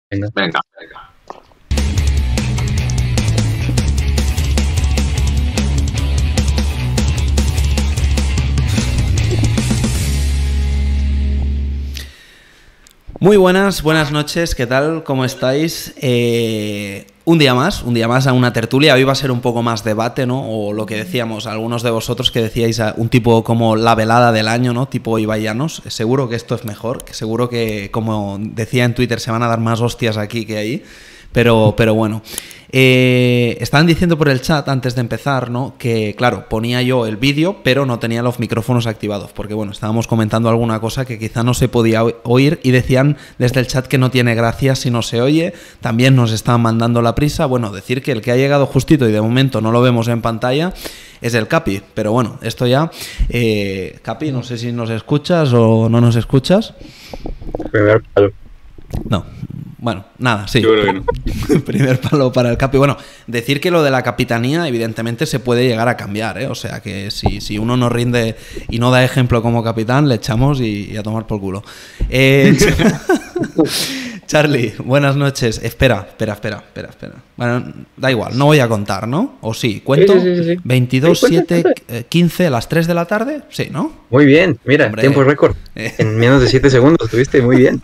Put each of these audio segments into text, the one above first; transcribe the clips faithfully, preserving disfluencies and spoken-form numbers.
Venga. Venga, venga. Muy buenas, buenas noches, ¿qué tal? ¿Cómo estáis? Eh, un día más, un día más a una tertulia. Hoy va a ser un poco más debate, ¿no? O lo que decíamos, algunos de vosotros que decíais un tipo como la velada del año, ¿no? Tipo Ibai Llanos. Seguro que esto es mejor, que seguro que, como decía en Twitter, se van a dar más hostias aquí que ahí. Pero, pero bueno, eh, estaban diciendo por el chat antes de empezar, ¿no? Que claro, ponía yo el vídeo, pero no tenía los micrófonos activados, porque bueno, estábamos comentando alguna cosa que quizá no se podía oír y decían desde el chat que no tiene gracia si no se oye. También nos estaban mandando la prisa. Bueno, decir que el que ha llegado justito y de momento no lo vemos en pantalla es el Capi, pero bueno, esto ya... Eh, Capi, no sé si nos escuchas o no nos escuchas. Primer palo. No, bueno, nada, sí. Yo creo que no. Primer palo para el Capi. Bueno, decir que lo de la capitanía evidentemente se puede llegar a cambiar, ¿eh? O sea que si, si uno no rinde y no da ejemplo como capitán, le echamos y, y a tomar por culo. Eh, Charlie, buenas noches. Espera, espera, espera, espera, espera. Bueno, da igual, no voy a contar, ¿no? ¿O sí? ¿Cuento? Sí, sí, sí, sí. veintidós, Sí, cuenta, siete, cuenta. quince, a las tres de la tarde. Sí, ¿no? Muy bien, mira, Hombre. tiempo récord. En menos de siete segundos tuviste, muy bien.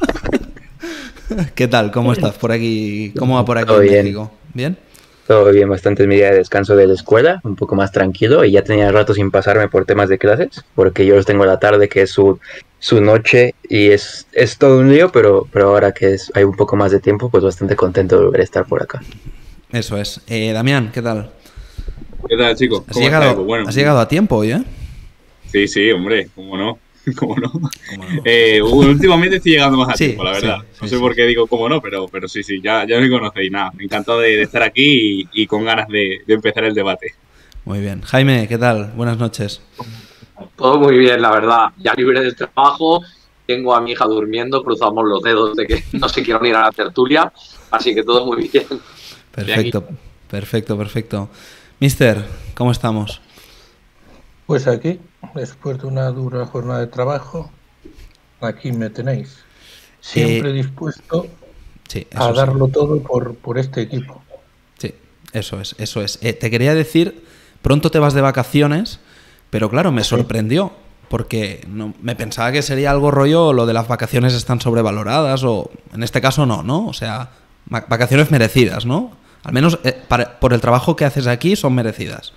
¿Qué tal? ¿Cómo estás por aquí? ¿Cómo va por aquí Todo en bien. México? ¿Bien? Todo bien, bastante es mi día de descanso de la escuela, un poco más tranquilo, y ya tenía rato sin pasarme por temas de clases, porque yo los tengo a la tarde, que es su, su noche, y es, es todo un lío, pero, pero ahora que es, hay un poco más de tiempo, pues bastante contento de volver a estar por acá. Eso es. Eh, Damián, ¿qué tal? ¿Qué tal, chicos? Has ¿Cómo llegado, estáis? Pues bueno, has llegado a tiempo hoy, ¿eh? sí, sí, hombre, cómo no. ¿Cómo no? ¿Cómo no? Eh, últimamente estoy llegando más a Sí, tiempo, la verdad. sí, no sí, sé sí. por qué digo cómo no, pero, pero sí, sí, ya, ya me conocéis. Nada, encantado de, de estar aquí y, y con ganas de, de empezar el debate. Muy bien. Jaime, ¿qué tal? Buenas noches. Todo muy bien, la verdad. Ya libre del trabajo, tengo a mi hija durmiendo, cruzamos los dedos de que no se quieren ir a la tertulia, así que todo muy bien. Perfecto, perfecto, perfecto. Mister, ¿cómo estamos? Pues aquí, después de una dura jornada de trabajo, aquí me tenéis. Siempre Eh, dispuesto Sí, a eso sí. darlo todo por, por este equipo. Sí, eso es, eso es. Eh, te quería decir, pronto te vas de vacaciones, pero claro, me Sí. sorprendió, porque no, me pensaba que sería algo rollo, lo de las vacaciones están sobrevaloradas, o en este caso no, ¿no? O sea, va- vacaciones merecidas, ¿no? Al menos eh, para- por el trabajo que haces aquí son merecidas.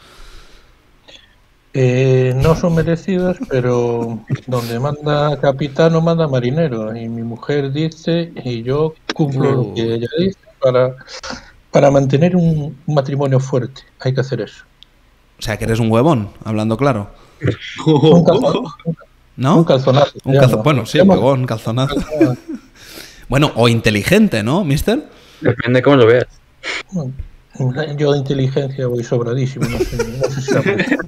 Eh, no son merecidas, pero donde manda capitán manda marinero. Y mi mujer dice, y yo cumplo lo que Uh. ella dice, para, para mantener un, un matrimonio fuerte. Hay que hacer eso. O sea, que eres un huevón, hablando claro. Un, calzon, ¿No? un calzonazo. Un se calzo- llama. Bueno, sí, Se llama huevón, calzonazo. calzonazo. Bueno, o inteligente, ¿no, mister? Depende de cómo lo veas. Bueno, yo de inteligencia voy sobradísimo, no sé, no sé si sabe.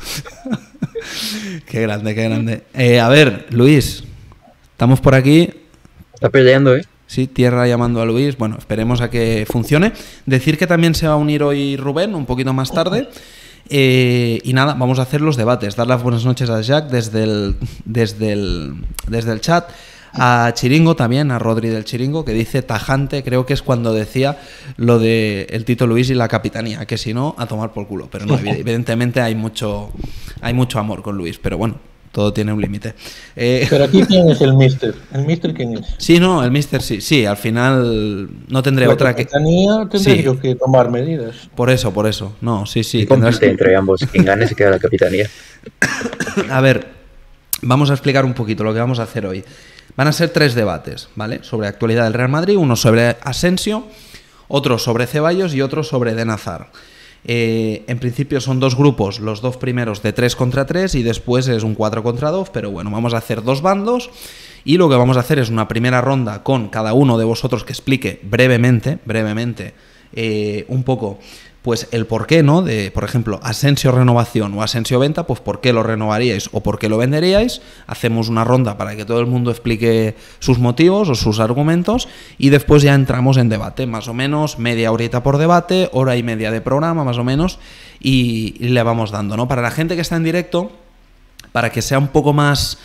Qué grande, qué grande. Eh, a ver, Luis, estamos por aquí. Está peleando, ¿eh? Sí, tierra llamando a Luis. Bueno, esperemos a que funcione. Decir que también se va a unir hoy Rubén, un poquito más tarde. Eh, y nada, vamos a hacer los debates. Dar las buenas noches a Jack desde el, desde el, desde el chat. A Chiringo también, a Rodri del Chiringo, que dice tajante, creo que es cuando decía lo de el Tito Luis y la capitanía, que si no, a tomar por culo. Pero no, evidentemente hay mucho, hay mucho amor con Luis, pero bueno, todo tiene un límite. Eh, Pero aquí, ¿quién es el mister? ¿El mister quién es? sí, no, el mister sí, sí, al final no tendré La otra que... capitanía tendré Sí. yo que tomar medidas. Por eso, por eso. No, sí, sí. Y tendrás compite entre ambos. Quien gane se queda la capitanía. A ver, vamos a explicar un poquito lo que vamos a hacer hoy. Van a ser tres debates, ¿vale? Sobre actualidad del Real Madrid, uno sobre Asensio, otro sobre Ceballos y otro sobre Eden Hazard. Eh, en principio son dos grupos, los dos primeros de tres contra tres y después es un cuatro contra dos, pero bueno, vamos a hacer dos bandos y lo que vamos a hacer es una primera ronda con cada uno de vosotros que explique brevemente, brevemente, eh, un poco pues el porqué, ¿no? De, por ejemplo, Asensio renovación o Asensio venta, pues por qué lo renovaríais o por qué lo venderíais. Hacemos una ronda para que todo el mundo explique sus motivos o sus argumentos y después ya entramos en debate, más o menos media horita por debate, hora y media de programa, más o menos, y, y le vamos dando, ¿no? Para la gente que está en directo, para que sea un poco más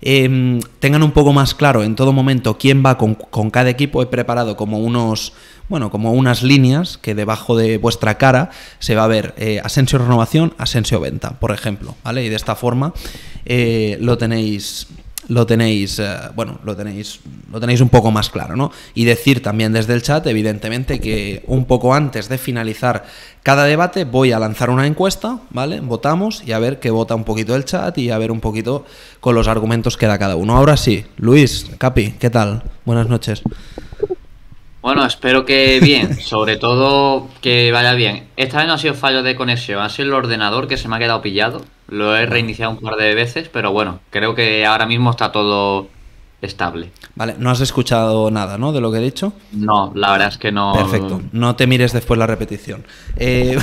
eh, tengan un poco más claro en todo momento quién va con, con cada equipo. He preparado como unos, bueno, como unas líneas que debajo de vuestra cara se va a ver eh, Asensio renovación, Asensio venta, por ejemplo, ¿vale? Y de esta forma eh, lo tenéis... lo tenéis, eh, bueno, lo tenéis, lo tenéis un poco más claro, ¿no? Y decir también desde el chat, evidentemente, que un poco antes de finalizar cada debate voy a lanzar una encuesta, ¿vale? Votamos y a ver qué vota un poquito el chat y a ver un poquito con los argumentos que da cada uno. Ahora sí, Luis, Capi, ¿qué tal? Buenas noches. Bueno, espero que bien, sobre todo que vaya bien. Esta vez no ha sido fallo de conexión, ha sido el ordenador que se me ha quedado pillado. Lo he reiniciado un par de veces, pero bueno, creo que ahora mismo está todo estable. Vale, no has escuchado nada, ¿no? De lo que he dicho. No, la verdad es que no. Perfecto, no te mires después la repetición. Eh...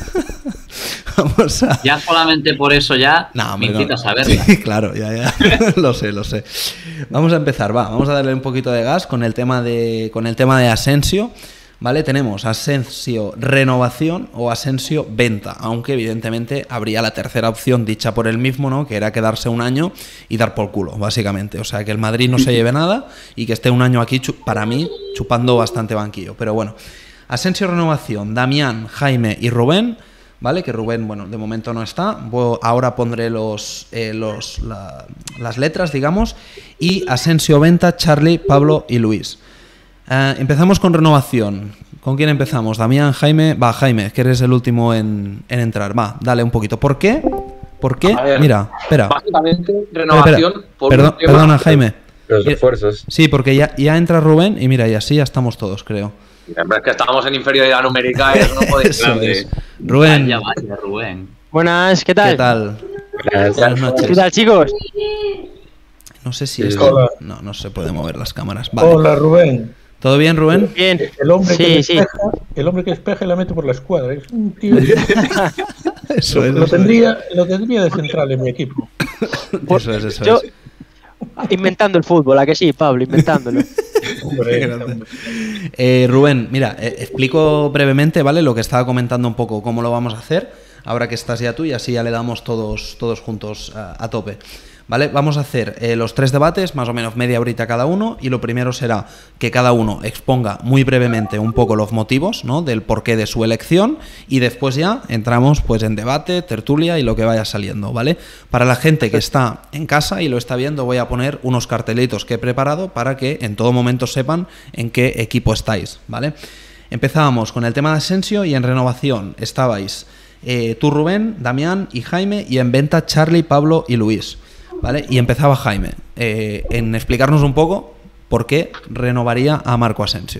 Vamos a... Ya solamente por eso ya no, me no. incitas a verla. Sí, claro, ya, ya. Lo sé, lo sé. Vamos a empezar, va, vamos a darle un poquito de gas con el tema de, con el tema de Asensio. ¿Vale? Tenemos Asensio renovación o Asensio venta, aunque evidentemente habría la tercera opción dicha por él mismo, ¿no? Que era quedarse un año y dar por culo, básicamente. O sea, que el Madrid no se lleve nada y que esté un año aquí, para mí, chupando bastante banquillo. Pero bueno, Asensio renovación, Damián, Jaime y Rubén, ¿vale? Que Rubén, bueno, de momento no está. Ahora pondré los, eh, los, la, las letras, digamos. Y Asensio venta, Charlie, Pablo y Luis. Uh, empezamos con renovación. ¿Con quién empezamos? Damián, Jaime. Va, Jaime, que eres el último en, en entrar. Va, dale un poquito. ¿Por qué? ¿Por qué? Ver, Mira, espera. Básicamente, renovación espera, espera. por Perdón, tema... Perdona, Jaime. Los esfuerzos. Sí, porque ya, ya entra Rubén y mira, y así ya estamos todos, creo. Es que estábamos en inferioridad numérica y eso no puede Eso ser. es. Rubén. Vaya, vaya, Rubén. Buenas, ¿qué tal? ¿Qué tal? Gracias. Buenas noches. ¿Qué tal, chicos? No sé si Sí. es... Hola. No, no se puede mover las cámaras. Vale. Hola, Rubén. ¿Todo bien, Rubén? Bien. El hombre, que Sí, sí. despeja, el hombre que despeja y la mete por la escuadra. Es un tío. Eso lo, es, lo eso tendría, lo tendría de central en mi equipo. es. Eso es, eso Yo, es. inventando el fútbol, ¿a que sí, Pablo? Inventándolo. Hombre, Qué grande. hombre. Eh, Rubén, mira, eh, explico brevemente, ¿vale? Lo que estaba comentando un poco, cómo lo vamos a hacer, ahora que estás ya tú y así ya le damos todos, todos juntos a, a tope. ¿Vale? Vamos a hacer eh, los tres debates, más o menos media horita cada uno, y lo primero será que cada uno exponga muy brevemente un poco los motivos, ¿no? Del porqué de su elección, y después ya entramos pues en debate, tertulia y lo que vaya saliendo, ¿vale? Para la gente que está en casa y lo está viendo, voy a poner unos cartelitos que he preparado para que en todo momento sepan en qué equipo estáis, ¿vale? Empezábamos con el tema de Asensio y en renovación estabais eh, tú, Rubén, Damián y Jaime, y en venta Charlie, Pablo y Luis. ¿Vale? Y empezaba Jaime eh, en explicarnos un poco por qué renovaría a Marco Asensio.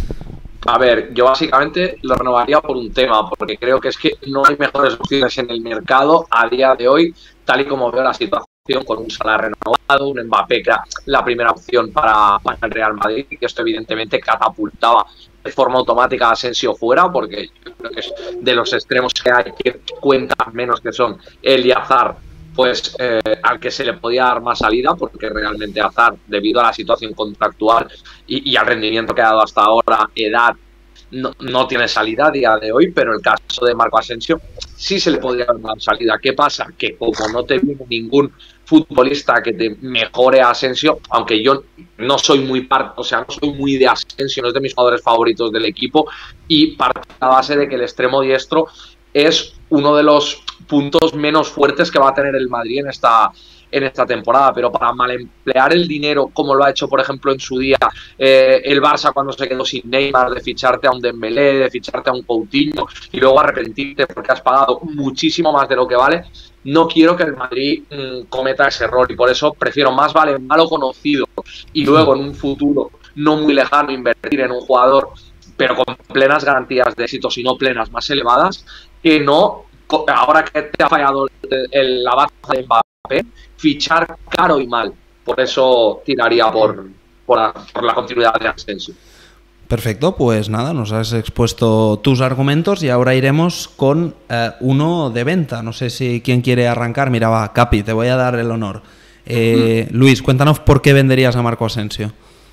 A ver, yo básicamente lo renovaría por un tema, porque creo que es que no hay mejores opciones en el mercado a día de hoy, tal y como veo la situación, con un Salah renovado, un Mbappé que era la primera opción para, para el Real Madrid, y que esto evidentemente catapultaba de forma automática a Asensio fuera, porque yo creo que es de los extremos que hay que cuentan menos, que son él y Hazard, pues eh, al que se le podía dar más salida, porque realmente Hazard, debido a la situación contractual y, y al rendimiento que ha dado hasta ahora, edad, no, no tiene salida a día de hoy, pero el caso de Marco Asensio sí se le podría dar más salida. ¿Qué pasa? Que como no te viene ningún futbolista que te mejore a Asensio, aunque yo no soy muy par, o sea, no soy muy de Asensio, no es de mis jugadores favoritos del equipo, y parte a base de que el extremo diestro es uno de los puntos menos fuertes que va a tener el Madrid en esta, en esta temporada, pero para mal emplear el dinero, como lo ha hecho, por ejemplo, en su día eh, el Barça cuando se quedó sin Neymar, de ficharte a un Dembélé, de ficharte a un Coutinho y luego arrepentirte porque has pagado muchísimo más de lo que vale, no quiero que el Madrid mmm, cometa ese error, y por eso prefiero más vale malo conocido y luego en un futuro no muy lejano invertir en un jugador pero con plenas garantías de éxito, si no plenas más elevadas, que no, ahora que te ha fallado el, el, la baza de Mbappé, fichar caro y mal. Por eso tiraría por, por, la, por la continuidad de Asensio. Perfecto, pues nada, nos has expuesto tus argumentos y ahora iremos con eh, uno de venta. No sé si quién quiere arrancar. Mira, va, Capi, te voy a dar el honor. Eh, mm. Luis, cuéntanos por qué venderías a Marco Asensio.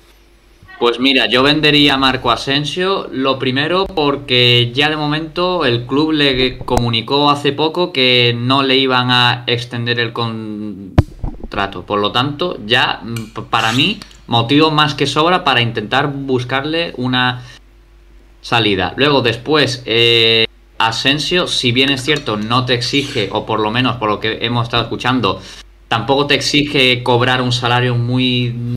Pues mira, yo vendería a Marco Asensio, lo primero porque ya de momento el club le comunicó hace poco que no le iban a extender el contrato contrato. Por lo tanto, ya para mí, motivo más que sobra para intentar buscarle una salida. Luego, después, eh, Asensio, si bien es cierto, no te exige, o por lo menos por lo que hemos estado escuchando, tampoco te exige cobrar un salario muy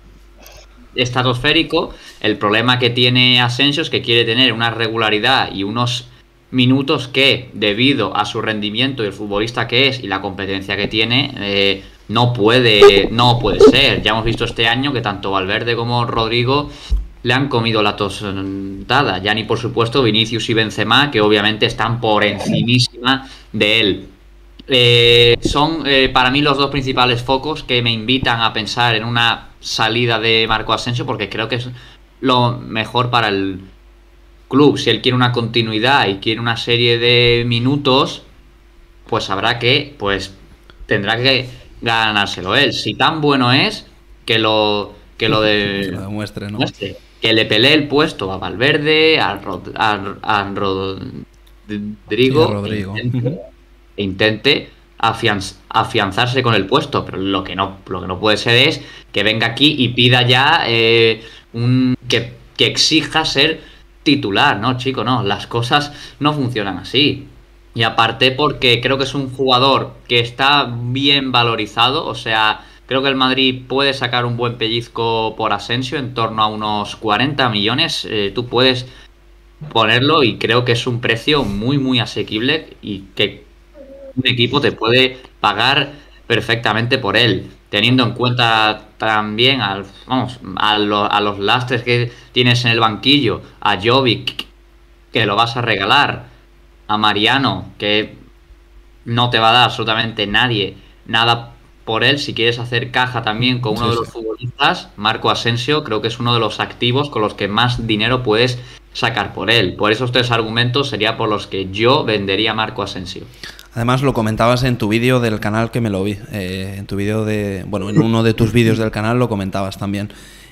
estratosférico. El problema que tiene Asensio es que quiere tener una regularidad y unos minutos que, debido a su rendimiento y el futbolista que es y la competencia que tiene, eh, no puede no puede ser. Ya hemos visto este año que tanto Valverde como Rodrigo le han comido la tostada. Ya ni por supuesto Vinicius y Benzema, que obviamente están por encimísima de él. Eh, son eh, para mí los dos principales focos que me invitan a pensar en una salida de Marco Asensio, porque creo que es lo mejor para el club. Si él quiere una continuidad y quiere una serie de minutos, pues habrá que, pues tendrá que ganárselo él. Si tan bueno es, que lo que lo, de, que lo demuestre, ¿no? Muestre, que le pelee el puesto a Valverde, a, Rod, a, a Rodrigo, sí, a Rodrigo. E intente, e intente afianz, afianzarse con el puesto, pero lo que no lo que no puede ser es que venga aquí y pida ya eh, un que, que exija ser titular, no, chico, no, las cosas no funcionan así. Y aparte porque creo que es un jugador que está bien valorizado, o sea, creo que el Madrid puede sacar un buen pellizco por Asensio, en torno a unos cuarenta millones, eh, tú puedes ponerlo y creo que es un precio muy muy asequible y que un equipo te puede pagar perfectamente por él, teniendo en cuenta también al, vamos, a, lo, a los lastres que tienes en el banquillo, a Jovic, que lo vas a regalar, a Mariano, que no te va a dar absolutamente nadie nada por él. Si quieres hacer caja también con uno sí, de los sí. futbolistas, Marco Asensio, creo que es uno de los activos con los que más dinero puedes sacar por él. Por esos tres argumentos sería por los que yo vendería a Marco Asensio. Además lo comentabas en tu vídeo del canal, que me lo vi, eh, en tu vídeo de, bueno, en uno de tus vídeos del canal lo comentabas también.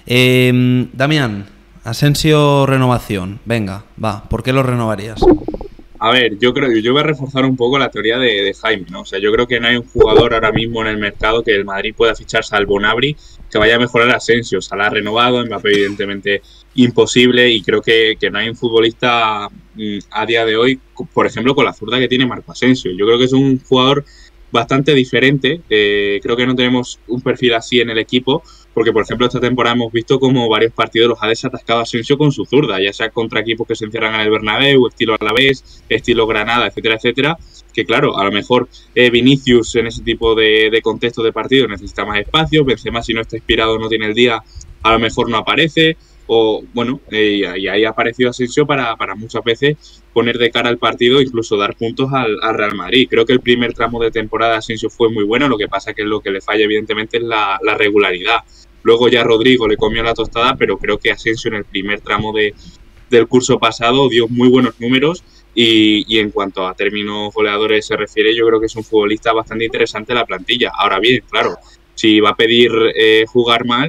Eh, Damián, Asensio renovación, venga, va, ¿por qué lo renovarías? A ver, yo creo yo voy a reforzar un poco la teoría de, de Jaime, ¿no? O sea, yo creo que no hay un jugador ahora mismo en el mercado que el Madrid pueda fichar, salvo Gnabry, que vaya a mejorar a Asensio. Salah renovado, Mbappé evidentemente imposible, y creo que, que no hay un futbolista mmm, a día de hoy, por ejemplo, con la zurda que tiene Marco Asensio. Yo creo que es un jugador bastante diferente, eh, creo que no tenemos un perfil así en el equipo, porque por ejemplo esta temporada hemos visto como varios partidos los ha desatascado Asensio con su zurda, ya sea contra equipos que se encierran en el Bernabéu, estilo Alavés, estilo Granada, etcétera, etcétera, que claro, a lo mejor eh, Vinicius en ese tipo de, de contexto de partido necesita más espacio, Benzema si no está inspirado no tiene el día, a lo mejor no aparece, o bueno, eh, y ahí ha aparecido Asensio para, para muchas veces poner de cara al partido, incluso dar puntos al, al Real Madrid. Creo que el primer tramo de temporada de Asensio fue muy bueno, lo que pasa que lo que le falla evidentemente es la, la regularidad. Luego ya Rodrigo le comió la tostada, pero creo que Asensio en el primer tramo de, del curso pasado dio muy buenos números y, y en cuanto a términos goleadores se refiere, yo creo que es un futbolista bastante interesante en la plantilla. Ahora bien, claro, si va a pedir eh, jugar mal,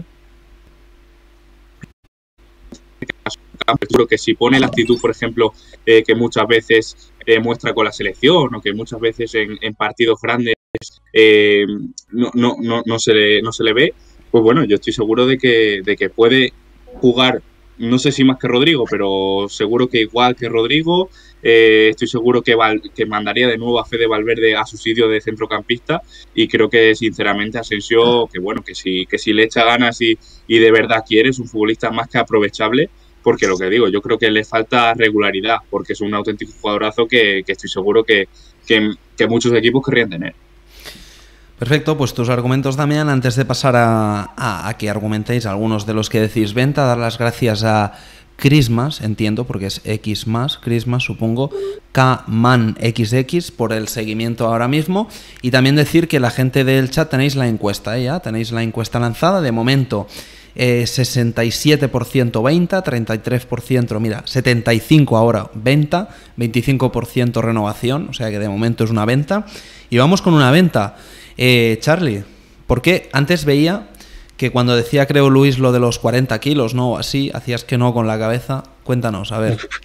creo que si pone la actitud, por ejemplo, eh, que muchas veces eh, muestra con la selección, o que muchas veces en, en partidos grandes eh, no, no, no, no, se le, no se le ve, pues bueno, yo estoy seguro de que, de que puede jugar, no sé si más que Rodrigo, pero seguro que igual que Rodrigo. Eh, estoy seguro que, Val, que mandaría de nuevo a Fede Valverde a su sitio de centrocampista, y creo que sinceramente Asensio, que bueno, que si, que si le echa ganas y, y de verdad quiere, es un futbolista más que aprovechable, porque lo que digo, yo creo que le falta regularidad, porque es un auténtico jugadorazo que, que estoy seguro que, que, que muchos equipos querrían tener. Perfecto, pues tus argumentos, Damián. Antes de pasar a, a, a que argumentéis algunos de los que decís venta, dar las gracias a Chrismas, entiendo, porque es X más, Chrismas, supongo, K-Man X X, por el seguimiento ahora mismo. Y también decir que la gente del chat tenéis la encuesta, ¿eh? Ya tenéis la encuesta lanzada. De momento, eh, sesenta y siete por ciento venta, treinta y tres por ciento, mira, setenta y cinco por ciento ahora venta, veinticinco por ciento renovación, o sea que de momento es una venta. Y vamos con una venta. Eh, Charlie, ¿por qué antes veía que cuando decía, creo, Luis, lo de los cuarenta kilos, ¿no? O así, hacías que no con la cabeza? Cuéntanos, a ver.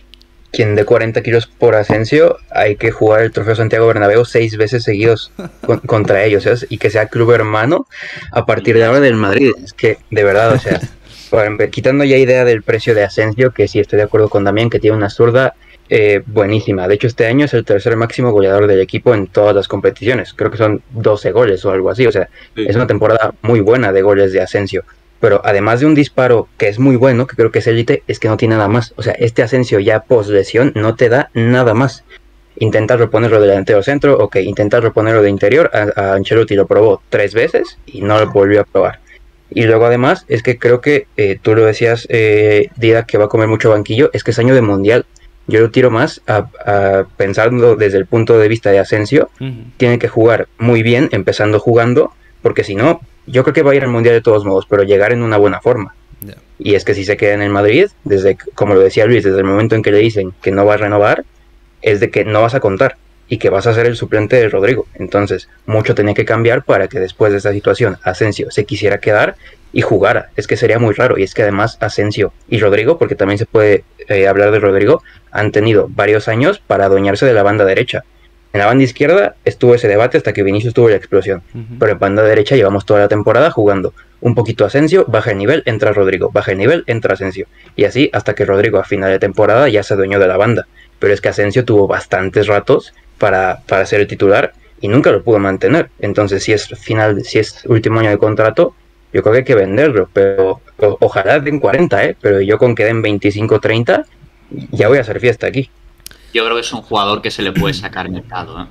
quien dé cuarenta kilos por Asensio, hay que jugar el Trofeo Santiago Bernabéu seis veces seguidos con, contra ellos, ¿sabes? Y que sea club hermano a partir de ahora del Madrid. Es que, de verdad, o sea, quitando ya idea del precio de Asensio, que sí estoy de acuerdo con Damián, que tiene una zurda eh, buenísima. De hecho, este año es el tercer máximo goleador del equipo en todas las competiciones. Creo que son doce goles o algo así. O sea, sí, es una temporada muy buena de goles de Asensio. Pero además de un disparo que es muy bueno, que creo que es élite, es que no tiene nada más. O sea, este Asensio ya post lesión no te da nada más. Intentas reponerlo de delantero centro, ok, intentas reponerlo de interior, a, a Ancelotti lo probó tres veces y no lo volvió a probar. Y luego además es que creo que, eh, tú lo decías, eh, Dida, que va a comer mucho banquillo, es que es año de Mundial. Yo lo tiro más a, a pensando desde el punto de vista de Asensio, uh-huh. Tiene que jugar muy bien, empezando jugando, porque si no, yo creo que va a ir al Mundial de todos modos, pero llegar en una buena forma. Yeah. Y es que si se queda en el Madrid, desde, como lo decía Luis, desde el momento en que le dicen que no va a renovar, es de que no vas a contar y que vas a ser el suplente de Rodrigo. Entonces, mucho tenía que cambiar para que después de esta situación Asensio se quisiera quedar y jugara. Es que sería muy raro. Y es que además Asensio y Rodrigo, porque también se puede eh, hablar de Rodrigo, han tenido varios años para adueñarse de la banda derecha. En la banda izquierda estuvo ese debate hasta que Vinicius tuvo la explosión. Uh-huh. Pero en banda derecha llevamos toda la temporada jugando un poquito Asensio, baja el nivel, entra Rodrigo, baja el nivel, entra Asensio. Y así hasta que Rodrigo a final de temporada ya se adueñó de la banda. Pero es que Asensio tuvo bastantes ratos para, para ser el titular y nunca lo pudo mantener. Entonces, si es final, si es último año de contrato, yo creo que hay que venderlo. Pero o, ojalá den cuarenta, ¿eh? Pero yo con que den veinticinco treinta, ya voy a hacer fiesta aquí. Yo creo que es un jugador que se le puede sacar mercado, ¿eh?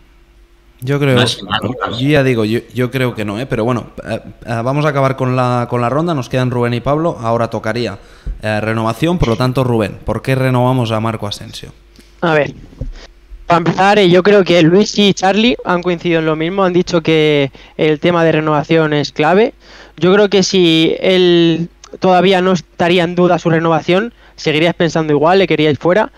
Yo creo, no es malo, yo ya digo, yo, yo creo que no, ¿eh? Pero bueno, eh, eh, vamos a acabar con la, con la ronda, nos quedan Rubén y Pablo, ahora tocaría eh, renovación, por lo tanto Rubén, ¿por qué renovamos a Marco Asensio? A ver, para empezar, eh, yo creo que Luis y Charlie han coincidido en lo mismo, han dicho que el tema de renovación es clave. Yo creo que si él todavía no estaría en duda su renovación, seguiríais pensando igual, le queríais fuera.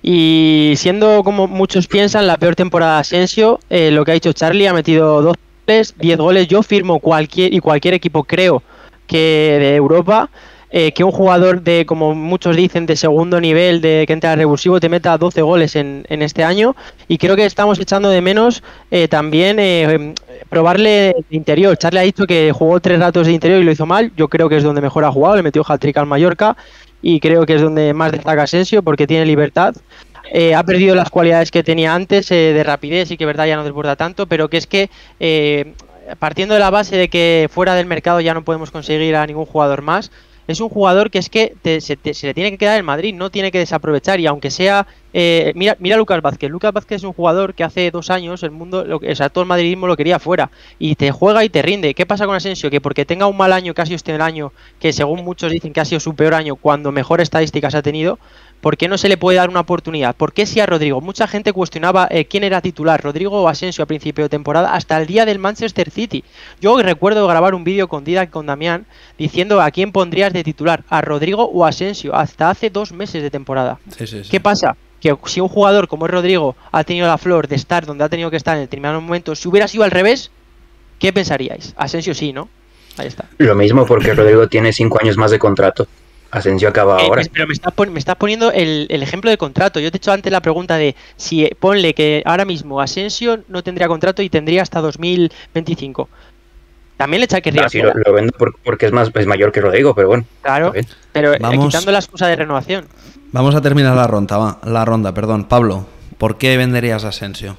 Y siendo como muchos piensan la peor temporada de Asensio, eh, lo que ha dicho Charlie, ha metido dos goles, diez goles. Yo firmo cualquier y cualquier equipo, creo, que de Europa, eh, que un jugador de, como muchos dicen, de segundo nivel, de que entra revulsivo, te meta doce goles en, en este año. Y creo que estamos echando de menos eh, también eh, probarle de interior. Charlie ha dicho que jugó tres ratos de interior y lo hizo mal. Yo creo que es donde mejor ha jugado, le metió hat-trick al Mallorca. Y creo que es donde más destaca Asensio porque tiene libertad. Eh, ha perdido las cualidades que tenía antes eh, de rapidez y que verdad ya no desborda tanto, pero que es que eh, partiendo de la base de que fuera del mercado ya no podemos conseguir a ningún jugador más, es un jugador que es que te, se, te, se le tiene que quedar en Madrid, no tiene que desaprovechar. Y aunque sea, eh, mira, mira a Lucas Vázquez. Lucas Vázquez es un jugador que hace dos años el mundo, lo, o sea, todo el madridismo lo quería fuera y te juega y te rinde. ¿Qué pasa con Asensio? Que porque tenga un mal año, que ha sido este el año, que según muchos dicen que ha sido su peor año, cuando mejor estadísticas ha tenido, ¿por qué no se le puede dar una oportunidad? ¿Por qué si a Rodrigo? Mucha gente cuestionaba eh, quién era titular, Rodrigo o Asensio a principio de temporada, hasta el día del Manchester City. Yo recuerdo grabar un vídeo con Didac, con Damián, diciendo a quién pondrías de titular, a Rodrigo o Asensio, hasta hace dos meses de temporada. Sí, sí, sí. ¿Qué pasa? Que si un jugador como es Rodrigo ha tenido la flor de estar donde ha tenido que estar en determinado momento, si hubiera sido al revés, ¿qué pensaríais? Asensio sí, ¿no? Ahí está. Lo mismo porque Rodrigo tiene cinco años más de contrato. Asensio acaba eh, ahora. Pero me estás, pon me estás poniendo el, el ejemplo de contrato. Yo te he hecho antes la pregunta de si eh, ponle que ahora mismo Asensio no tendría contrato y tendría hasta dos mil veinticinco. También le echaría ah, sí, lo, lo vendo por, porque es más es mayor que Rodrigo, pero bueno. Claro, pero Vamos, eh, quitando la excusa de renovación. Vamos a terminar la ronda, va, la ronda, perdón. Pablo, ¿por qué venderías a Asensio?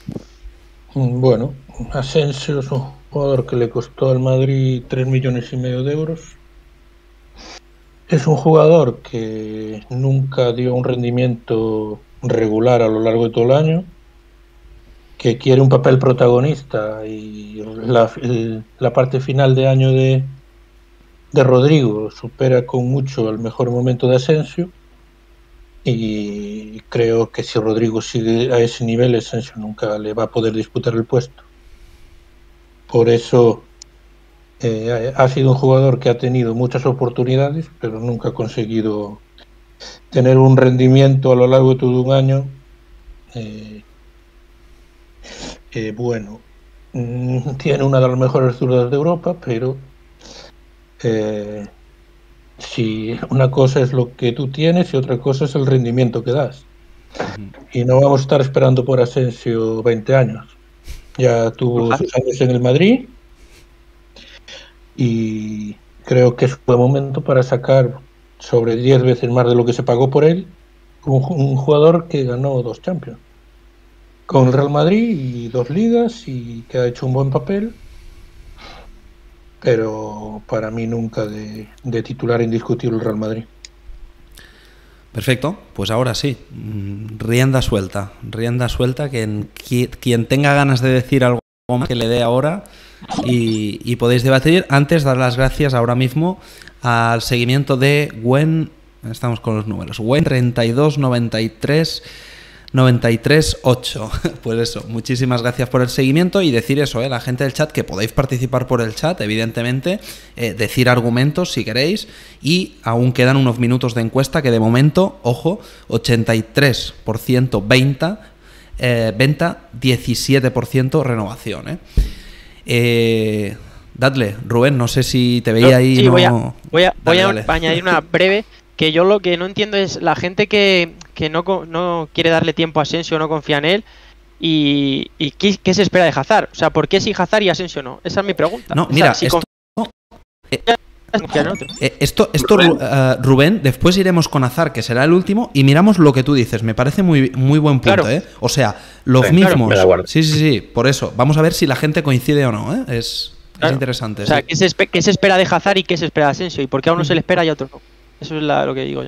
Bueno, Asensio es un jugador que le costó al Madrid tres millones y medio de euros. Es un jugador que nunca dio un rendimiento regular a lo largo de todo el año, que quiere un papel protagonista y la, el, la parte final de año de, de Rodrigo supera con mucho el mejor momento de Asensio, y creo que si Rodrigo sigue a ese nivel, Asensio nunca le va a poder disputar el puesto. Por eso Eh, ha sido un jugador que ha tenido muchas oportunidades, pero nunca ha conseguido tener un rendimiento a lo largo de todo un año eh, eh, bueno. Mm, tiene una de las mejores zurdas de Europa, pero eh, si una cosa es lo que tú tienes y otra cosa es el rendimiento que das. Y no vamos a estar esperando por Asensio veinte años. Ya tuvo sus años en el Madrid y creo que es un buen momento para sacar sobre diez veces más de lo que se pagó por él un, un jugador que ganó dos Champions con el Real Madrid y dos ligas y que ha hecho un buen papel, pero para mí nunca de, de titular indiscutible el Real Madrid. Perfecto, pues ahora sí, rienda suelta, rienda suelta, que en, quien tenga ganas de decir algo más que le dé ahora y, y podéis debatir. Antes, dar las gracias ahora mismo al seguimiento de Gwen, estamos con los números, Gwen treinta y dos noventa y tres noventa y tres ocho. Pues eso, muchísimas gracias por el seguimiento y decir eso, eh, la gente del chat, que podéis participar por el chat, evidentemente, eh, decir argumentos si queréis, y aún quedan unos minutos de encuesta que de momento, ojo, ochenta y tres por ciento venta, eh, venta, diecisiete por ciento renovación. Eh. Eh, dadle, Rubén, no sé si te veía ahí. Sí, no... voy a, voy a, voy dale, a dale. añadir una breve, que yo lo que no entiendo es la gente que, que no, no quiere darle tiempo a Asensio, no confía en él, y, y ¿qué, qué se espera de Hazard? O sea, ¿por qué si Hazard y Asensio no? Esa es mi pregunta. No, o sea, mira, si esto, confía en otro. eh, esto, esto Rubén. uh, Rubén, después iremos con Hazard, que será el último, y miramos lo que tú dices. Me parece muy, muy buen punto, Claro. ¿eh? O sea, los Sí, mismos. claro, me la guardo. Sí, sí, sí, por eso. Vamos a ver si la gente coincide o no, ¿eh? Es, Claro. es interesante. O sea, sí. ¿qué se, espe- qué se espera de Hazard y qué se espera de Asensio? ¿Y por qué a uno se le espera y a otro no? Eso es la- lo que digo yo.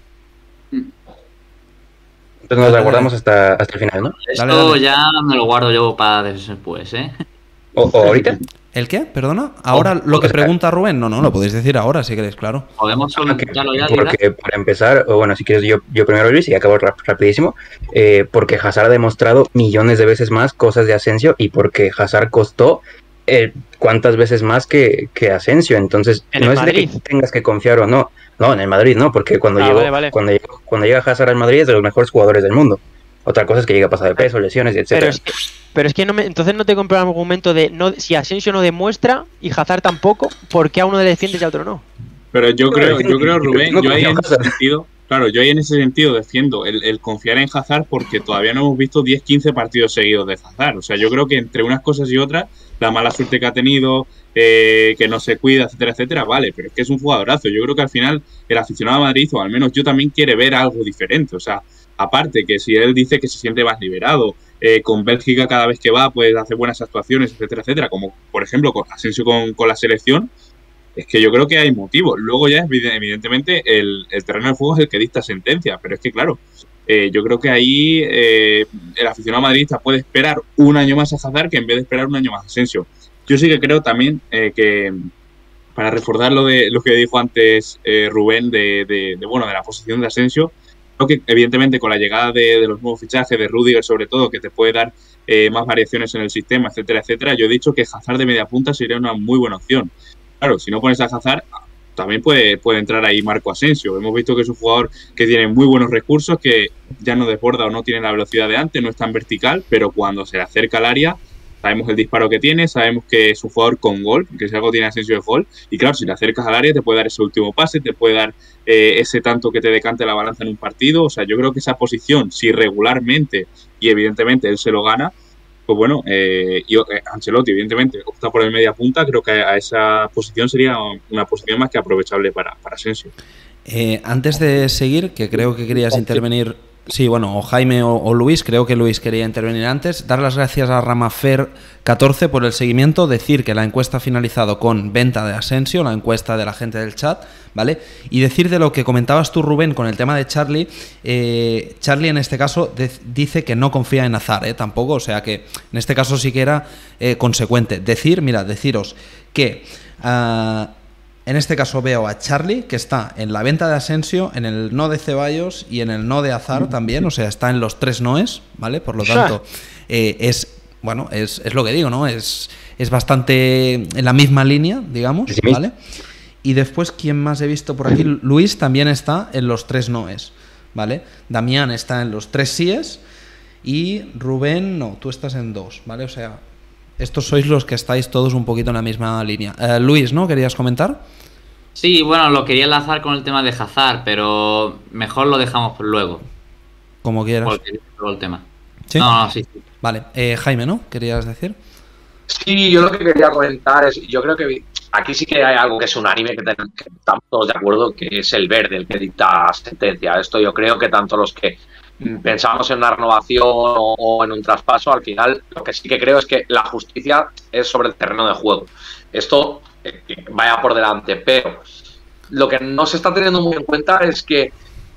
Entonces nos la guardamos hasta, hasta el final, ¿no? Esto Dale, dale. ya me lo guardo yo para después, ¿eh? O, o ahorita. ¿El qué? ¿Perdona? ¿Ahora O- lo o que sea- pregunta Rubén? No, no, lo podéis decir ahora si queréis, claro. Podemos Ah, que- soltarlo ya, Lila. porque para empezar, o bueno, si quieres yo, yo primero Luis y acabo rap- rapidísimo, eh, porque Hazard ha demostrado millones de veces más cosas de Asensio y porque Hazard costó eh, cuántas veces más que, que Asensio, entonces En no el es Madrid. de que tengas que confiar o no, no, en el Madrid no, porque cuando Ah, llegó, vale, vale. cuando llegó, cuando llega Hazard al Madrid es de los mejores jugadores del mundo. Otra cosa es que llega a pasar de peso, lesiones, Pero etcétera. es que, pero es que no me, entonces no te compro el argumento de no, si Asensio no demuestra y Hazard tampoco, ¿por qué a uno le defiendes y a otro no? Pero yo Yo creo, defiendo- yo creo, Rubén, no yo ahí confío en en ese Hazard. sentido, claro, yo ahí en ese sentido defiendo el, el confiar en Hazard porque todavía no hemos visto diez quince partidos seguidos de Hazard. O sea, yo creo que entre unas cosas y otras, la mala suerte que ha tenido, eh, que no se cuida, etcétera, etcétera, vale, pero es que es un jugadorazo. Yo creo que al final el aficionado a Madrid, o al menos yo también, quiere ver algo diferente. O sea, aparte que si él dice que se siente más liberado, eh, con Bélgica cada vez que va, pues hace buenas actuaciones, etcétera, etcétera, como por ejemplo con Asensio con, con la selección, es que yo creo que hay motivos. Luego ya, evidentemente, el, el terreno de juego es el que dicta sentencia, pero es que, claro, eh, yo creo que ahí eh, el aficionado madridista puede esperar un año más a Hazard que en vez de esperar un año más a Asensio. Yo sí que creo también eh, que, para reforzar lo, de, lo que dijo antes eh, Rubén de, de, de, bueno, de la posición de Asensio, creo que evidentemente con la llegada de, de los nuevos fichajes, de Rüdiger sobre todo, que te puede dar eh, más variaciones en el sistema, etcétera, etcétera, yo he dicho que Hazard de media punta sería una muy buena opción. Claro, si no pones a Hazard, también puede, puede entrar ahí Marco Asensio. Hemos visto que es un jugador que tiene muy buenos recursos, que ya no desborda o no tiene la velocidad de antes, no es tan vertical, pero cuando se le acerca al área, sabemos el disparo que tiene, sabemos que es un jugador con gol, que si algo tiene Asensio de gol, y claro, si le acercas al área te puede dar ese último pase, te puede dar eh, ese tanto que te decante la balanza en un partido. O sea, yo creo que esa posición, si regularmente, y evidentemente él se lo gana, pues bueno, eh, y, eh, Ancelotti evidentemente opta por el media punta, creo que a esa posición sería una posición más que aprovechable para, para Asensio. Eh, antes de seguir, que creo que querías intervenir, sí, bueno, o Jaime o, o Luis, creo que Luis quería intervenir antes, dar las gracias a Ramafer catorce por el seguimiento, decir que la encuesta ha finalizado con venta de Asensio, la encuesta de la gente del chat, ¿vale? Y decir de lo que comentabas tú, Rubén, con el tema de Charlie, eh, Charlie en este caso de, dice que no confía en Hazard, ¿eh? Tampoco, o sea que en este caso sí que era eh, consecuente. Decir, mira, deciros que... Uh, en este caso veo a Charlie, que está en la venta de Asensio, en el no de Ceballos y en el no de Hazard también, o sea, está en los tres noes, ¿vale? Por lo tanto, eh, es, bueno, es, es lo que digo, ¿no? Es, es bastante en la misma línea, digamos, ¿vale? Y después, ¿quién más he visto por aquí? Luis también está en los tres noes, ¿vale? Damián está en los tres síes y Rubén, no, tú estás en dos, ¿vale? O sea... Estos sois los que estáis todos un poquito en la misma línea. Eh, Luis, ¿no? ¿Querías comentar? Sí, bueno, lo quería enlazar con el tema de Hazard, pero mejor lo dejamos por luego. Como quieras. Porque todo el tema. ¿Sí? No, no, sí, sí. Vale, eh, Jaime, ¿no? ¿Querías decir? Sí, yo lo que quería comentar es, yo creo que aquí sí que hay algo que es unánime, que, tenemos, que estamos todos de acuerdo, que es el verde el que dicta sentencia. Esto yo creo que tanto los que pensamos en una renovación o, o en un traspaso, al final lo que sí que creo es que la justicia es sobre el terreno de juego. Esto eh, vaya por delante, pero lo que no se está teniendo muy en cuenta es que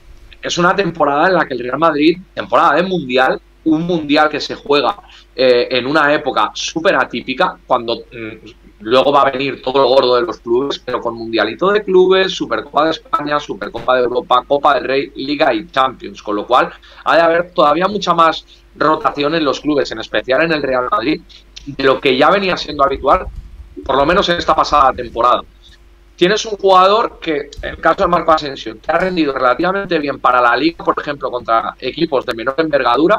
es una temporada en la que el Real Madrid, temporada de mundial, un mundial que se juega eh, en una época súper atípica, cuando mmm, luego va a venir todo lo gordo de los clubes, pero con mundialito de clubes, Supercopa de España, Supercopa de Europa, Copa del Rey, Liga y Champions, con lo cual ha de haber todavía mucha más rotación en los clubes, en especial en el Real Madrid, de lo que ya venía siendo habitual, por lo menos en esta pasada temporada. Tienes un jugador que, en el caso de Marco Asensio, que ha rendido relativamente bien para la Liga, por ejemplo, contra equipos de menor envergadura,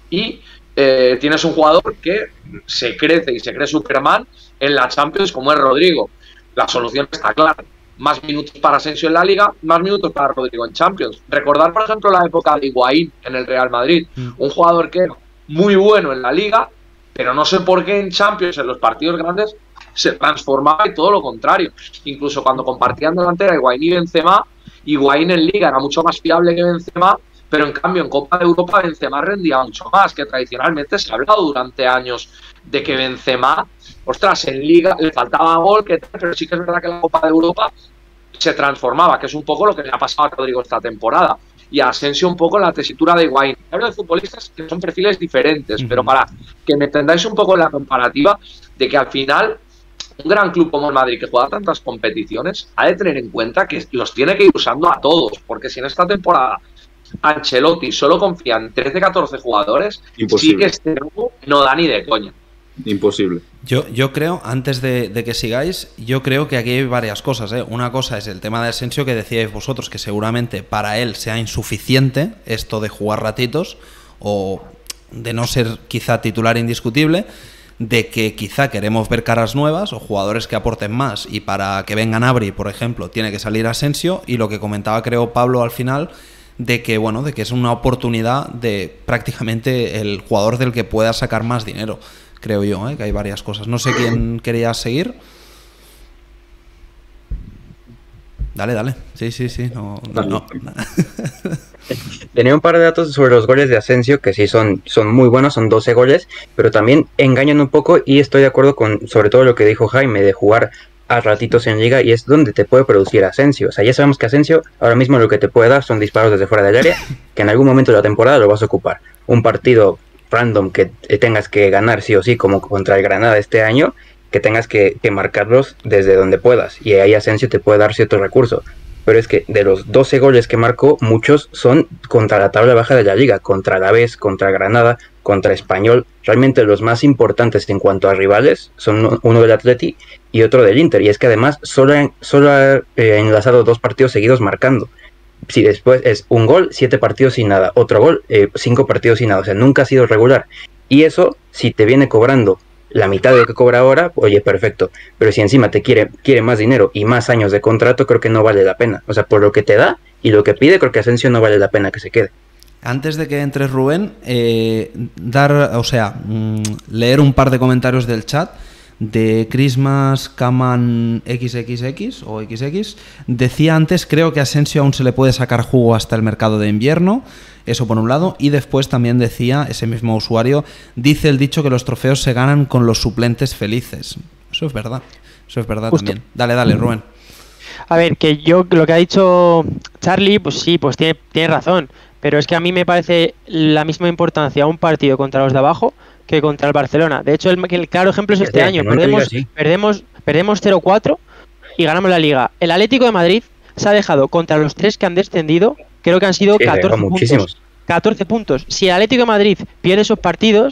y eh, tienes un jugador que se crece y se cree Superman en la Champions, como es Rodrigo. La solución está clara. Más minutos para Asensio en la Liga, más minutos para Rodrigo en Champions. Recordar, por ejemplo, la época de Higuaín en el Real Madrid. Mm. Un jugador que era muy bueno en la Liga, pero no sé por qué en Champions, en los partidos grandes, se transformaba y todo lo contrario. Incluso cuando compartían delantera Higuaín y Benzema, Higuaín en Liga era mucho más fiable que Benzema, pero en cambio en Copa de Europa Benzema rendía mucho más, que tradicionalmente se ha hablado durante años de que Benzema, ostras, en Liga le faltaba gol, que tal, pero sí que es verdad que en la Copa de Europa se transformaba, que es un poco lo que le ha pasado a Rodrigo esta temporada. Y a Asensio un poco en la tesitura de Higuaín. Hablo de futbolistas que son perfiles diferentes, uh-huh. pero para que me entendáis un poco en la comparativa de que al final un gran club como el Madrid, que juega tantas competiciones, ha de tener en cuenta que los tiene que ir usando a todos, porque si en esta temporada Ancelotti solo confía en trece catorce jugadores, imposible. Sí que este grupo no da ni de coña. Imposible. Yo, yo creo, antes de, de que sigáis, yo creo que aquí hay varias cosas, ¿eh? Una cosa es el tema de Asensio, que decíais vosotros, que seguramente para él sea insuficiente esto de jugar ratitos o de no ser quizá titular indiscutible, de que quizá queremos ver caras nuevas o jugadores que aporten más, y para que vengan Abri, por ejemplo, tiene que salir Asensio, y lo que comentaba creo Pablo al final, de que bueno, de que es una oportunidad de prácticamente el jugador del que pueda sacar más dinero, creo yo, ¿eh? Que hay varias cosas. No sé quién quería seguir. Dale, dale. Sí, sí, sí. No, no, no. Tenía un par de datos sobre los goles de Asensio que sí son, son muy buenos, son doce goles, pero también engañan un poco, y estoy de acuerdo con sobre todo lo que dijo Jaime de jugar a ratitos en Liga, y es donde te puede producir Asensio. O sea, ya sabemos que Asensio ahora mismo lo que te puede dar son disparos desde fuera del área, que en algún momento de la temporada lo vas a ocupar. Un partido random que tengas que ganar sí o sí, como contra el Granada este año, que tengas que, que marcarlos desde donde puedas, y ahí Asensio te puede dar cierto recurso. Pero es que de los doce goles que marcó, muchos son contra la tabla baja de la Liga, contra Alavés, contra Granada, contra Español. Realmente los más importantes en cuanto a rivales son uno del Atleti y otro del Inter, y es que además solo, solo ha eh, enlazado dos partidos seguidos marcando. Si después es un gol, siete partidos sin nada, otro gol, eh, cinco partidos sin nada, o sea, nunca ha sido regular. Y eso, si te viene cobrando la mitad de lo que cobra ahora, oye, perfecto. Pero si encima te quiere, quiere más dinero y más años de contrato, creo que no vale la pena. O sea, por lo que te da y lo que pide, creo que Asensio no vale la pena que se quede. Antes de que entres, Rubén, eh, dar, o sea, mmm, leer un par de comentarios del chat de Christmas Kaman equis equis equis o equis equis. Decía antes, creo que a Asensio aún se le puede sacar jugo hasta el mercado de invierno. Eso por un lado. Y después también decía, ese mismo usuario, dice el dicho que los trofeos se ganan con los suplentes felices. Eso es verdad. Eso es verdad. Justo. También. Dale, dale, Rubén. A ver, que yo, lo que ha dicho Charlie, pues sí, pues tiene, tiene razón. Pero es que a mí me parece la misma importancia un partido contra los de abajo que contra el Barcelona. De hecho, el, el claro ejemplo es este sí, año. Perdemos, perdemos, perdemos cero cuatro y ganamos la Liga. El Atlético de Madrid se ha dejado contra los tres que han descendido, creo que han sido sí, catorce puntos. catorce puntos. Si el Atlético de Madrid pierde esos partidos,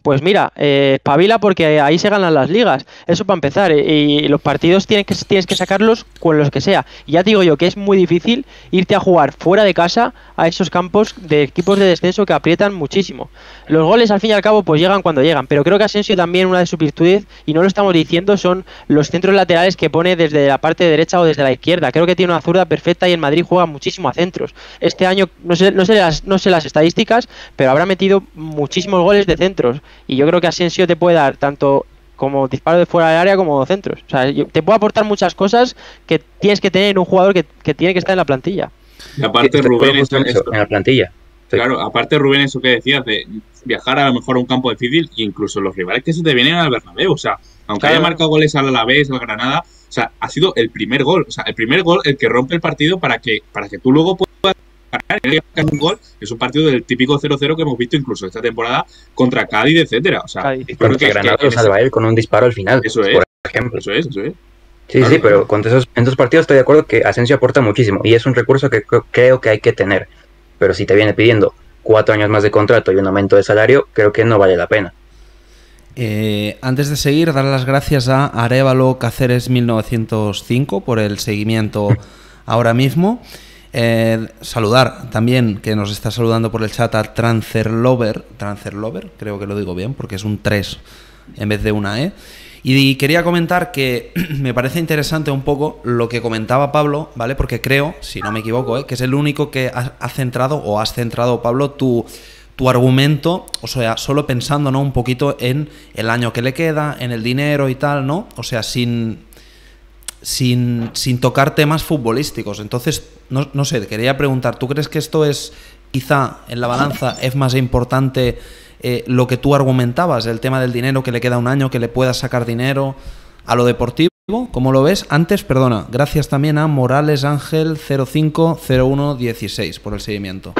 pues mira, eh, espabila porque ahí se ganan las ligas. Eso para empezar. Y los partidos tienes que, tienes que sacarlos con los que sea. Y ya te digo yo que es muy difícil irte a jugar fuera de casa a esos campos de equipos de descenso que aprietan muchísimo. Los goles al fin y al cabo pues llegan cuando llegan. Pero creo que Asensio también una de sus virtudes, y no lo estamos diciendo, son los centros laterales que pone desde la parte derecha o desde la izquierda. Creo que tiene una zurda perfecta y en Madrid juega muchísimo a centros. Este año, no sé, no sé, las, no sé las estadísticas, pero habrá metido muchísimos goles de centros. Y yo creo que Asensio te puede dar tanto como disparo de fuera del área como centros. O sea, yo, te puede aportar muchas cosas que tienes que tener en un jugador que, que tiene que estar en la plantilla. Y aparte, Rubén, eso, eso, en la plantilla. Sí. Claro, aparte, Rubén, eso que decías de viajar a lo mejor a un campo difícil, e incluso los rivales que se te vienen al Bernabéu. O sea, aunque Claro. haya marcado goles al Alavés, al Granada, o sea, ha sido el primer gol. O sea, el primer gol el que rompe el partido para que, para que tú luego puedas un gol. Es un partido del típico cero cero que hemos visto incluso esta temporada contra Cádiz, etcétera. O sea, Cádiz. Y creo contra que, Granada que lo en salva ese- él con un disparo al final, Eso es. por ejemplo. Eso es, eso es. Sí, Claro, sí, pero claro. contra esos, en esos partidos estoy de acuerdo que Asensio aporta muchísimo y es un recurso que creo- creo que hay que tener. Pero si te viene pidiendo cuatro años más de contrato y un aumento de salario, creo que no vale la pena. Eh, antes de seguir, dar las gracias a Arévalo Cáceres mil novecientos cinco por el seguimiento ahora mismo. Eh, saludar también, que nos está saludando por el chat, a Trancerlover, Trancerlover, creo que lo digo bien, porque es un tres en vez de una E. Y quería comentar que me parece interesante un poco lo que comentaba Pablo, ¿vale? Porque creo, si no me equivoco, ¿eh? que es el único que ha, ha centrado, o has centrado, Pablo, tu, tu argumento, o sea, solo pensando, ¿no? Un poquito en el año que le queda, en el dinero y tal, ¿no? O sea, sin, sin, sin tocar temas futbolísticos. Entonces, no, no sé, quería preguntar, ¿tú crees que esto es, quizá, en la balanza, es más importante eh, lo que tú argumentabas, el tema del dinero, que le queda un año, que le puedas sacar dinero a lo deportivo? ¿Cómo lo ves? Antes, perdona, gracias también a Morales Ángel cero cinco cero uno dieciséis por el seguimiento.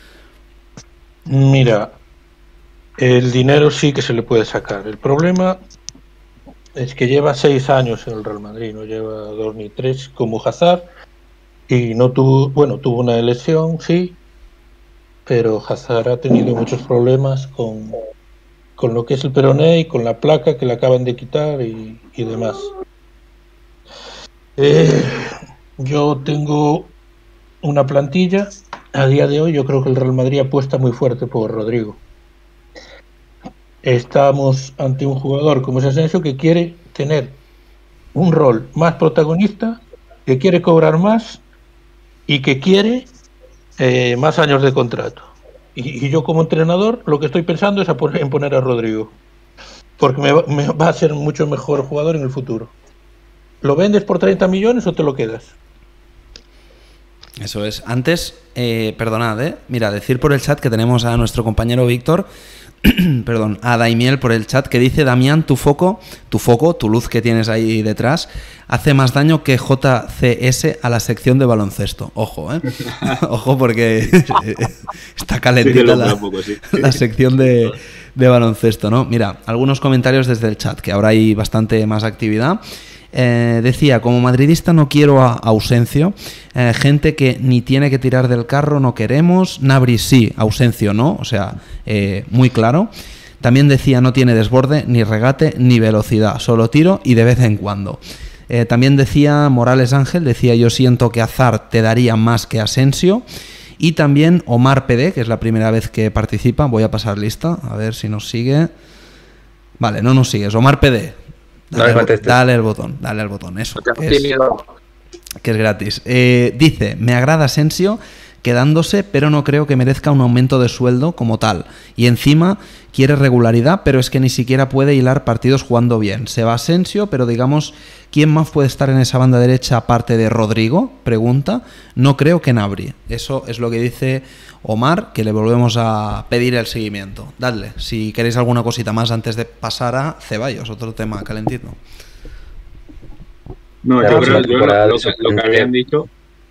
Mira, el dinero sí que se le puede sacar. El problema es que lleva seis años en el Real Madrid, no lleva dos ni tres como Hazard, y no tuvo, bueno, tuvo una lesión, sí, pero Hazard ha tenido muchos problemas con, con lo que es el peroné y con la placa que le acaban de quitar y, y demás. Eh, yo tengo una plantilla. A día de hoy yo creo que el Real Madrid apuesta muy fuerte por Rodrigo. Estamos ante un jugador como es Asensio que quiere tener un rol más protagonista, que quiere cobrar más y que quiere eh, más años de contrato. Y, y yo como entrenador lo que estoy pensando es a poner, en poner a Rodrigo, porque me va, me va a ser mucho mejor jugador en el futuro. ¿Lo vendes por treinta millones o te lo quedas? Eso es. Antes, eh, perdonad, ¿eh? Mira, decir por el chat que tenemos a nuestro compañero Víctor, perdón, a Daimiel por el chat, que dice: Damián, tu foco, tu foco, tu luz que tienes ahí detrás, hace más daño que J C S a la sección de baloncesto. Ojo, ¿eh? Ojo, porque está calentita la, la sección de, de baloncesto, ¿no? Mira, algunos comentarios desde el chat, que ahora hay bastante más actividad. Eh, decía, como madridista no quiero a Ausencio, eh, gente que ni tiene que tirar del carro no queremos, Nabri sí, Ausencio no, o sea, eh, muy claro. También decía, no tiene desborde, ni regate, ni velocidad, solo tiro y de vez en cuando. Eh, también decía Morales Ángel, decía, yo siento que Hazard te daría más que Asensio. Y también Omar P D, que es la primera vez que participa, voy a pasar lista, a ver si nos sigue. Vale, no nos sigues, Omar P D. Dale, Dale, el, dale el botón, dale al botón, eso, que es, Tímido. que es gratis. Eh, dice, me agrada Asensio quedándose, pero no creo que merezca un aumento de sueldo como tal. Y encima quiere regularidad, pero es que ni siquiera puede hilar partidos jugando bien. Se va Asensio, pero digamos, ¿quién más puede estar en esa banda derecha aparte de Rodrigo? Pregunta. No creo que Nabri. Eso es lo que dice Omar, que le volvemos a pedir el seguimiento. Dadle, si queréis alguna cosita más antes de pasar a Ceballos, otro tema calentito. No, La yo creo próxima yo lo, temporada lo de que, lo que suplente. habían dicho.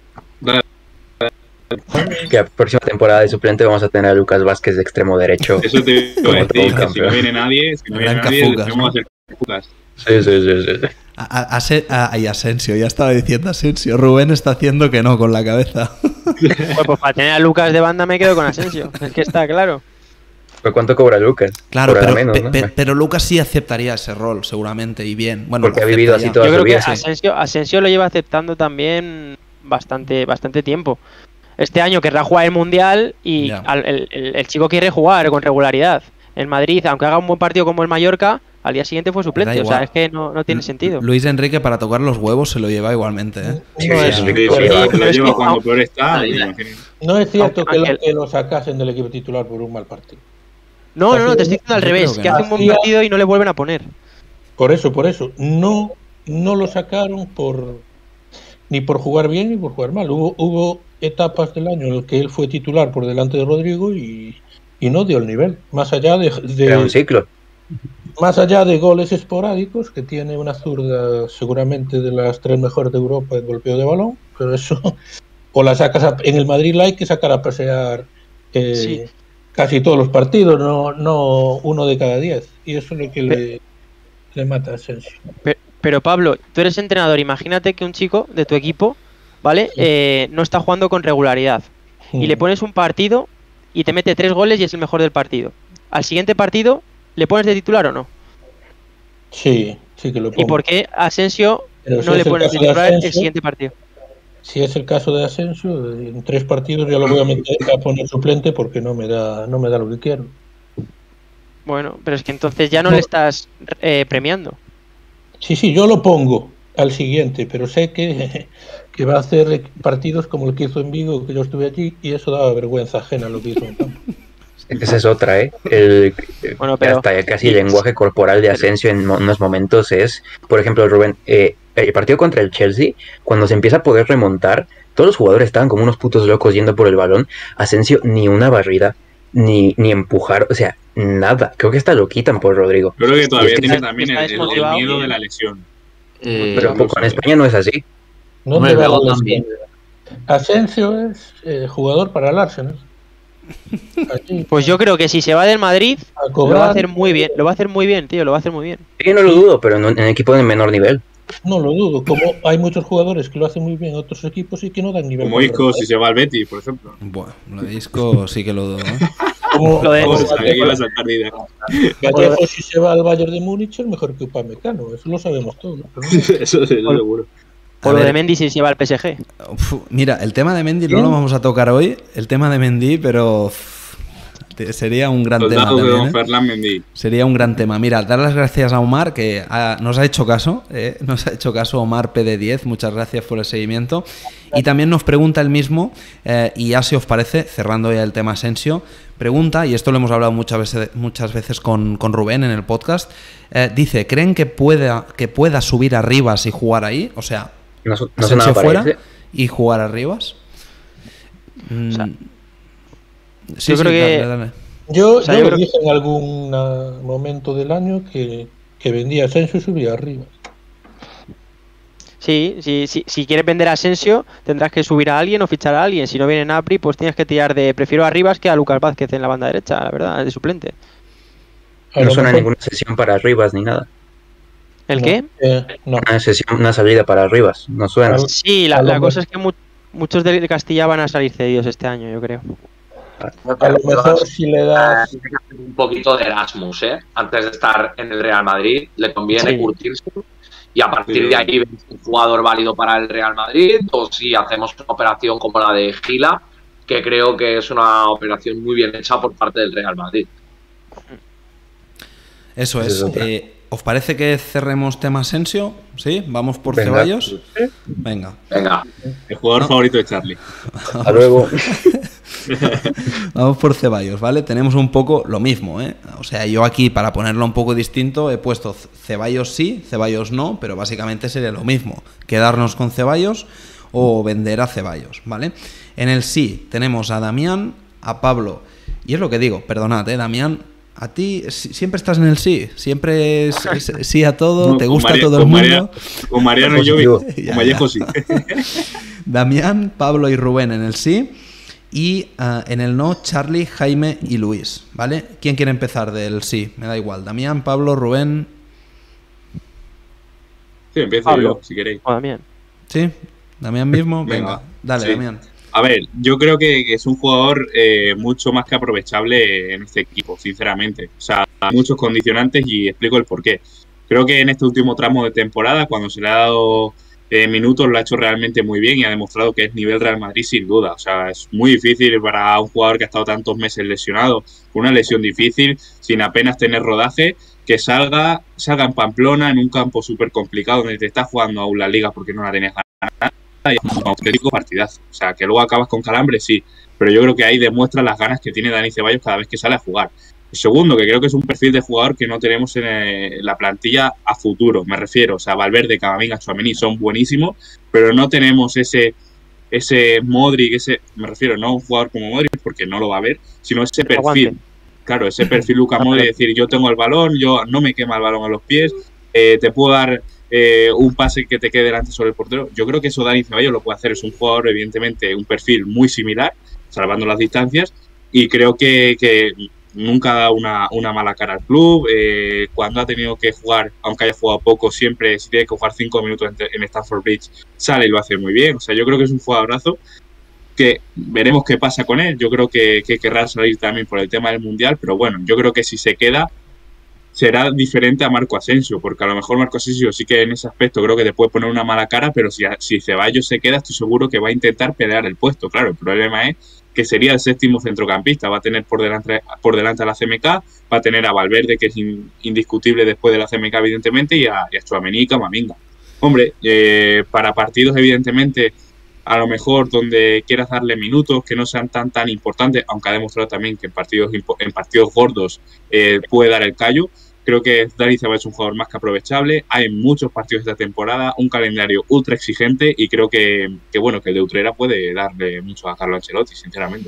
Que la próxima temporada de suplente vamos a tener a Lucas Vázquez de extremo derecho. Eso te iba Como a todo decir, un que si no campeón. viene nadie, si no viene Gran nadie, Cafucas, tenemos ¿no? que hacer Cafucas. Sí, sí, sí, sí. A, a, a, a, y Asensio, ya estaba diciendo Asensio. Rubén está haciendo que no con la cabeza. Pues, pues para tener a Lucas de banda me quedo con Asensio. Es que está claro. ¿Pero cuánto cobra Lucas? Claro, Cobrará pero, menos, pe- ¿no? pe- pero Lucas sí aceptaría ese rol, seguramente, y bien. Bueno, Porque lo ha vivido así aceptaría. toda Yo su creo que vida, sí. Asensio, Asensio lo lleva aceptando también bastante, bastante tiempo. Este año querrá jugar el Mundial y Ya. al- el, el- el chico quiere jugar con regularidad. En Madrid, aunque haga un buen partido como el Mallorca, al día siguiente fue suplente. O sea, igual. es que no, no tiene sentido. Luis Enrique para tocar los huevos se lo lleva igualmente, ¿eh? Sí, No sí, es, sí, Sí, sí, sí, sí. lo pero es lleva que- cuando aun- peor está. Ahí, me ahí. imagino. no es cierto que lo, Ángel. que lo sacasen del equipo titular por un mal partido. No, no, no, te estoy diciendo al Yo revés. creo que Que no. hace un buen Hacía- partido y no le vuelven a poner. Por eso, por eso. No, no lo sacaron por ni por jugar bien ni por jugar mal. Hubo, hubo etapas del año en las que él fue titular por delante de Rodrigo y, y no dio el nivel. Más allá de, de- Era un ciclo. más allá de goles esporádicos, que tiene una zurda seguramente de las tres mejores de Europa en golpeo de balón, pero eso, o la sacas a- en el Madrid la hay que sacar a pasear eh, Sí. casi todos los partidos, no, no uno de cada diez. Y eso es lo que le, le mata a Asensio. Pe- Pero Pablo, tú eres entrenador. Imagínate que un chico de tu equipo, ¿vale? Eh, no está jugando con regularidad. Y le pones un partido y te mete tres goles y es el mejor del partido. Al siguiente partido, ¿le pones de titular o no? Sí, sí que lo ¿Y pongo. por qué Asensio Pero si no es le el pones de caso de titular el Asensio- siguiente partido? Si es el caso de Asensio, en tres partidos ya lo voy a meter a poner suplente porque no me da, no me da lo que quiero. Bueno, pero es que entonces ya no No. le estás eh, premiando. Sí, sí, yo lo pongo al siguiente, pero sé que, que va a hacer partidos como el que hizo en Vigo, que yo estuve allí, y eso daba vergüenza ajena lo que hizo en campo. Esa es otra, ¿eh? El, Bueno, pero- hasta casi el lenguaje corporal de Asensio en mo- unos momentos es, por ejemplo, Rubén, eh, el partido contra el Chelsea, cuando se empieza a poder remontar, todos los jugadores estaban como unos putos locos yendo por el balón. Asensio ni una barrida, ni, ni empujar, o sea, nada. Creo que hasta lo quitan por Rodrigo. Yo creo que todavía es que tiene está- también el, está el- el desmotivado. miedo de la lesión. Eh, Pero Incluso, con eh. España no es así. ¿Dónde Hombre, va luego la también. lesión? Asensio es eh, jugador para el Arsenal. Allí, Pues yo creo que si se va del Madrid, a lo va a cobrar, hacer muy bien. Lo va a hacer muy bien, tío. Lo va a hacer muy bien. Sí, no lo dudo, pero en un en equipo de menor nivel. no lo dudo. Como hay muchos jugadores que lo hacen muy bien en otros equipos y que no dan nivel. Como para Isco, el si se va al Betis, por ejemplo. Bueno, lo de Isco sí que lo dudo, ¿eh? Como, Lo de- como Vamos, sabía que iba a Vallejo, saltar de idea. Vallejo, si se va al Bayern de Múnich es mejor que Upamecano, eso lo sabemos todos. pero no. Eso, eso seguro. O A lo ver. de Mendy si se va al P S G. Uf, mira, el tema de Mendy no lo vamos a tocar hoy, el tema de Mendy, pero uf, te- sería un gran Los tema datos de también, Don ¿eh? Ferland Mendy. Sería un gran tema. Mira, dar las gracias a Omar, que ah, nos ha hecho caso, ¿eh? Nos ha hecho caso Omar P D diez, muchas gracias por el seguimiento. Y también nos pregunta el mismo, eh, y ya si os parece, cerrando ya el tema Asensio, pregunta, y esto lo hemos hablado muchas veces, muchas veces con, con Rubén en el podcast, eh, dice, ¿creen que pueda, que pueda subir a Rivas y jugar ahí? O sea, No, su- no Asensio sonaba para fuera irse. y jugar a Rivas. Mm, O sea, sí, yo sí, creo que- dale, dale. Yo, O sea, yo yo lo creo que- dije en algún ah, momento del año que, que vendía Asensio y subía arriba. Sí, sí, sí, si quieres vender a Asensio, tendrás que subir a alguien o fichar a alguien. Si no viene Napri, pues tienes que tirar de. Prefiero a Rivas que a Lucas Vázquez en la banda derecha, la verdad, de suplente. A No lo suena mejor- ninguna sesión para Rivas ni nada. ¿El no, qué? eh, no. Una sesión, una salida para Rivas, no suena. Algo- Sí, la, a lo la mejor- cosa es que mu- muchos de Castilla van a salir cedidos este año, yo creo. A lo mejor si le das. Tiene que hacer un poquito de Erasmus, ¿eh? Antes de estar en el Real Madrid, le conviene Sí. curtirse y a partir Sí. de ahí ver si es un jugador válido para el Real Madrid o si hacemos una operación como la de Gila, que creo que es una operación muy bien hecha por parte del Real Madrid. Eso Esa es. es otra. Eh, ¿Os parece que cerremos tema Asensio? ¿Sí? ¿Vamos por Venga. Ceballos? Venga. Venga, El jugador No. favorito de Charlie. Hasta luego. Vamos por Ceballos, ¿vale? Tenemos un poco lo mismo, ¿eh? O sea, yo aquí, para ponerlo un poco distinto, he puesto Ceballos sí, Ceballos no, pero básicamente sería lo mismo. Quedarnos con Ceballos o vender a Ceballos, ¿vale? En el sí tenemos a Damián, a Pablo, y es lo que digo, perdonad, ¿eh? Damián, a ti si- siempre estás en el sí, siempre es, es sí a todo, No, te con gusta María- todo el con mundo. María- Con Mariano y yo, Positivo. y- Ya, con Vallejo sí. Damián, Pablo y Rubén en el sí. Y ah, en el no, Charlie, Jaime y Luis, ¿vale? ¿Quién quiere empezar del sí? Me da igual. Damián, Pablo, Rubén. Sí, empiezo Pablo. yo, si queréis. O Damián. ¿Sí? ¿Damián mismo? Venga, Venga, dale, sí. Damián. A ver, yo creo que, que es un jugador eh, mucho más que aprovechable en este equipo, sinceramente. O sea, hay muchos condicionantes y explico el porqué. Creo que en este último tramo de temporada, cuando se le ha dado eh, minutos, lo ha hecho realmente muy bien y ha demostrado que es nivel Real Madrid sin duda. O sea, es muy difícil para un jugador que ha estado tantos meses lesionado, con una lesión difícil, sin apenas tener rodaje, que salga, salga en Pamplona, en un campo súper complicado, donde te estás jugando aún la liga porque no la tenías ganada, y es un auténtico partidazo. O sea, que luego acabas con calambre, sí, pero yo creo que ahí demuestra las ganas que tiene Dani Ceballos cada vez que sale a jugar. El segundo, que creo que es un perfil de jugador que no tenemos en, eh, la plantilla a futuro, me refiero. O sea, Valverde, Camavinga, Tchouaméni son buenísimos, pero no tenemos ese ese Modric, ese, me refiero, no a un jugador como Modric, porque no lo va a ver, sino ese perfil. Aguante. Claro, ese perfil Luka Modric, es decir, yo tengo el balón, yo no me quema el balón a los pies, eh, te puedo dar eh, un pase que te quede delante sobre el portero. Yo creo que eso Dani Ceballos lo puede hacer. Es un jugador, evidentemente, un perfil muy similar, salvando las distancias, y creo que, que nunca da una, una mala cara al club. Eh, cuando ha tenido que jugar, aunque haya jugado poco, siempre, si tiene que jugar cinco minutos en, en Stamford Bridge, sale y lo hace muy bien. O sea, yo creo que es un jugadorazo que veremos qué pasa con él. Yo creo que, que querrá salir también por el tema del Mundial, pero bueno, yo creo que si se queda será diferente a Marco Asensio, porque a lo mejor Marco Asensio sí que en ese aspecto creo que te puede poner una mala cara, pero si, si Ceballos se queda, estoy seguro que va a intentar pelear el puesto. Claro, el problema es que sería el séptimo centrocampista, va a tener por delante, por delante a la C M K, va a tener a Valverde, que es in, indiscutible después de la C M K, evidentemente, y a, y a Tchouaméni y Camavinga. Hombre, eh, para partidos, evidentemente, a lo mejor donde quieras darle minutos que no sean tan tan importantes, aunque ha demostrado también que en partidos en partidos gordos eh, puede dar el callo. Creo que Dani Ceballos es un jugador más que aprovechable. Hay muchos partidos esta temporada, un calendario ultra exigente, y creo que, que bueno, que el de Utrera puede darle mucho a Carlo Ancelotti, sinceramente.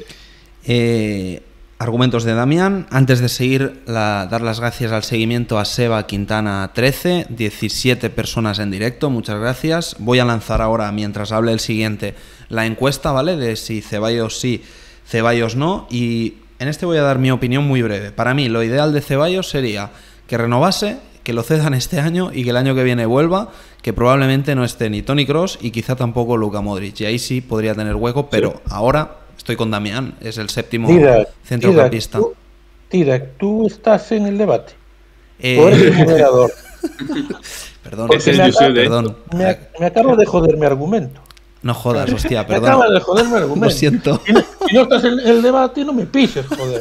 Eh, argumentos de Damián. Antes de seguir, la, dar las gracias al seguimiento a Seba Quintana trece, diecisiete personas en directo, muchas gracias. Voy a lanzar ahora, mientras hable el siguiente, la encuesta, ¿vale? De si Ceballos sí, Ceballos no, y en este voy a dar mi opinión muy breve. Para mí, lo ideal de Ceballos sería que renovase, que lo cedan este año y que el año que viene vuelva, que probablemente no esté ni Toni Kroos y quizá tampoco Luka Modric, y ahí sí podría tener hueco, pero sí. Ahora estoy con Damián, es el séptimo Didac, centrocampista. Didac, tú, Didac, tú estás en el debate. Eh... Tú eres el moderador. Perdón, me, acabo, perdón. Me, me acabo de joder mi argumento. No jodas, hostia, perdón. Me acabas de joder mi argumento. Lo siento. Si no, si no estás en el debate, no me pises, joder.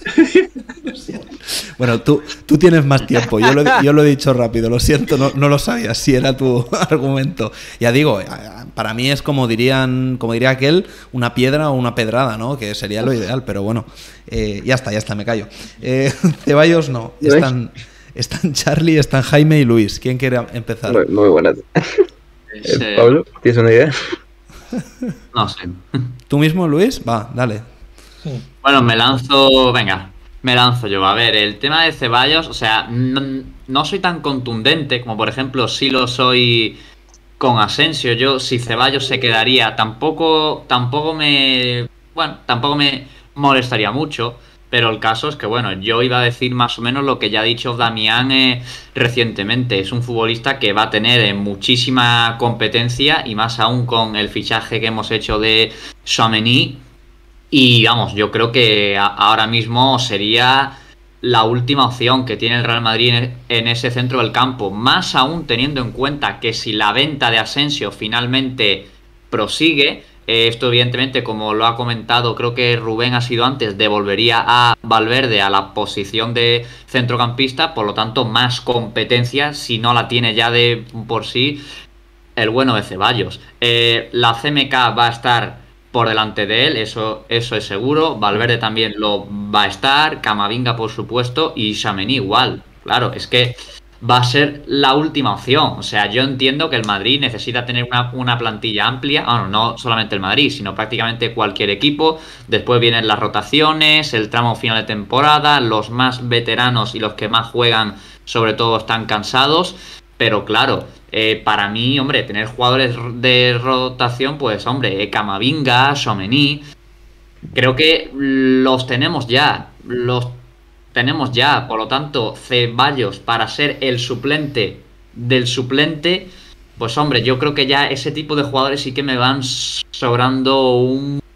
Bueno, tú, tú tienes más tiempo, yo lo, yo lo he dicho rápido, lo siento, no, no lo sabía si era tu argumento. Ya digo, para mí es como dirían, como diría aquel, una piedra o una pedrada, ¿no? Que sería lo ideal, pero bueno, eh, ya está, ya está, me callo. Eh, Ceballos no, están, están Charlie, están Jaime y Luis. ¿Quién quiere empezar? Muy, muy buenas. Eh, Pablo, ¿tienes una idea? No sé. ¿Tú mismo, Luis? Va, dale. Bueno, me lanzo, venga, me lanzo yo. A ver, el tema de Ceballos, o sea, no, no soy tan contundente como por ejemplo sí lo soy con Asensio. Yo, si Ceballos se quedaría, tampoco, tampoco me, bueno, tampoco me molestaría mucho. Pero el caso es que, bueno, yo iba a decir más o menos lo que ya ha dicho Damián eh, recientemente. Es un futbolista que va a tener eh, muchísima competencia, y más aún con el fichaje que hemos hecho de Tchouaméni. Y vamos, yo creo que a, ahora mismo sería la última opción que tiene el Real Madrid en, en ese centro del campo. Más aún teniendo en cuenta que si la venta de Asensio finalmente prosigue, eh, esto evidentemente, como lo ha comentado, creo que Rubén ha sido antes, devolvería a Valverde a la posición de centrocampista. Por lo tanto, más competencia, si no la tiene ya de por sí, el bueno de Ceballos. Eh, la C M K va a estar por delante de él, eso, eso es seguro. Valverde también lo va a estar, Camavinga por supuesto, y Tchouaméni igual. Claro, es que va a ser la última opción. O sea, yo entiendo que el Madrid necesita tener una, una plantilla amplia. Bueno, no solamente el Madrid, sino prácticamente cualquier equipo. Después vienen las rotaciones, el tramo final de temporada, los más veteranos y los que más juegan sobre todo están cansados. Pero claro, eh, para mí, hombre, tener jugadores de rotación, pues hombre, Camavinga, Tchouaméni, creo que los tenemos ya, los tenemos ya. Por lo tanto, Ceballos para ser el suplente del suplente, pues hombre, yo creo que ya ese tipo de jugadores sí que me van sobrando un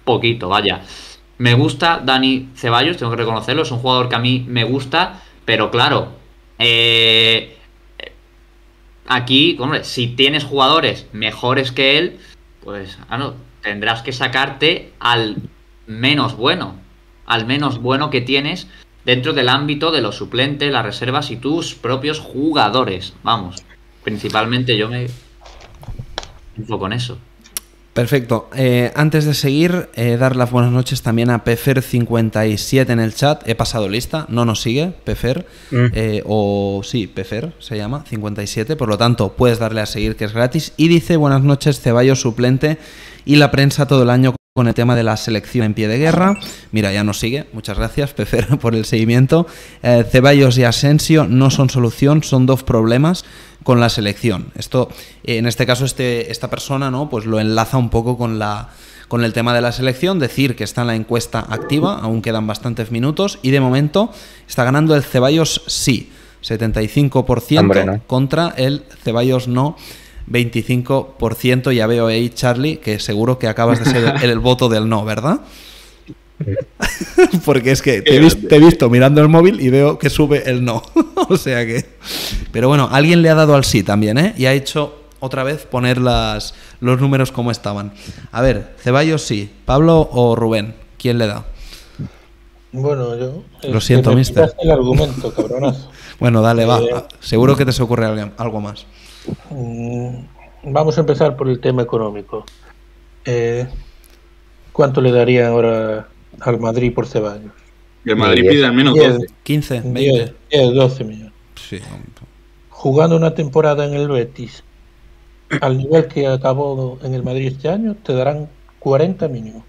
poquito, vaya. Me gusta Dani Ceballos, tengo que reconocerlo, es un jugador que a mí me gusta, pero claro, eh, aquí, hombre, si tienes jugadores mejores que él, pues ah, no, tendrás que sacarte al menos bueno, al menos bueno que tienes dentro del ámbito de los suplentes, las reservas y tus propios jugadores. Vamos, principalmente yo me enfoco en eso. Perfecto. Eh, antes de seguir, eh, dar las buenas noches también a Pefer cincuenta y siete en el chat. He pasado lista, no nos sigue, Pefer. Mm. Eh, o sí, Pefer se llama, cincuenta y siete. Por lo tanto, puedes darle a seguir, que es gratis. Y dice, buenas noches, Ceballos suplente y la prensa todo el año con el tema de la selección en pie de guerra. Mira, ya nos sigue. Muchas gracias, Pefer, por el seguimiento. Eh, Ceballos y Asensio no son solución, son dos problemas con la selección. Esto, eh, en este caso, este, esta persona, ¿no? Pues lo enlaza un poco con la con el tema de la selección, decir que está en la encuesta activa, aún quedan bastantes minutos, y de momento está ganando el Ceballos sí, setenta y cinco por ciento. Hombre, ¿no? Contra el Ceballos no, veinticinco por ciento. Ya veo ahí, Charlie, que seguro que acabas de ser el, el voto del no, ¿verdad? Porque es que te he, visto, te he visto mirando el móvil y veo que sube el no. O sea que... Pero bueno, alguien le ha dado al sí también, ¿eh? Y ha hecho otra vez poner las, los números como estaban. A ver, Ceballos sí. ¿Pablo o Rubén? ¿Quién le da? Bueno, yo... Lo siento, mister. El argumento, cabronazo. Bueno, dale, va. Eh, Seguro que te se ocurre algo, algo más. Vamos a empezar por el tema económico. Eh, ¿Cuánto le daría ahora al Madrid por Ceballos? El Madrid pide al menos doce. quince, veinte. diez, doce millones. Sí. Jugando una temporada en el Betis al nivel que acabó en el Madrid este año, te darán cuarenta mínimo.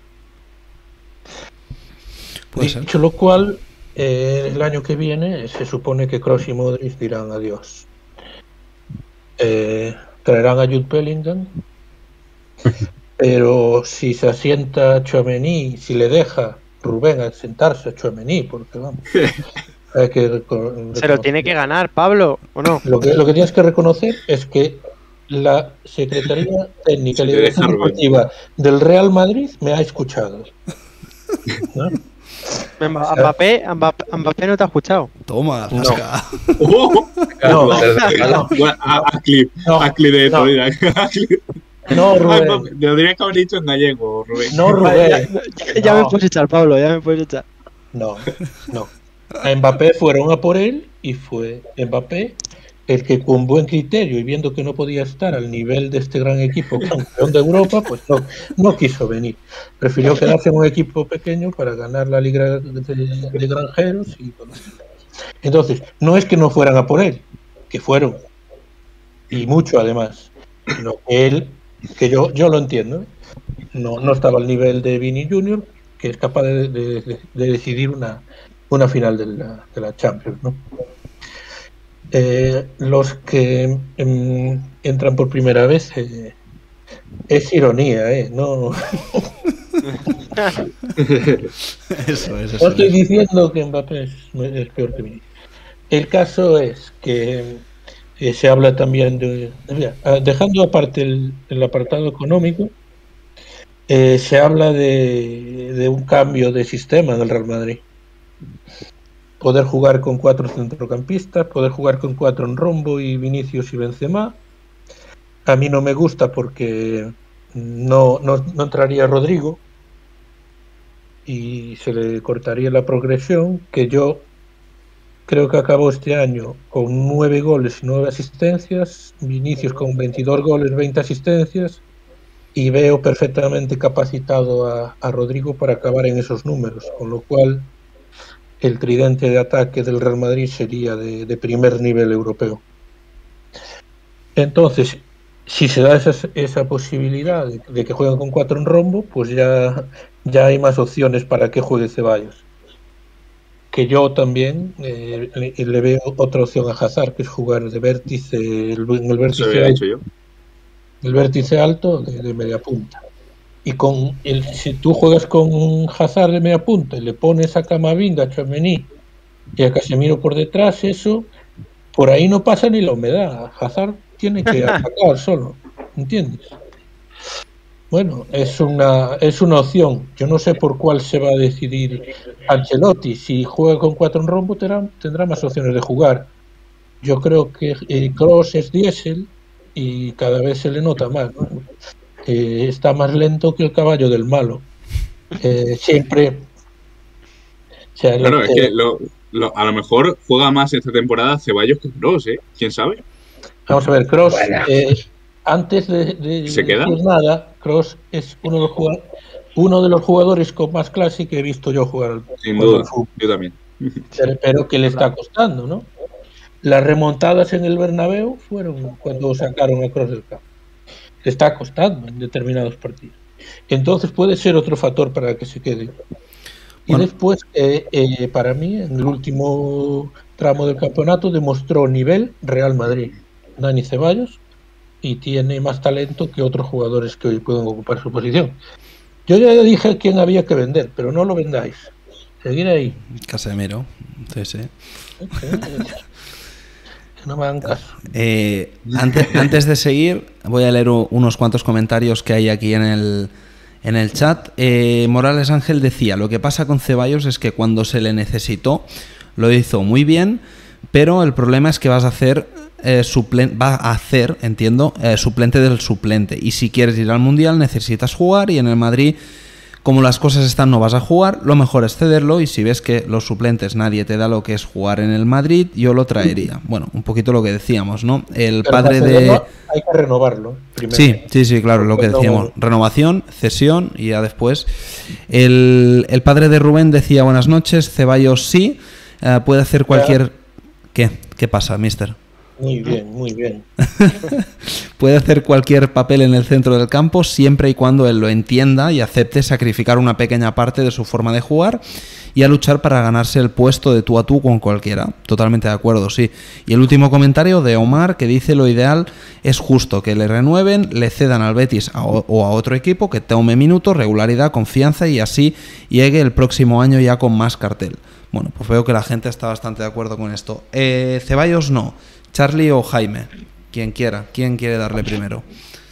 Dicho lo cual, eh, el año que viene se supone que Kroos y Modric dirán adiós. Eh, traerán a Jude Bellingham, pero si se asienta Tchouaméni, si le deja Rubén a sentarse a Tchouaméni, porque vamos, hay que se lo tiene que ganar, Pablo, ¿o no? Lo que, lo que tienes que reconocer es que la Secretaría Técnica y Dirección Deportiva del Real Madrid me ha escuchado, ¿no? Mbappé, Mbappé, Mbappé no te ha escuchado. Toma, no. Oh, no, no, no. A clip, a clip de todo. No, Rubén. Te lo tendría que haber dicho en gallego, Rubén. No, Rubén. Ya, ya, ya no. me puedes echar, Pablo, ya me puedes echar. No, no. A Mbappé fueron a por él y fue Mbappé el que con buen criterio y viendo que no podía estar al nivel de este gran equipo campeón de Europa, pues no, no quiso venir. Prefirió quedarse en un equipo pequeño para ganar la Liga de, de, de Granjeros. Y, entonces, no es que no fueran a por él, que fueron, y mucho además, sino que él, que yo, yo lo entiendo, ¿eh? no, no estaba al nivel de Vini junior, que es capaz de, de, de, de decidir una, una final de la, de la Champions, ¿no? Eh, los que eh, entran por primera vez eh, es ironía, ¿eh? No, eso, eso, eso, no estoy diciendo que Mbappé es, es peor que mí. El caso es que eh, se habla también de, de dejando aparte el, el apartado económico, eh, se habla de, de un cambio de sistema en el Real Madrid. Poder jugar con cuatro centrocampistas, poder jugar con cuatro en rombo y Vinicius y Benzema. A mí no me gusta porque no, no, no entraría Rodrigo y se le cortaría la progresión, que yo creo que acabó este año con nueve goles y nueve asistencias, Vinicius con veintidós goles, veinte asistencias, y veo perfectamente capacitado a, a Rodrigo para acabar en esos números, con lo cual el tridente de ataque del Real Madrid sería de, de primer nivel europeo. Entonces, si se da esa, esa posibilidad de, de que jueguen con cuatro en rombo, pues ya, ya hay más opciones para que juegue Ceballos. Que yo también eh, le, le veo otra opción a Hazard, que es jugar de vértice, el, en el vértice, alto, yo. el vértice alto de, de media punta. Y con el, si tú juegas con Hazard de media punta y le pones a Camavinga, a Tchouaméni y a Casemiro por detrás, eso por ahí no pasa ni la humedad. Hazard tiene que atacar solo, ¿entiendes? Bueno, es una, es una opción. Yo no sé por cuál se va a decidir Ancelotti. Si juega con cuatro en rombo, tendrá, tendrá más opciones de jugar. Yo creo que eh, Kroos es diésel y cada vez se le nota más, ¿no? Eh, está más lento que el caballo del malo. Eh, siempre... O sea, Claro, lo es que lo, lo, a lo mejor juega más esta temporada Ceballos que Kroos, ¿eh? ¿Quién sabe? Vamos a ver, Kroos, Bueno. eh, antes de, de ¿Se queda? decir nada, Kroos es uno de, los jugadores, uno de los jugadores con más clase que he visto yo jugar al Sin jugar duda, al fútbol. yo también. Pero, pero que le está costando, ¿no? Las remontadas en el Bernabéu fueron cuando sacaron a Kroos del campo. Le está costando en determinados partidos. Entonces puede ser otro factor para que se quede. Y Bueno. después, eh, eh, para mí, en el último tramo del campeonato demostró nivel Real Madrid. Dani Ceballos, y tiene más talento que otros jugadores que hoy pueden ocupar su posición. Yo ya dije quién había que vender, pero no lo vendáis. Seguir ahí. Casemiro, sí, sí. Que no me hagan caso. Eh, antes, antes de seguir, voy a leer u- unos cuantos comentarios que hay aquí en el, en el chat. Eh, Morales Ángel decía, lo que pasa con Ceballos es que cuando se le necesitó, lo hizo muy bien, pero el problema es que vas a hacer... Eh, suplen- va a hacer, entiendo, eh, suplente del suplente. Y si quieres ir al Mundial necesitas jugar, y en el Madrid, como las cosas están, no vas a jugar. Lo mejor es cederlo, y si ves que los suplentes nadie te da lo que es jugar en el Madrid, yo lo traería. Bueno, un poquito lo que decíamos, ¿no? El Pero padre para de... cederlo hay que renovarlo primero. Sí, sí, sí, claro, lo que decíamos. Renovación, cesión y ya después. El, el padre de Rubén decía, buenas noches, Ceballos sí, eh, puede hacer cualquier... ¿Qué? ¿Qué pasa, mister? Muy bien, muy bien. Puede hacer cualquier papel en el centro del campo siempre y cuando él lo entienda y acepte sacrificar una pequeña parte de su forma de jugar y a luchar para ganarse el puesto de tú a tú con cualquiera. Totalmente de acuerdo, sí. Y el último comentario de Omar, que dice lo ideal es justo que le renueven, le cedan al Betis a o, o a otro equipo que tome minutos, regularidad, confianza y así llegue el próximo año ya con más cartel. Bueno, pues veo que la gente está bastante de acuerdo con esto. Eh, Ceballos no. ¿Charlie o Jaime? Quien quiera. ¿Quién quiere darle primero?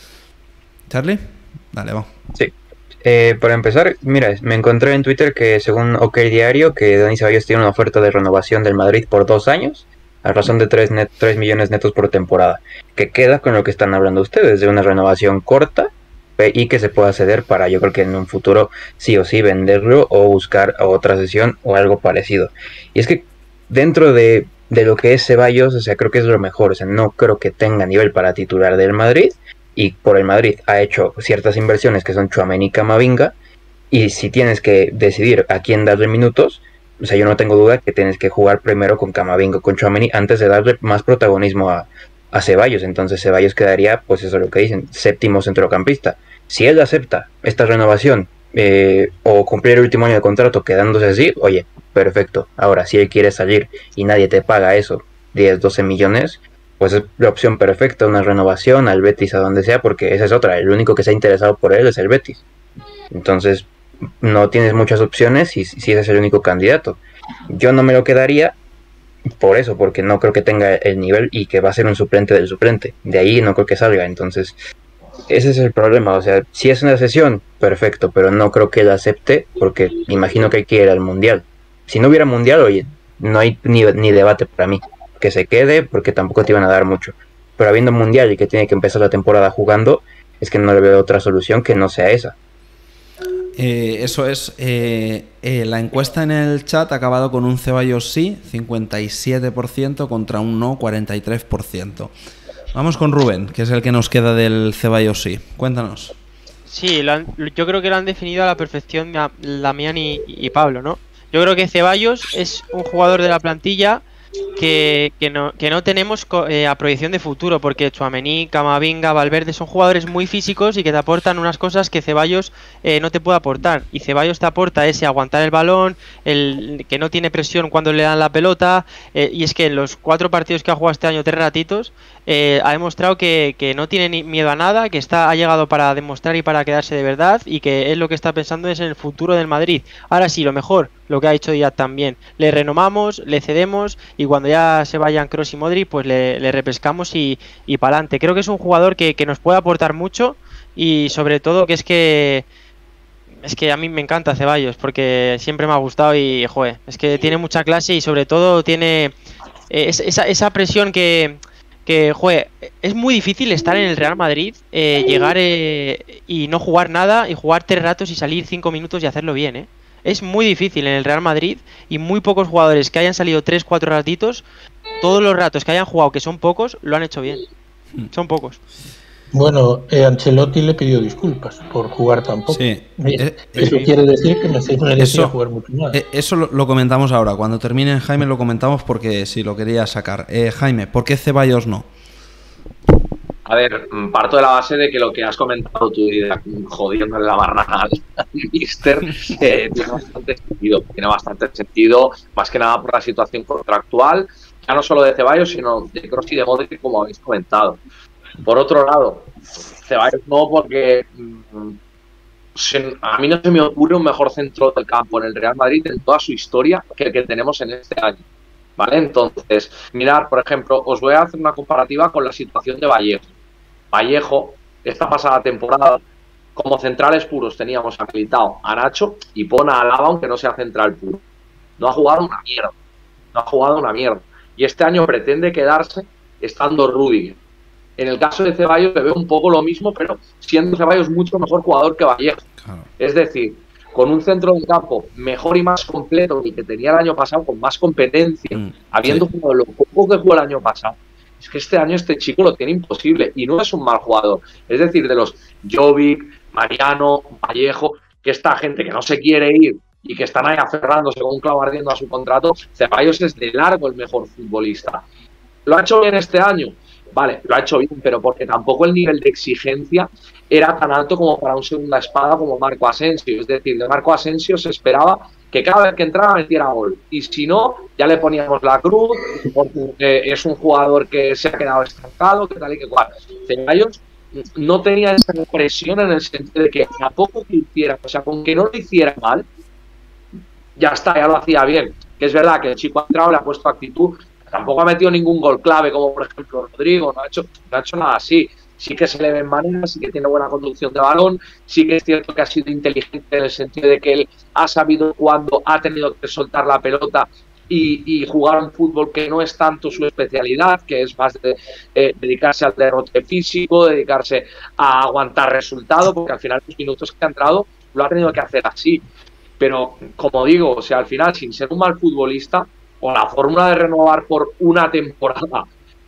¿Charlie? Dale, va. Sí. Eh, para empezar, mira, me encontré en Twitter que según OK Diario, que Dani Ceballos tiene una oferta de renovación del Madrid por dos años, a razón de tres millones netos por temporada, que queda con lo que están hablando ustedes, de una renovación corta y que se pueda ceder para, yo creo que en un futuro sí o sí venderlo o buscar otra sesión o algo parecido. Y es que dentro de, de lo que es Ceballos, o sea, creo que es lo mejor, o sea, no creo que tenga nivel para titular del Madrid, y por el Madrid ha hecho ciertas inversiones que son Tchouaméni y Camavinga, y si tienes que decidir a quién darle minutos, o sea, yo no tengo duda que tienes que jugar primero con Camavinga o con Tchouaméni antes de darle más protagonismo a, a Ceballos. Entonces Ceballos quedaría, pues eso es lo que dicen, séptimo centrocampista. Si él acepta esta renovación eh, o cumplir el último año de contrato quedándose así, oye, perfecto. Ahora, si él quiere salir y nadie te paga eso, diez, doce millones, pues es la opción perfecta, una renovación al Betis, a donde sea, porque esa es otra. El único que se ha interesado por él es el Betis. Entonces, no tienes muchas opciones si, si ese es el único candidato. Yo no me lo quedaría por eso, porque no creo que tenga el nivel y que va a ser un suplente del suplente. De ahí no creo que salga. Entonces, ese es el problema. O sea, si es una sesión, perfecto, pero no creo que él acepte, porque imagino que hay que ir al Mundial. Si no hubiera Mundial, oye, no hay ni, ni debate para mí. Que se quede, porque tampoco te iban a dar mucho. Pero habiendo Mundial y que tiene que empezar la temporada jugando, es que no le veo otra solución que no sea esa. Eh, eso es. Eh, eh, la encuesta en el chat ha acabado con un Ceballos sí, cincuenta y siete por ciento, contra un no, cuarenta y tres por ciento. Vamos con Rubén, que es el que nos queda del Ceballos sí. Cuéntanos. Sí, lo han- yo creo que lo han definido a la perfección la- Damián y, y Pablo, ¿no? Yo creo que Ceballos es un jugador de la plantilla que, que, no, que no tenemos co- eh, a proyección de futuro, porque Tchouaméni, Camavinga, Valverde son jugadores muy físicos y que te aportan unas cosas que Ceballos eh, no te puede aportar. Y Ceballos te aporta ese aguantar el balón, el que no tiene presión cuando le dan la pelota, eh, y es que en los cuatro partidos que ha jugado este año, tres ratitos, eh, ha demostrado que, que no tiene ni miedo a nada, que está ha llegado para demostrar y para quedarse de verdad, y que él lo que está pensando es en el futuro del Madrid. Ahora sí, lo mejor, lo que ha dicho Díaz también, le renomamos, le cedemos, y cuando ya se vayan Kroos y Modric, pues le, le repescamos y, y para adelante. Creo que es un jugador que, que nos puede aportar mucho, y sobre todo que es que es que a mí me encanta Ceballos porque siempre me ha gustado y joder, es que tiene mucha clase y sobre todo tiene eh, esa, esa presión que, que joder, es muy difícil estar en el Real Madrid, eh, llegar eh, y no jugar nada y jugar tres ratos y salir cinco minutos y hacerlo bien, ¿eh? Es muy difícil en el Real Madrid y muy pocos jugadores que hayan salido tres, cuatro ratitos, todos los ratos que hayan jugado, que son pocos, lo han hecho bien. Son pocos. Bueno, eh, Ancelotti le pidió disculpas por jugar tan poco. Sí. Eh, Eh, eso eh, quiere decir que me merecía eso- jugar mucho más. Eh, Eso lo, lo comentamos ahora. Cuando termine Jaime lo comentamos porque sí, lo quería sacar. Eh, Jaime, ¿por qué Ceballos no? A ver, mm, parto de la base de que lo que has comentado tú, y de- jodiéndole la barra al Mister, eh, tiene bastante sentido. Tiene bastante sentido, más que nada por la situación contractual, ya no solo de Ceballos, sino de Kroos y de Modric, como habéis comentado. Por otro lado, Ceballos no, porque mm, se- a mí no se me ocurre un mejor centro del campo en el Real Madrid en toda su historia que el que tenemos en este año. ¿Vale? Entonces, mirad, por ejemplo, os voy a hacer una comparativa con la situación de Vallejo. Vallejo, esta pasada temporada, como centrales puros teníamos a Militao, a Nacho y pon a Alaba, aunque no sea central puro. No ha jugado una mierda. No ha jugado una mierda. Y este año pretende quedarse estando Rüdiger. En el caso de Ceballos le veo un poco lo mismo, pero siendo Ceballos mucho mejor jugador que Vallejo. Claro. Es decir, con un centro del campo mejor y más completo que el que tenía el año pasado, con más competencia, Mm, habiendo sí. jugado lo poco que jugó el año pasado. Es que este año este chico lo tiene imposible y no es un mal jugador. Es decir, de los Jovic, Mariano, Vallejo, que esta gente que no se quiere ir y que están ahí aferrándose con un clavo ardiendo a su contrato, Ceballos es de largo el mejor futbolista. ¿Lo ha hecho bien este año? Vale, lo ha hecho bien, pero porque tampoco el nivel de exigencia era tan alto como para un segunda espada como Marco Asensio. Es decir, de Marco Asensio se esperaba que cada vez que entraba metiera gol. Y si no, ya le poníamos la cruz, porque eh, es un jugador que se ha quedado estancado, que tal y que cual. Ceballos no tenía esa presión en el sentido de que a poco que hiciera, o sea, con que no lo hiciera mal, ya está, ya lo hacía bien. Que es verdad que el chico ha entrado, le ha puesto actitud, tampoco ha metido ningún gol clave, como por ejemplo Rodrigo, no ha hecho, no ha hecho nada así. Sí que se le ven maneras, sí que tiene buena conducción de balón, sí que es cierto que ha sido inteligente en el sentido de que él ha sabido cuándo ha tenido que soltar la pelota y, y jugar un fútbol que no es tanto su especialidad, que es más de eh, dedicarse al derrote físico, dedicarse a aguantar resultado, porque al final los minutos que ha entrado lo ha tenido que hacer así. Pero, como digo, o sea, al final, sin ser un mal futbolista, o la fórmula de renovar por una temporada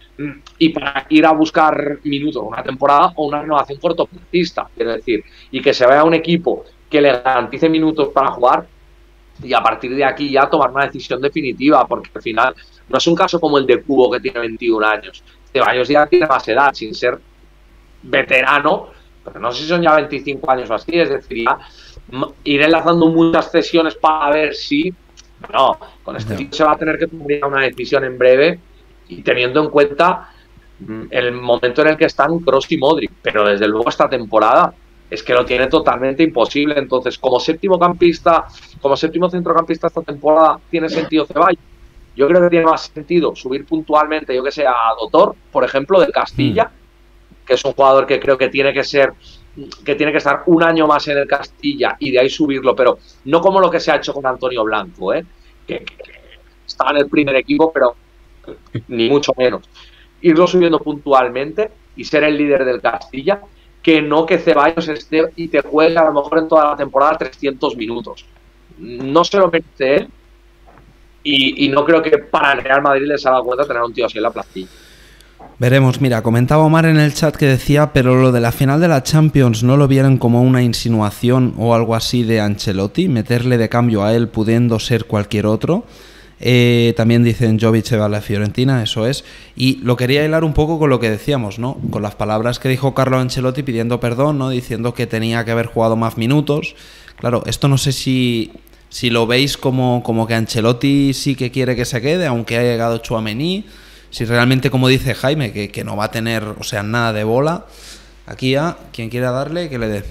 y para ir a buscar minutos una temporada o una renovación cortoplacista, quiero decir, y que se vaya a un equipo que le garantice minutos para jugar y a partir de aquí ya tomar una decisión definitiva, porque al final no es un caso como el de Cubo, que tiene veintiún años. Ceballos ya tiene más edad, sin ser veterano, pero no sé si son ya veinticinco años o así, es decir, ya ir enlazando muchas sesiones para ver si, no, con este tipo se va a tener que tomar una decisión en breve y teniendo en cuenta el momento en el que están Kroos y Modric, pero desde luego esta temporada es que lo tiene totalmente imposible. Entonces, como séptimo campista, como séptimo centrocampista esta temporada, ¿tiene sentido Ceballos? Yo creo que tiene más sentido subir puntualmente, yo que sé, a Dotor, por ejemplo, del Castilla, mm. que es un jugador que creo que tiene que ser, que tiene que estar un año más en el Castilla y de ahí subirlo, pero no como lo que se ha hecho con Antonio Blanco, ¿eh? que, que, que estaba en el primer equipo, pero ni mucho menos. Irlo subiendo puntualmente y ser el líder del Castilla, que no que Ceballos esté y te juegue a lo mejor en toda la temporada trescientos minutos. No se lo merece él y, y no creo que para el Real Madrid les haga cuenta tener un tío así en la plantilla. Veremos, mira, comentaba Omar en el chat que decía, pero lo de la final de la Champions no lo vieron como una insinuación o algo así de Ancelotti, meterle de cambio a él pudiendo ser cualquier otro. Eh, también dicen Jovic se va a la Fiorentina, eso es. Y lo quería hilar un poco con lo que decíamos, ¿no? Con las palabras que dijo Carlo Ancelotti pidiendo perdón, ¿no? Diciendo que tenía que haber jugado más minutos. Claro, esto no sé si, si lo veis como, como que Ancelotti sí que quiere que se quede, aunque haya llegado Tchouaméni. Si realmente, como dice Jaime, que, que no va a tener, o sea, nada de bola. Aquí a quien quiera darle, que le dé.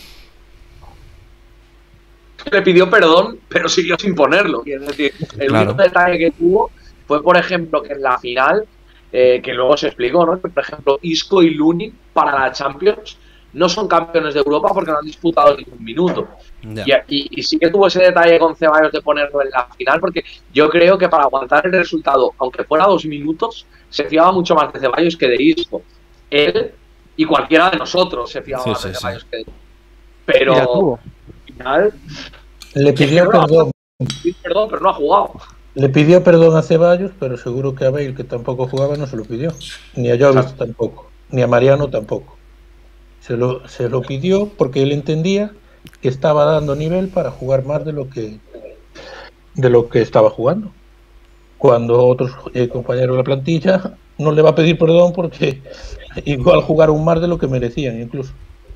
Le pidió perdón, pero siguió sin ponerlo. Es decir, el Claro. único detalle que tuvo fue, por ejemplo, que en la final, eh, que luego se explicó, ¿no? Que, por ejemplo, Isco y Lunin para la Champions no son campeones de Europa porque no han disputado ningún minuto. Ya. Y, y, y sí que tuvo ese detalle con Ceballos de ponerlo en la final, porque yo creo que para aguantar el resultado, aunque fuera dos minutos, se fiaba mucho más de Ceballos que de Isco. Él y cualquiera de nosotros se fiaba Sí, más sí, de sí. Ceballos que de él. Pero Ya tuvo. al final, Le pidió perdón. perdón, pero no ha jugado. Le pidió perdón a Ceballos, pero seguro que a Bale, que tampoco jugaba, no se lo pidió. Ni a Jovic tampoco. Ni a Mariano tampoco. Se lo, se lo pidió porque él entendía que estaba dando nivel para jugar más de lo que de lo que estaba jugando. Cuando otros eh, compañeros de la plantilla no le va a pedir perdón porque igual jugaron más de lo que merecían incluso.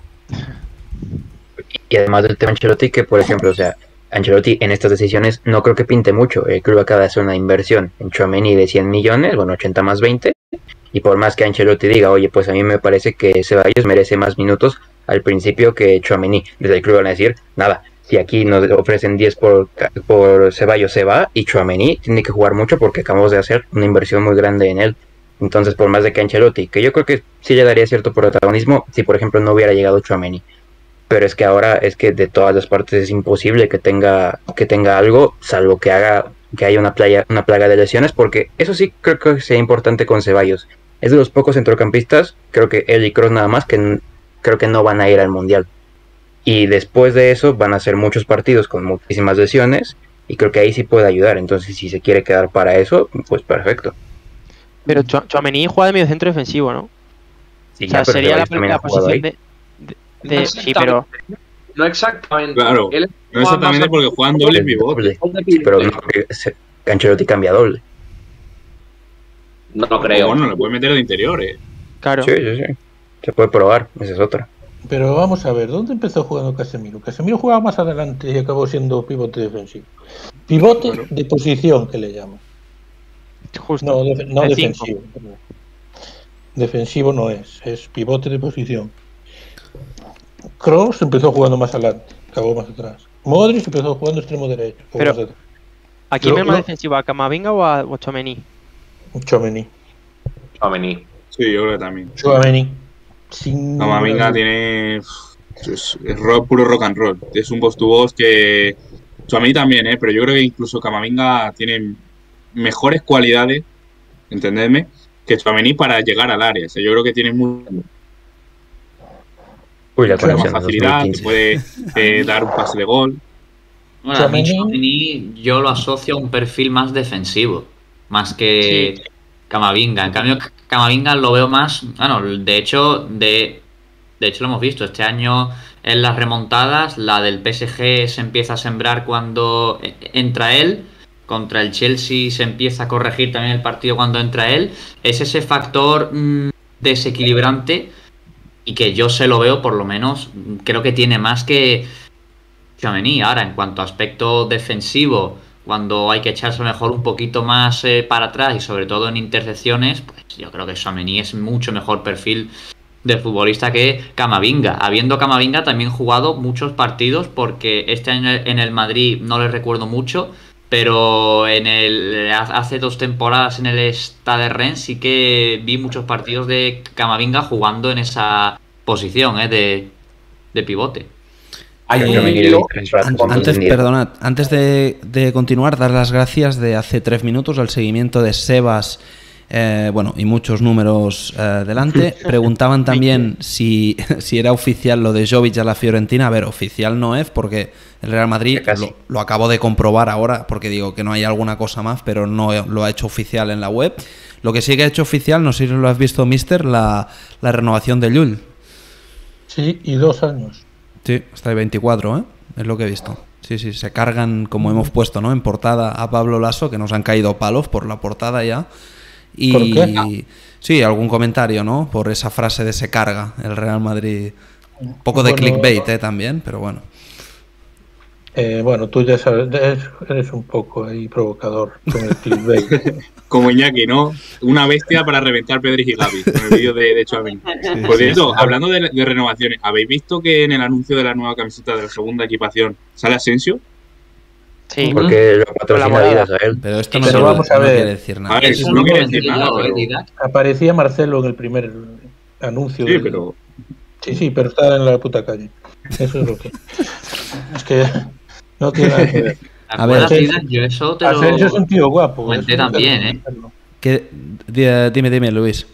Y además del tema Ancelotti, que por ejemplo, o sea, Ancelotti en estas decisiones no creo que pinte mucho. El club acaba de hacer una inversión en Tchouaméni de cien millones, bueno, ochenta más veinte. Y por más que Ancelotti diga, oye, pues a mí me parece que Ceballos merece más minutos al principio que Tchouaméni, desde el club van a decir, nada, si aquí nos ofrecen diez por, por Ceballos se va, y Tchouaméni tiene que jugar mucho porque acabamos de hacer una inversión muy grande en él. Entonces, por más de que Ancelotti, que yo creo que sí le daría cierto protagonismo si por ejemplo no hubiera llegado Tchouaméni. Pero es que ahora es que de todas las partes es imposible que tenga, que tenga algo, salvo que haga que haya una, playa, una plaga de lesiones, porque eso sí creo que sea importante con Ceballos. Es de los pocos centrocampistas, creo que él y Kroos nada más, que n- creo que no van a ir al Mundial. Y después de eso van a ser muchos partidos con muchísimas lesiones, y creo que ahí sí puede ayudar. Entonces, si se quiere quedar para eso, pues perfecto. Pero Chua- Tchouaméni juega de medio centro defensivo, ¿no? Sí, O sea, ya, pero sería la, Ceballos también la ha jugado posición ahí. de, de, de- Sí, pero... No exactamente. Claro, Él no exactamente porque juegan doble El pivote. doble. Sí, pero no, porque se- Ancelotti cambia doble. No lo creo. Bueno, le puede meter de interiores. Claro. Sí, sí, sí. Se puede probar, esa es otra. Pero vamos a ver, ¿dónde empezó jugando Casemiro? Casemiro jugaba más adelante y acabó siendo pivote defensivo. Pivote Bueno. de posición, que le llaman. Justo. No, def- no El defensivo. Defensivo no es, es pivote de posición. Kroos empezó jugando más adelante, acabó más atrás. Modric empezó jugando extremo derecho. acabó Pero- más atrás. ¿A quién Lo- es más lo- defensivo? ¿A Camavinga o a, o a Tchouaméni? Tchouaméni. Tchouaméni. Sí, yo creo que también. Tchouaméni. Sin Camavinga ninguna duda. tiene. Es, es rock, puro rock and roll. Es un post to box que. Tchouaméni también, ¿eh? Pero yo creo que incluso Camavinga tiene mejores cualidades, entendedme, que Tchouaméni para llegar al área. O sea, yo creo que tiene mucha Uy, la Mucho más conexión de facilidad, que dos mil quince. puede eh, dar un pase de gol. Bueno, a mí Tchouaméni- Tchouaméni yo lo asocio a un perfil más defensivo, más que Camavinga. En cambio, Camavinga lo veo más, bueno, de hecho, de, de hecho lo hemos visto este año en las remontadas, la del P S G se empieza a sembrar cuando e- entra él, contra el Chelsea se empieza a corregir también el partido cuando entra él. Es ese factor mm, desequilibrante y que yo se lo veo, por lo menos, mm, creo que tiene más que Tchouaméni. Ahora, en cuanto a aspecto defensivo, cuando hay que echarse mejor un poquito más eh, para atrás y sobre todo en intercepciones, pues yo creo que Tchouaméni es mucho mejor perfil de futbolista que Camavinga. Habiendo Camavinga también jugado muchos partidos, porque este año en el Madrid no le recuerdo mucho, pero en el hace dos temporadas en el Stade Rennes sí que vi muchos partidos de Camavinga jugando en esa posición eh, de, de pivote. Hay Eh, un Tchouaméni vídeo. le tres ratos An- con Antes, entendido. perdonad, antes de, de continuar, dar las gracias de hace tres minutos al seguimiento de Sebas, eh, bueno, y muchos números eh, delante. Preguntaban también si, si era oficial lo de Jovic a la Fiorentina. A ver, oficial no es, porque el Real Madrid, Ya casi. lo, lo acabo de comprobar ahora, porque digo que no hay alguna cosa más, pero no lo ha hecho oficial en la web. Lo que sí que ha hecho oficial, no sé si lo has visto, Mister, la, la renovación de Llull. Sí, y dos años. Sí, hasta el veinticuatro, ¿eh? Es lo que he visto. Sí, sí, se cargan, como hemos puesto, ¿no? En portada a Pablo Lasso, que nos han caído palos por la portada ya. Y ¿Por qué? sí, algún comentario, ¿no? Por esa frase de se carga el Real Madrid. Un poco de Bueno, clickbait, ¿eh? También, pero bueno. Eh, bueno, tú ya sabes, eres, eres un poco ahí provocador con el clickbait. Como Iñaki, ¿no? Una bestia para reventar Pedri y Gavi, con el vídeo de, de Tchouaméni. Por cierto, hablando de, de renovaciones, ¿habéis visto que en el anuncio de la nueva camiseta de la segunda equipación sale Asensio? Sí. Porque lo patrocina morada. Adidas a él. Pero esto no, Pero no- vamos a no ver. quiere decir nada. A ver, Eso no no quiere lo he decir entendido, nada, ¿eh, pero- Didac? Aparecía Marcelo en el primer anuncio Sí, del pero Sí, sí, pero está en la puta calle. Eso es lo que... Es que no tiene nada que ver. A ver, Asensio, yo eso te lo Asensio es un tío guapo. comenté eso no también, te- ¿eh? ¿Qué? Dime, dime, Luis.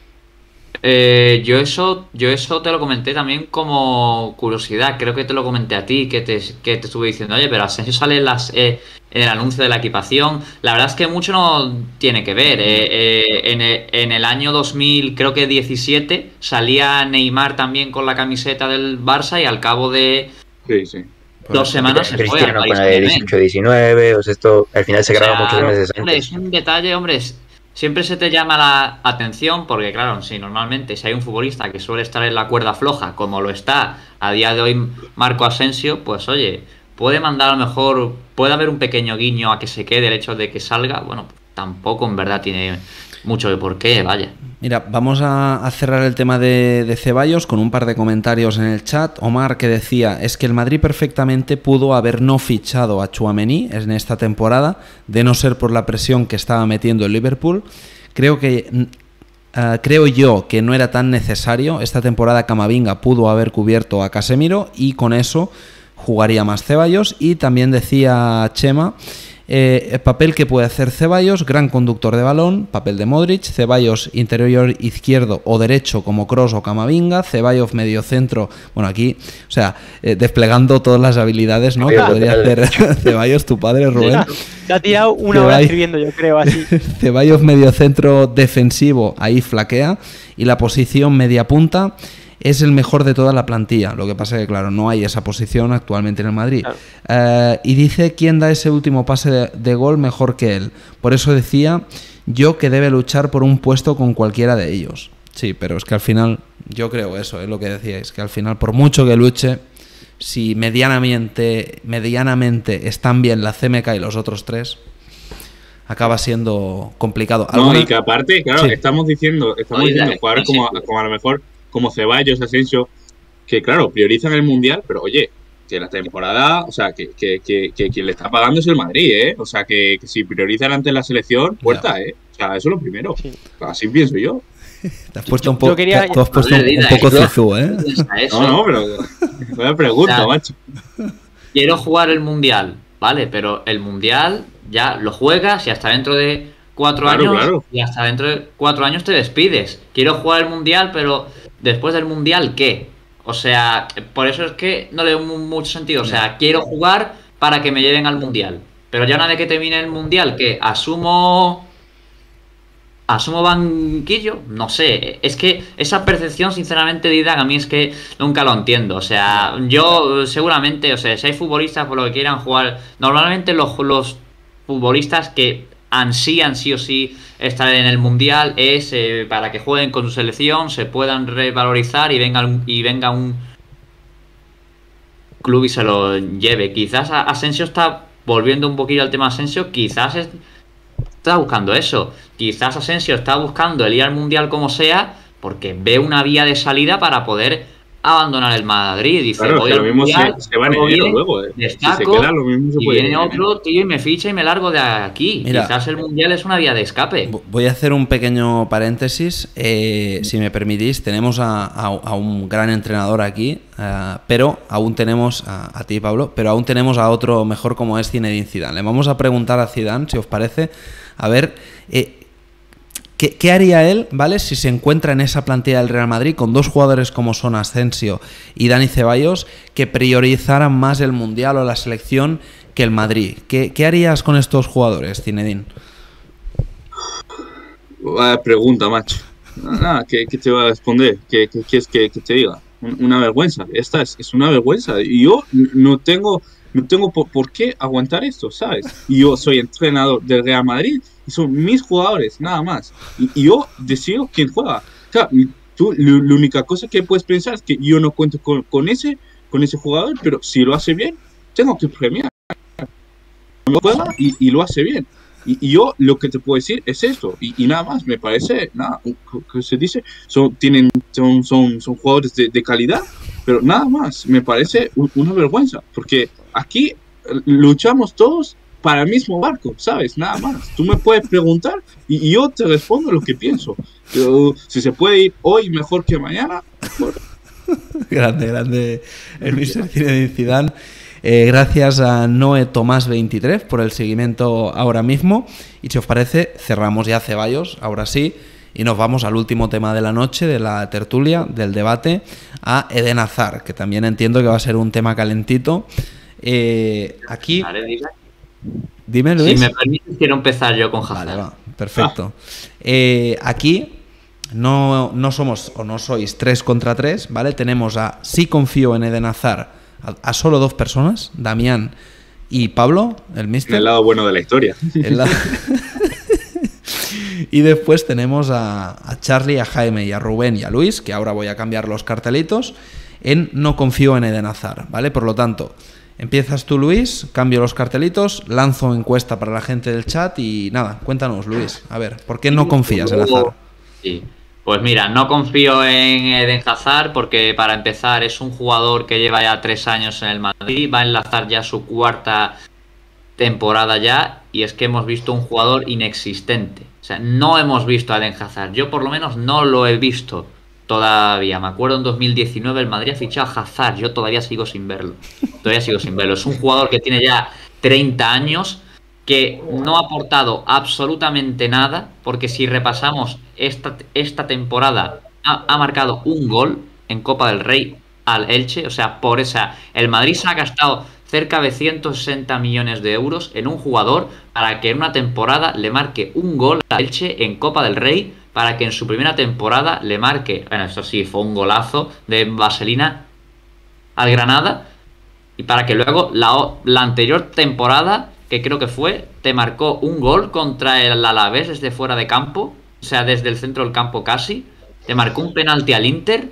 Eh, yo eso, yo eso te lo comenté también como curiosidad. Creo que te lo comenté a ti, que te, que te estuve diciendo, oye, pero Asensio sale en, las, eh, en el anuncio de la equipación. La verdad es que mucho no tiene que ver. Eh, eh, en, el, en el año dos mil, creo que diecisiete, salía Neymar también con la camiseta del Barça y al cabo de Sí, sí. dos semanas se fue al Cristiano Paris con la de Saint-Germain. dieciocho diecinueve, o sea, esto al final se O graba sea, muchos meses hombre, antes. es un detalle, hombre, es- siempre se te llama la atención porque, claro, si normalmente si hay un futbolista que suele estar en la cuerda floja, como lo está a día de hoy Marco Asensio, pues oye, puede mandar a lo mejor, puede haber un pequeño guiño a que se quede el hecho de que salga, bueno, tampoco en verdad tiene mucho de por qué, vaya. Mira, vamos a, a cerrar el tema de, de Ceballos con un par de comentarios en el chat. Omar, que decía, es que el Madrid perfectamente pudo haber no fichado a Tchouaméni en esta temporada, de no ser por la presión que estaba metiendo el Liverpool. Creo que uh, creo yo que no era tan necesario. Esta temporada Camavinga pudo haber cubierto a Casemiro y con eso jugaría más Ceballos. Y también decía Chema, Eh, el papel que puede hacer Ceballos, gran conductor de balón, papel de Modric, Ceballos interior izquierdo o derecho como Kroos o Camavinga, Ceballos medio centro, bueno aquí, o sea, eh, desplegando todas las habilidades, ¿no? Que podría hacer Ceballos, tu padre, Rubén. Te ha tirado una hora escribiendo, yo creo, así. Ceballos medio centro defensivo, ahí flaquea, y la posición media punta es el mejor de toda la plantilla. Lo que pasa es que, claro, no hay esa posición actualmente en el Madrid. Claro. Uh, y dice quién da ese último pase de, de gol mejor que él. Por eso decía yo que debe luchar por un puesto con cualquiera de ellos. Sí, pero es que al final, yo creo eso, es lo que decíais, que al final, por mucho que luche, si medianamente, medianamente están bien la C M K y los otros tres, acaba siendo complicado. No, y que aparte, claro, sí. estamos diciendo, estamos Oye, diciendo jugadores como, como a lo mejor como Ceballos, Asensio, que claro, priorizan el Mundial, pero oye, que la temporada, o sea, que, que, que, que quien le está pagando es el Madrid, ¿eh? O sea, que, que si priorizan antes la selección, puerta, ¿eh? O sea, eso es lo primero. Sí. Así pienso yo. Te has puesto un poco quería... Tú has puesto un, un poco zuzú, ¿eh? No, no, pero buena pregunta, o sea, macho. Quiero jugar el Mundial, vale, pero el Mundial ya lo juegas y hasta dentro de cuatro claro, años claro. y hasta dentro de cuatro años te despides. Quiero jugar el Mundial, pero después del Mundial, ¿qué? O sea, por eso es que no le doy mucho sentido. O sea, quiero jugar para que me lleven al Mundial. Pero ya una vez que termine el Mundial, ¿qué? ¿Asumo asumo banquillo? No sé. Es que esa percepción, sinceramente, Didac, a mí es que nunca lo entiendo. O sea, yo seguramente, o sea, si hay futbolistas por lo que quieran jugar, normalmente los, los futbolistas que ansían sí o sí estar en el Mundial es eh, para que jueguen con su selección, se puedan revalorizar y venga un, y venga un club y se lo lleve. Quizás Asensio está volviendo un poquillo al tema Asensio, quizás es, está buscando eso. Quizás Asensio está buscando el ir al Mundial como sea porque ve una vía de salida para poder abandonar el Madrid. Dice, claro, voy que al lo mismo mundial, se, se va en enero luego, eh. destaco, si se queda, lo mismo se y puede viene ir, otro ¿eh? tío y me ficha y me largo de aquí. Mira, quizás el Mundial es una vía de escape. Voy a hacer un pequeño paréntesis, eh, si me permitís. Tenemos a, a, a un gran entrenador aquí, uh, pero aún tenemos a, a ti, Pablo, pero aún tenemos a otro mejor como es Zinedine Zidane. Le vamos a preguntar a Zidane, si os parece, a ver eh, ¿Qué, ¿Qué haría él, ¿vale? Si se encuentra en esa plantilla del Real Madrid con dos jugadores como son Asensio y Dani Ceballos que priorizaran más el Mundial o la selección que el Madrid? ¿Qué, qué harías con estos jugadores, Zinedine? Vaya pregunta, macho. Nada, ¿qué, ¿qué te voy a responder? ¿Qué, qué quieres que, que te diga? Una vergüenza. Esta es, es una vergüenza. Y yo no tengo, no tengo por, por qué aguantar esto, ¿sabes? Y yo soy entrenador del Real Madrid y son mis jugadores, nada más. Y, y yo decido quién juega. Claro, tú, lo, la única cosa que puedes pensar es que yo no cuento con, con, ese, con ese jugador, pero si lo hace bien, tengo que premiar. Juega y, y lo hace bien. Y, y yo lo que te puedo decir es esto. Y, y nada más, me parece, nada, que se dice, son, tienen, son, son, son jugadores de, de calidad, pero nada más, me parece un, una vergüenza. Porque aquí luchamos todos para el mismo barco, ¿sabes? Nada más. Tú me puedes preguntar y, y yo te respondo lo que pienso. Yo, si se puede ir hoy mejor que mañana, mejor. grande, grande el míster Zinedine Zidane. Eh, gracias a Noé Tomás veintitrés por el seguimiento ahora mismo. Y si os parece, cerramos ya Ceballos, ahora sí, y nos vamos al último tema de la noche, de la tertulia, del debate, a Eden Hazard, que también entiendo que va a ser un tema calentito. Eh, aquí... Vale, dime. Dime, Luis. Si me permites, quiero empezar yo con Hazard. Vale, va, perfecto. Eh, aquí no, no somos o no sois tres contra tres, ¿vale? Tenemos a sí confío en Eden Hazard a, a solo dos personas, Damián y Pablo, el míster. El lado bueno de la historia. El lado... Y después tenemos a, a Charlie, a Jaime y a Rubén y a Luis, que ahora voy a cambiar los cartelitos, en no confío en Eden Hazard, ¿vale? Por lo tanto, empiezas tú, Luis, cambio los cartelitos, lanzo encuesta para la gente del chat y nada, cuéntanos, Luis, a ver, ¿por qué no confías en Hazard? Sí, pues mira, no confío en Eden Hazard porque para empezar es un jugador que lleva ya tres años en el Madrid, va a enlazar ya su cuarta temporada ya y es que hemos visto un jugador inexistente. O sea, no hemos visto a Eden Hazard. Yo por lo menos no lo he visto todavía. Me acuerdo en dos mil diecinueve el Madrid ha fichado a Hazard. Yo todavía sigo sin verlo. Todavía sigo sin verlo. Es un jugador que tiene ya treinta años, que no ha aportado absolutamente nada, porque si repasamos esta, esta temporada ha, ha marcado un gol en Copa del Rey al Elche. O sea, por esa el Madrid se ha gastado cerca de ciento sesenta millones de euros en un jugador para que en una temporada le marque un gol a Elche en Copa del Rey, para que en su primera temporada le marque, bueno, eso sí, fue un golazo de vaselina al Granada, y para que luego la, la anterior temporada, que creo que fue, te marcó un gol contra el Alavés desde fuera de campo, o sea, desde el centro del campo casi, te marcó un penalti al Inter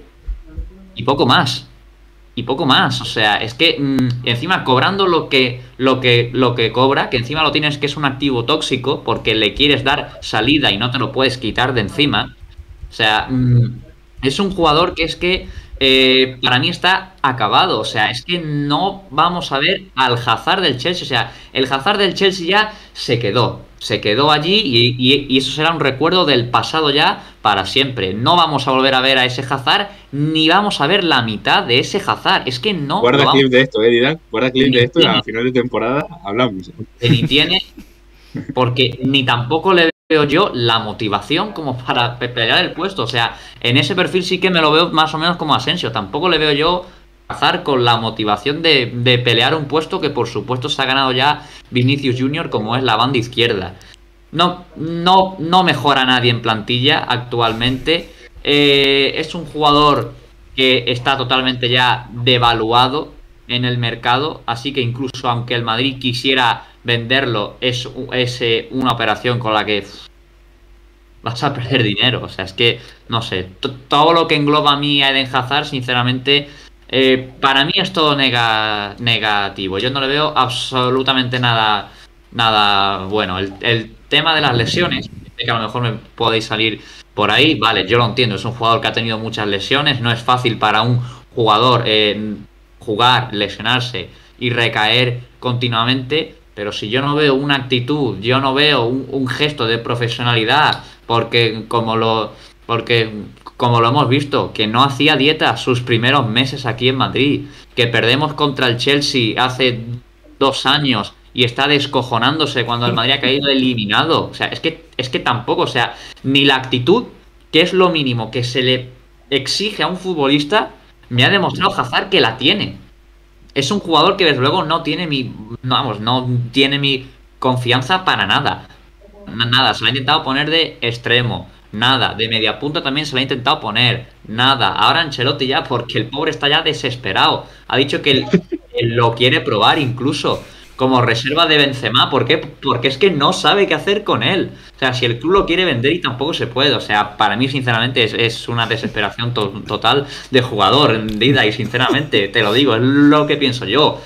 y poco más. Y poco más, o sea, es que mmm, encima cobrando lo que, lo que lo que cobra, que encima lo tienes que es un activo tóxico porque le quieres dar salida y no te lo puedes quitar de encima. O sea, mmm, es un jugador que es que eh, para mí está acabado. O sea, es que no vamos a ver al Hazard del Chelsea. O sea, el Hazard del Chelsea ya se quedó. Se quedó allí y, y, y eso será un recuerdo del pasado ya para siempre. No vamos a volver a ver a ese Hazard, ni vamos a ver la mitad de ese Hazard. Es que no. Guarda vamos... clip de esto, eh, Didac. Guarda clip de esto y a final de temporada hablamos. Que ni tiene, porque ni tampoco le veo yo la motivación como para pelear el puesto. O sea, en ese perfil sí que me lo veo más o menos como Asensio. Tampoco le veo yo Hazard con la motivación de, de pelear un puesto que por supuesto se ha ganado ya Vinicius Junior, como es la banda izquierda. No, no, no mejora nadie en plantilla actualmente. Eh, es un jugador que está totalmente ya devaluado en el mercado, así que incluso aunque el Madrid quisiera venderlo, es, es eh, una operación con la que pff, vas a perder dinero. O sea, es que, no sé, todo lo que engloba a mí a Eden Hazard, sinceramente... Eh, para mí es todo nega, negativo. Yo no le veo absolutamente nada nada bueno. El, el tema de las lesiones, que a lo mejor me podéis salir por ahí, vale, yo lo entiendo. Es un jugador que ha tenido muchas lesiones. No es fácil para un jugador eh, jugar, lesionarse y recaer continuamente. Pero si yo no veo una actitud, yo no veo un, un gesto de profesionalidad, porque como lo... porque como lo hemos visto, que no hacía dieta sus primeros meses aquí en Madrid, que perdemos contra el Chelsea hace dos años y está descojonándose cuando el Madrid ha caído eliminado. O sea, es que, es que tampoco, o sea, ni la actitud, que es lo mínimo que se le exige a un futbolista, me ha demostrado Hazard que la tiene. Es un jugador que desde luego no tiene mi, no, vamos, no tiene mi confianza para nada. Nada, se lo ha intentado poner de extremo. Nada, de media punta también se lo ha intentado poner. Nada, ahora Ancelotti ya, porque el pobre está ya desesperado. Ha dicho que él, él lo quiere probar incluso como reserva de Benzema. ¿Por qué? Porque es que no sabe qué hacer con él. O sea, si el club lo quiere vender y tampoco se puede. O sea, para mí sinceramente es, es una desesperación to total de jugador, Dida, y sinceramente te lo digo, es lo que pienso yo.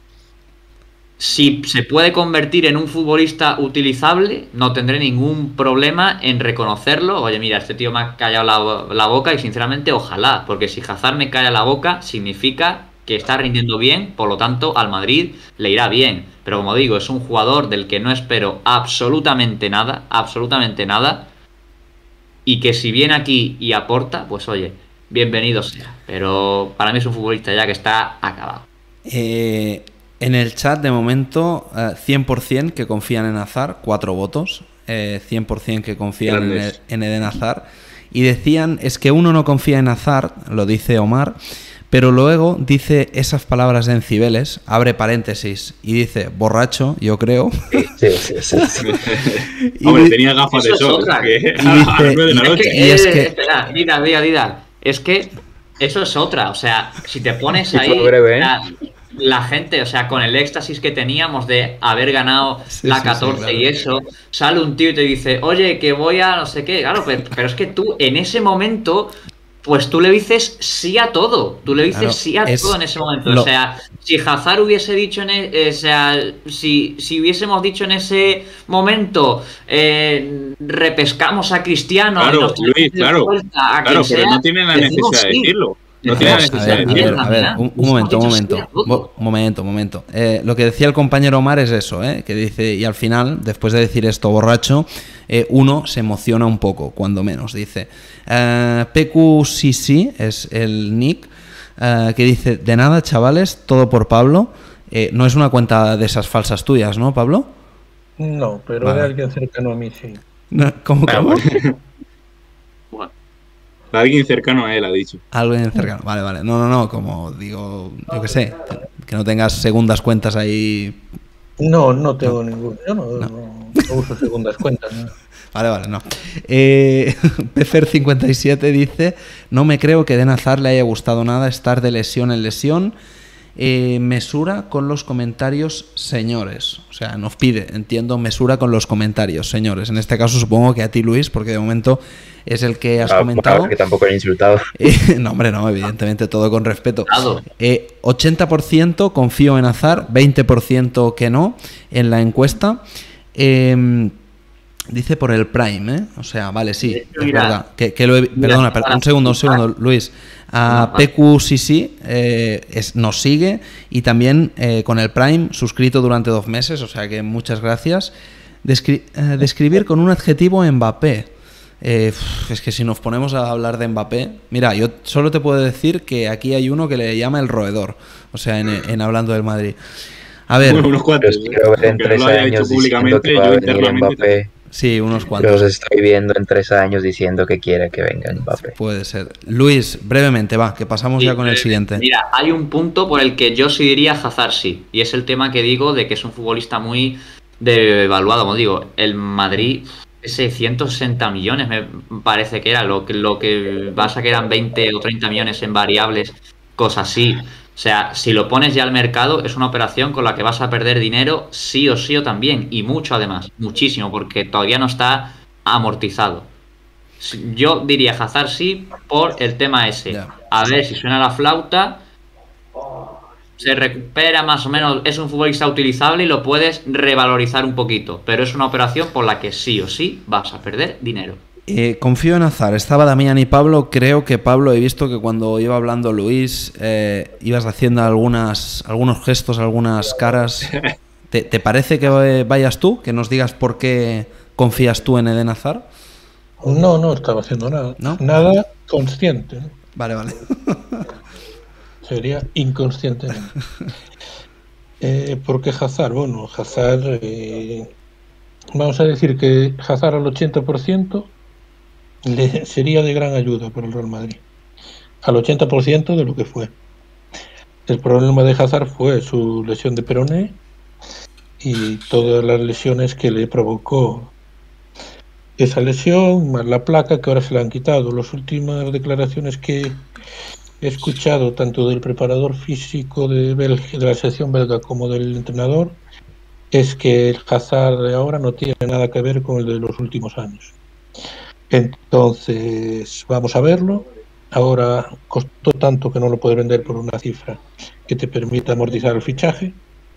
Si se puede convertir en un futbolista utilizable, no tendré ningún problema en reconocerlo. Oye, mira, este tío me ha callado la, la boca y sinceramente ojalá, porque si Hazard me calla la boca significa que está rindiendo bien, por lo tanto al Madrid le irá bien. Pero como digo, es un jugador del que no espero absolutamente nada, absolutamente nada, y que si viene aquí y aporta, pues oye, bienvenido sea. Pero para mí es un futbolista ya que está acabado. Eh, en el chat, de momento, eh, cien por ciento que confían en Hazard, cuatro votos. Eh, cien por ciento que confían en, el, en Eden Hazard. Y decían, es que uno no confía en Hazard, lo dice Omar, pero luego dice esas palabras en Cibeles, abre paréntesis, y dice, borracho, yo creo. Sí, sí, sí, sí. y, Hombre, tenía gafas de sol. Y dice, y es que, espera, Dida, Dida, Dida, es que eso es otra, o sea, si te pones ahí, breve, ¿eh? la, la gente, o sea, con el éxtasis que teníamos de haber ganado sí, la catorce sí, sí, claro. Y eso, sale un tío y te dice, oye, que voy a no sé qué, claro, pero, pero es que tú en ese momento, pues tú le dices sí a todo, tú le dices claro, sí a todo en ese momento, lo... o sea, si Hazard hubiese dicho, en e, o sea, si, si hubiésemos dicho en ese momento, eh, repescamos a Cristiano, claro, y nos Luis, claro, a claro, pero sea, no tiene la necesidad de decirlo. No tiene necesidad a ver, a ver, a ver, un, un momento, un momento, un momento, un momento. Eh, lo que decía el compañero Omar es eso, eh, que dice, y al final, después de decir esto borracho, eh, uno se emociona un poco, cuando menos, dice. Eh, P Q C C es el nick, eh, que dice, de nada, chavales, todo por Pablo. Eh, no es una cuenta de esas falsas tuyas, ¿no, Pablo? No, pero vale. De alguien cercano a mí, sí. No, ¿Cómo, cómo? Alguien cercano a él ha dicho. Alguien cercano, vale, vale. No, no, no, como digo, yo qué sé, que no tengas segundas cuentas ahí. No, no tengo no. ningún. Yo no, no. No, no uso segundas cuentas. ¿No? Vale, vale, no. Eh, P F R cincuenta y siete dice, no me creo que Eden Hazard le haya gustado nada estar de lesión en lesión. Eh, mesura con los comentarios, señores. O sea, nos pide, entiendo, mesura con los comentarios, señores. En este caso supongo que a ti, Luis, porque de momento es el que has ah, comentado. Que tampoco he insultado. Eh, no, hombre, no, evidentemente todo con respeto. Eh, ochenta por ciento confío en Hazard, veinte por ciento que no en la encuesta. Eh, dice por el Prime, ¿eh? O sea, vale, sí, es mira, verdad. Que, que lo he, mira, perdona, perdona, un segundo, un segundo, Luis. A P Q C C eh, es, nos sigue y también eh, con el Prime suscrito durante dos meses, o sea que muchas gracias. Descri eh, describir con un adjetivo Mbappé. Eh, es que si nos ponemos a hablar de Mbappé, mira, yo solo te puedo decir que aquí hay uno que le llama el roedor, o sea, en, en hablando del Madrid. A ver, bueno, unos cuantos, quiero ver en tres no años diciendo que va a venir Mbappé. Sí, unos cuantos. Los estoy viendo en tres años diciendo que quiere que venga Mbappé. Puede ser. Luis, brevemente, va, que pasamos sí, ya con el siguiente. Mira, hay un punto por el que yo sí diría Hazard sí, y es el tema que digo de que es un futbolista muy devaluado, como digo, el Madrid, ese ciento sesenta millones me parece que era, lo que, lo que pasa que eran veinte o treinta millones en variables, cosas así. O sea, si lo pones ya al mercado, es una operación con la que vas a perder dinero sí o sí o también, y mucho además, muchísimo, porque todavía no está amortizado. Yo diría Hazard sí por el tema ese. A ver si suena la flauta, se recupera más o menos, es un futbolista utilizable y lo puedes revalorizar un poquito, pero es una operación por la que sí o sí vas a perder dinero. Eh, confío en Hazard. Estaba Damián y Pablo. Creo que Pablo, he visto que cuando iba hablando Luis, eh, ibas haciendo algunas, algunos gestos, algunas caras. ¿Te, ¿Te parece que vayas tú? Que nos digas por qué confías tú en Eden Hazard. No, no estaba haciendo nada. ¿No? Nada consciente. ¿No? Vale, vale. Sería inconsciente. eh, ¿Por qué Hazard? Bueno, Hazard... Eh, vamos a decir que Hazard al ochenta por ciento... le sería de gran ayuda para el Real Madrid, al ochenta por ciento de lo que fue. El problema de Hazard fue su lesión de peroné y todas las lesiones que le provocó esa lesión, más la placa que ahora se le han quitado. Las últimas declaraciones que he escuchado, tanto del preparador físico de, Belga, de la selección belga como del entrenador, es que el Hazard de ahora no tiene nada que ver con el de los últimos años. Entonces, vamos a verlo. Ahora costó tanto que no lo puedes vender por una cifra que te permita amortizar el fichaje.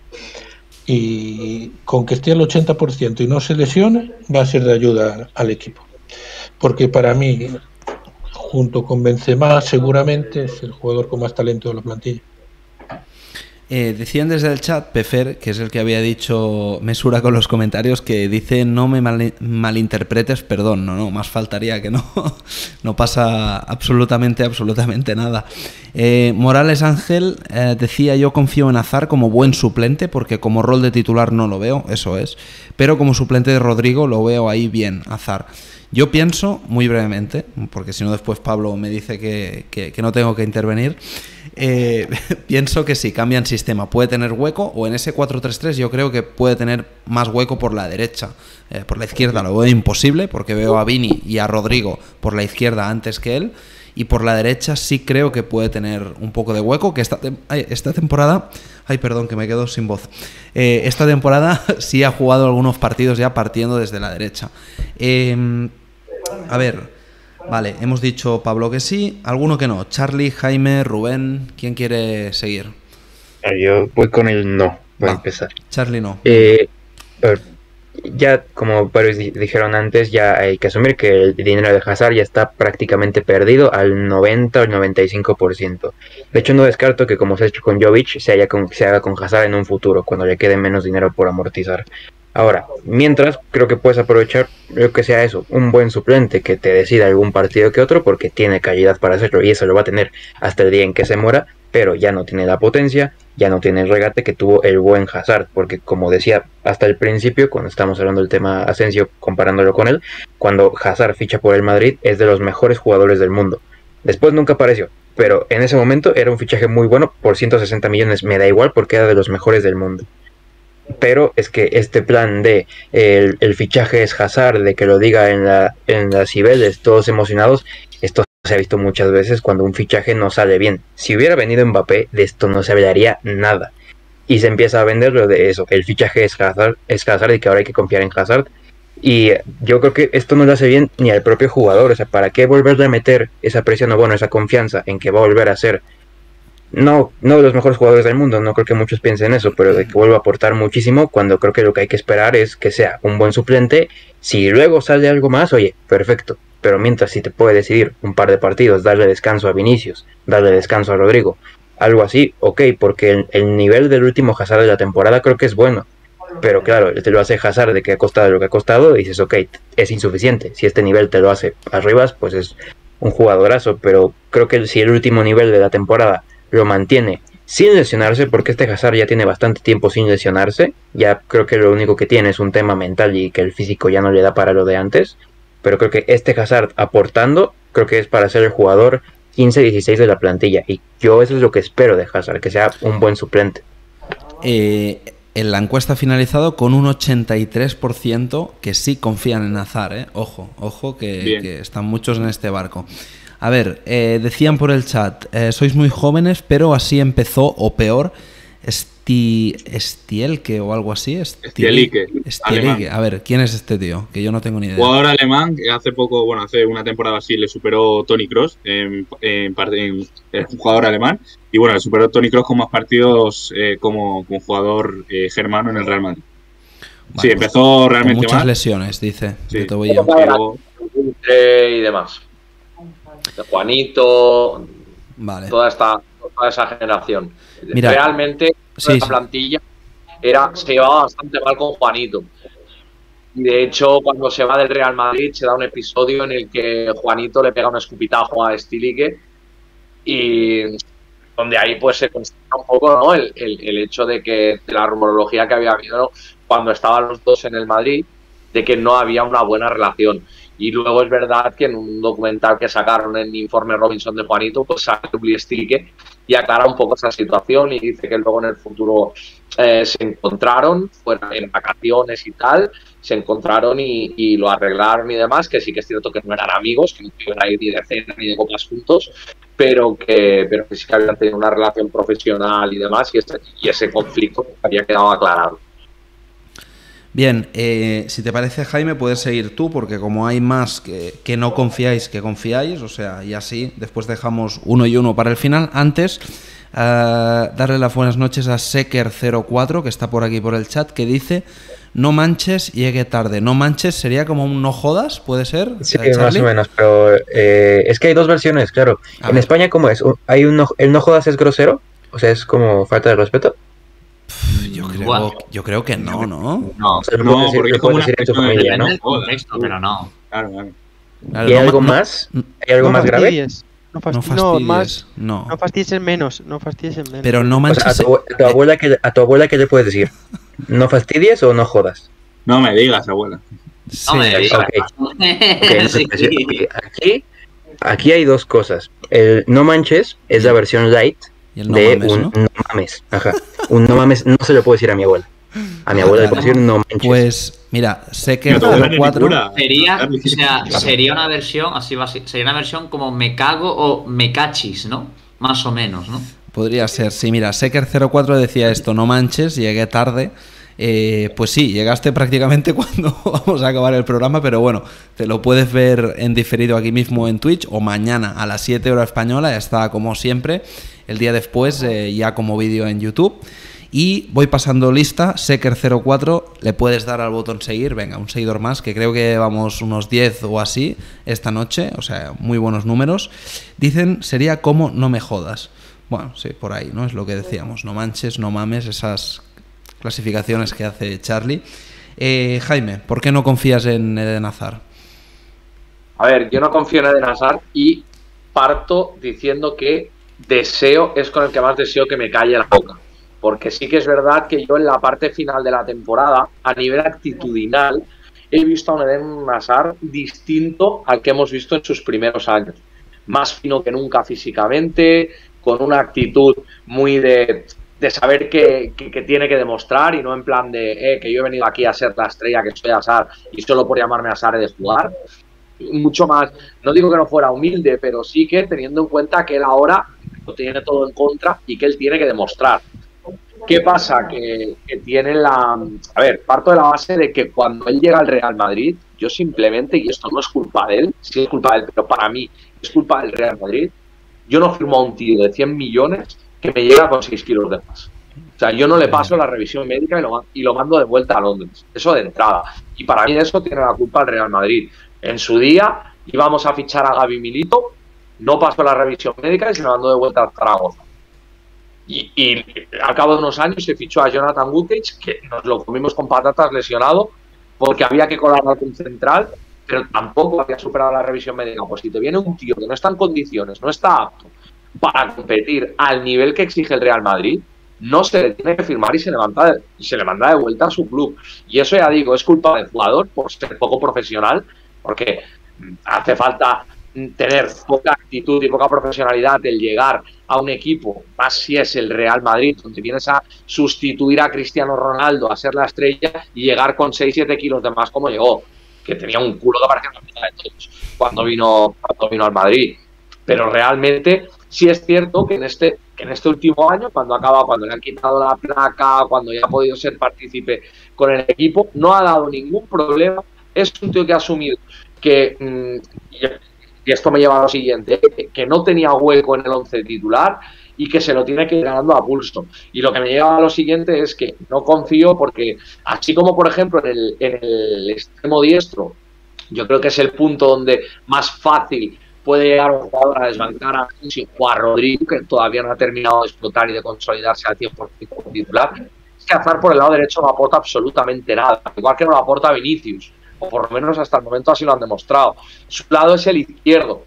Y con que esté al ochenta por ciento y no se lesione, va a ser de ayuda al equipo. Porque para mí, junto con Benzema, seguramente es el jugador con más talento de la plantilla. Eh, decían desde el chat, Pefer, que es el que había dicho mesura con los comentarios, que dice no me mal, malinterpretes, perdón, no, no, más faltaría que no, no pasa absolutamente, absolutamente nada. Eh, Morales Ángel eh, decía yo confío en Hazard como buen suplente, porque como rol de titular no lo veo, eso es, pero como suplente de Rodrigo lo veo ahí bien, Hazard. Yo pienso, muy brevemente, porque si no después Pablo me dice que, que, que no tengo que intervenir, eh, pienso que si cambian sistema puede tener hueco, o en ese cuatro tres tres yo creo que puede tener más hueco por la derecha. Eh, por la izquierda lo veo imposible, porque veo a Vini y a Rodrigo por la izquierda antes que él, y por la derecha sí creo que puede tener un poco de hueco, que esta, te ay, esta temporada... Ay, perdón, que me quedo sin voz. Eh, esta temporada sí ha jugado algunos partidos ya partiendo desde la derecha. Eh, a ver, vale, hemos dicho Pablo que sí, alguno que no. Charlie, Jaime, Rubén, ¿quién quiere seguir? Yo voy con el no, voy Va, a empezar. Charlie no. Eh, a ver, ya como varios dijeron antes, ya hay que asumir que el dinero de Hazard ya está prácticamente perdido al noventa o el noventa y cinco por ciento. De hecho, no descarto que como se ha hecho con Jovic, se, haya con, se haga con Hazard en un futuro, cuando le quede menos dinero por amortizar. Ahora, mientras, creo que puedes aprovechar lo que sea eso, un buen suplente que te decida algún partido que otro, porque tiene calidad para hacerlo, y eso lo va a tener hasta el día en que se muera, pero ya no tiene la potencia, ya no tiene el regate que tuvo el buen Hazard, porque como decía hasta el principio, cuando estamos hablando del tema Asensio, comparándolo con él, cuando Hazard ficha por el Madrid, es de los mejores jugadores del mundo. Después nunca apareció, pero en ese momento era un fichaje muy bueno, por ciento sesenta millones, me da igual porque era de los mejores del mundo. Pero es que este plan de el, el fichaje es Hazard, de que lo diga en, la, en las Cibeles, todos emocionados, esto se ha visto muchas veces cuando un fichaje no sale bien. Si hubiera venido Mbappé, de esto no se hablaría nada. Y se empieza a vender lo de eso, el fichaje es Hazard, es Hazard y que ahora hay que confiar en Hazard. Y yo creo que esto no le hace bien ni al propio jugador, o sea, ¿para qué volverle a meter esa presión o bueno, esa confianza en que va a volver a ser no, no de los mejores jugadores del mundo? No creo que muchos piensen eso, pero de que vuelva a aportar muchísimo, cuando creo que lo que hay que esperar es que sea un buen suplente. Si luego sale algo más, oye, perfecto, pero mientras si te puede decidir un par de partidos, darle descanso a Vinicius, darle descanso a Rodrigo, algo así, ok, porque el, el nivel del último Hazard de la temporada creo que es bueno, pero claro, te lo hace Hazard de que ha costado lo que ha costado y dices, ok, es insuficiente. Si este nivel te lo hace arriba, pues es un jugadorazo, pero creo que si el último nivel de la temporada lo mantiene sin lesionarse, porque este Hazard ya tiene bastante tiempo sin lesionarse, ya creo que lo único que tiene es un tema mental y que el físico ya no le da para lo de antes, pero creo que este Hazard aportando, creo que es para ser el jugador quince dieciséis de la plantilla, y yo eso es lo que espero de Hazard, que sea un buen suplente. Eh, en la encuesta ha finalizado con un ochenta y tres por ciento que sí confían en Hazard, ¿eh? Ojo, ojo, que, que están muchos en este barco. A ver, eh, decían por el chat, eh, sois muy jóvenes, pero así empezó, o peor, Esti, Estielke o algo así. Estielike. Estielike. A ver, ¿quién es este tío? Que yo no tengo ni idea. Jugador alemán que hace poco, bueno, hace una temporada así le superó Toni Kroos en, en, en, en un jugador alemán. Y bueno, le superó Toni Kroos con más partidos eh, como, como jugador eh, germano en el Real Madrid. Vale, sí, empezó realmente con muchas mal. lesiones, dice. Sí. De tobillo. Pero... y demás. De Juanito, vale. toda esta toda esa generación. Mira, realmente sí, esta sí. plantilla era, se llevaba bastante mal con Juanito. Y de hecho, cuando se va del Real Madrid, se da un episodio en el que Juanito le pega un escupitajo a Estielike, y donde ahí pues se constata un poco, ¿no? el, el, el hecho de que de la rumorología que había habido cuando estaban los dos en el Madrid, de que no había una buena relación. Y luego es verdad que en un documental que sacaron en Informe Robinson de Juanito, pues sale Uli Estielike y aclara un poco esa situación y dice que luego en el futuro eh, se encontraron, fueron en vacaciones y tal, se encontraron y, y lo arreglaron y demás, que sí que es cierto que no eran amigos, que no iban a ir ni de cena ni de copas juntos, pero que, pero que sí que habían tenido una relación profesional y demás, y ese, y ese conflicto había quedado aclarado. Bien, eh, si te parece, Jaime, puedes seguir tú, porque como hay más que, que no confiáis que confiáis, o sea, y así después dejamos uno y uno para el final. Antes, uh, darle las buenas noches a Seker cero cuatro, que está por aquí por el chat, que dice: no manches, llegue tarde. No manches sería como un no jodas, ¿puede ser? Sí, Charlie? más o menos, pero eh, es que hay dos versiones, claro. A en ver. España, ¿cómo es? Hay un no, ¿el no jodas es grosero? O sea, es como falta de respeto. Yo creo, Bueno. yo creo que no, ¿no? No, O sea, lo No, puedes decir, porque lo es como puedes una decir en tu cuestión de familia, ¿no? depende del contexto, pero no. Claro, claro. Claro, ¿Y hay no algo ma- más? ¿Hay algo no más grave? fastidies. No, fasti- No no, fastidies, más, no. no fastidies menos, no fastidies menos. Pero no O sea, a manches. tu, abue- a tu eh, abuela, ¿qué, a tu abuela, ¿qué le puedes decir? ¿No fastidies o no jodas? No me digas, abuela. sí, No me digas. ok. Ok, no Sí. te decir, ok, aquí, aquí hay dos cosas. El no manches es la versión light y el no de mames, un ¿no? no mames. Ajá. Un no mames no se lo puedo decir a mi abuela. A mi abuela le puedo decir no manches. Pues mira, sé que Mira, tu abuela cero ni cuatro cura. Sería, o sea, sería una versión, así va, a ser- sería una versión como me cago o me cachis, ¿no? Más o menos, ¿no? podría ser. Sí, mira, Seker cero cuatro decía esto, no manches, llegué tarde. Eh, pues sí, llegaste prácticamente cuando vamos a acabar el programa, pero bueno, te lo puedes ver en diferido aquí mismo en Twitch o mañana a las siete hora española, ya está como siempre, el día después eh, ya como vídeo en YouTube. Y voy pasando lista, Seker cero cuatro, le puedes dar al botón seguir, venga, un seguidor más, que creo que vamos unos diez o así esta noche, o sea, muy buenos números. Dicen, sería como no me jodas. Bueno, sí, por ahí, ¿no? Es lo que decíamos, no manches, no mames, esas clasificaciones que hace Charlie. Eh, Jaime, ¿por qué no confías en Eden Hazard? A ver, yo no confío en Eden Hazard y parto diciendo que deseo, es con el que más deseo que me calle la boca. Porque sí que es verdad que yo en la parte final de la temporada, a nivel actitudinal, he visto a un Eden Hazard distinto al que hemos visto en sus primeros años. Más fino que nunca físicamente, con una actitud muy de, de saber que, que, que tiene que demostrar y no en plan de eh, que yo he venido aquí a ser la estrella que soy Hazard y solo por llamarme Hazard he de jugar. Mucho más, no digo que no fuera humilde, pero sí que teniendo en cuenta que él ahora lo tiene todo en contra y que él tiene que demostrar. ¿Qué pasa? Que, que tiene la... A ver, parto de la base de que cuando él llega al Real Madrid, yo simplemente, y esto no es culpa de él, sí es culpa de él, pero para mí es culpa del Real Madrid, yo no firmo a un tío de cien millones que me llega con seis kilos de más. O sea, yo no le paso la revisión médica y lo, y lo mando de vuelta a Londres. Eso de entrada. Y para mí de eso tiene la culpa el Real Madrid. En su día íbamos a fichar a Gaby Milito, no pasó la revisión médica y se lo mandó de vuelta a Zaragoza. Y, y al cabo de unos años se fichó a Jonathan Gutic, que nos lo comimos con patatas lesionado, porque había que colar algún central, pero tampoco había superado la revisión médica. Pues si te viene un tío que no está en condiciones, no está apto para competir al nivel que exige el Real Madrid, no se le tiene que firmar y se le manda de, y se le manda de vuelta a su club. Y eso ya digo, es culpa del jugador por ser poco profesional, porque hace falta tener poca actitud y poca profesionalidad el llegar a un equipo, más si es el Real Madrid, donde vienes a sustituir a Cristiano Ronaldo, a ser la estrella y llegar con seis siete kilos de más como llegó, que tenía un culo que parecía la mitad de todos cuando vino, cuando vino al Madrid. Pero realmente sí es cierto que en este, que en este último año, cuando acaba, cuando le han quitado la placa, cuando ya ha podido ser partícipe con el equipo, no ha dado ningún problema. Es un tío que ha asumido que, mmm, y esto me lleva a lo siguiente, que no tenía hueco en el once titular y que se lo tiene que ir ganando a pulso. Y lo que me lleva a lo siguiente es que no confío porque, así como por ejemplo en el, en el extremo diestro, yo creo que es el punto donde más fácil puede llegar un jugador a desbancar a o a Rodrigo, que todavía no ha terminado de explotar y de consolidarse al cien por ciento como titular, es que Hazard por el lado derecho no aporta absolutamente nada, igual que no lo aporta Vinicius, o por lo menos hasta el momento así lo han demostrado. Su lado es el izquierdo,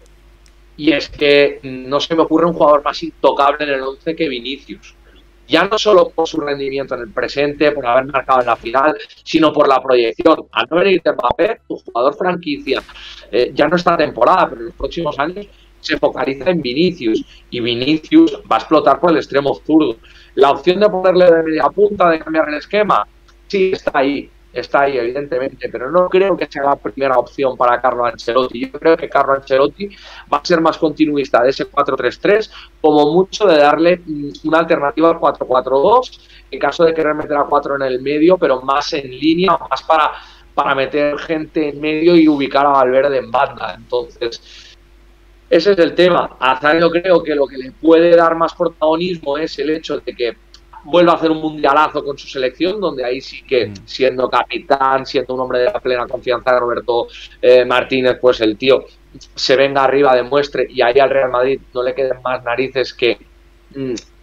y es que no se me ocurre un jugador más intocable en el once que Vinicius. Ya no solo por su rendimiento en el presente, por haber marcado en la final, sino por la proyección. Al no venir de Mbappé, tu jugador franquicia, eh, ya no esta temporada, pero en los próximos años se focaliza en Vinicius. Y Vinicius va a explotar por el extremo zurdo. La opción de ponerle de media punta, de cambiar el esquema, sí está ahí. Está ahí, evidentemente, pero no creo que sea la primera opción para Carlo Ancelotti. Yo creo que Carlo Ancelotti va a ser más continuista de ese cuatro tres tres, como mucho de darle una alternativa al cuatro cuatro dos, en caso de querer meter a cuatro en el medio, pero más en línea, más para, para meter gente en medio y ubicar a Valverde en banda. Entonces, ese es el tema. A Hazard yo creo que lo que le puede dar más protagonismo es el hecho de que vuelve a hacer un mundialazo con su selección, donde ahí sí que, siendo capitán, siendo un hombre de la plena confianza de Roberto eh, Martínez, pues el tío se venga arriba, demuestre, y ahí al Real Madrid no le queden más narices que,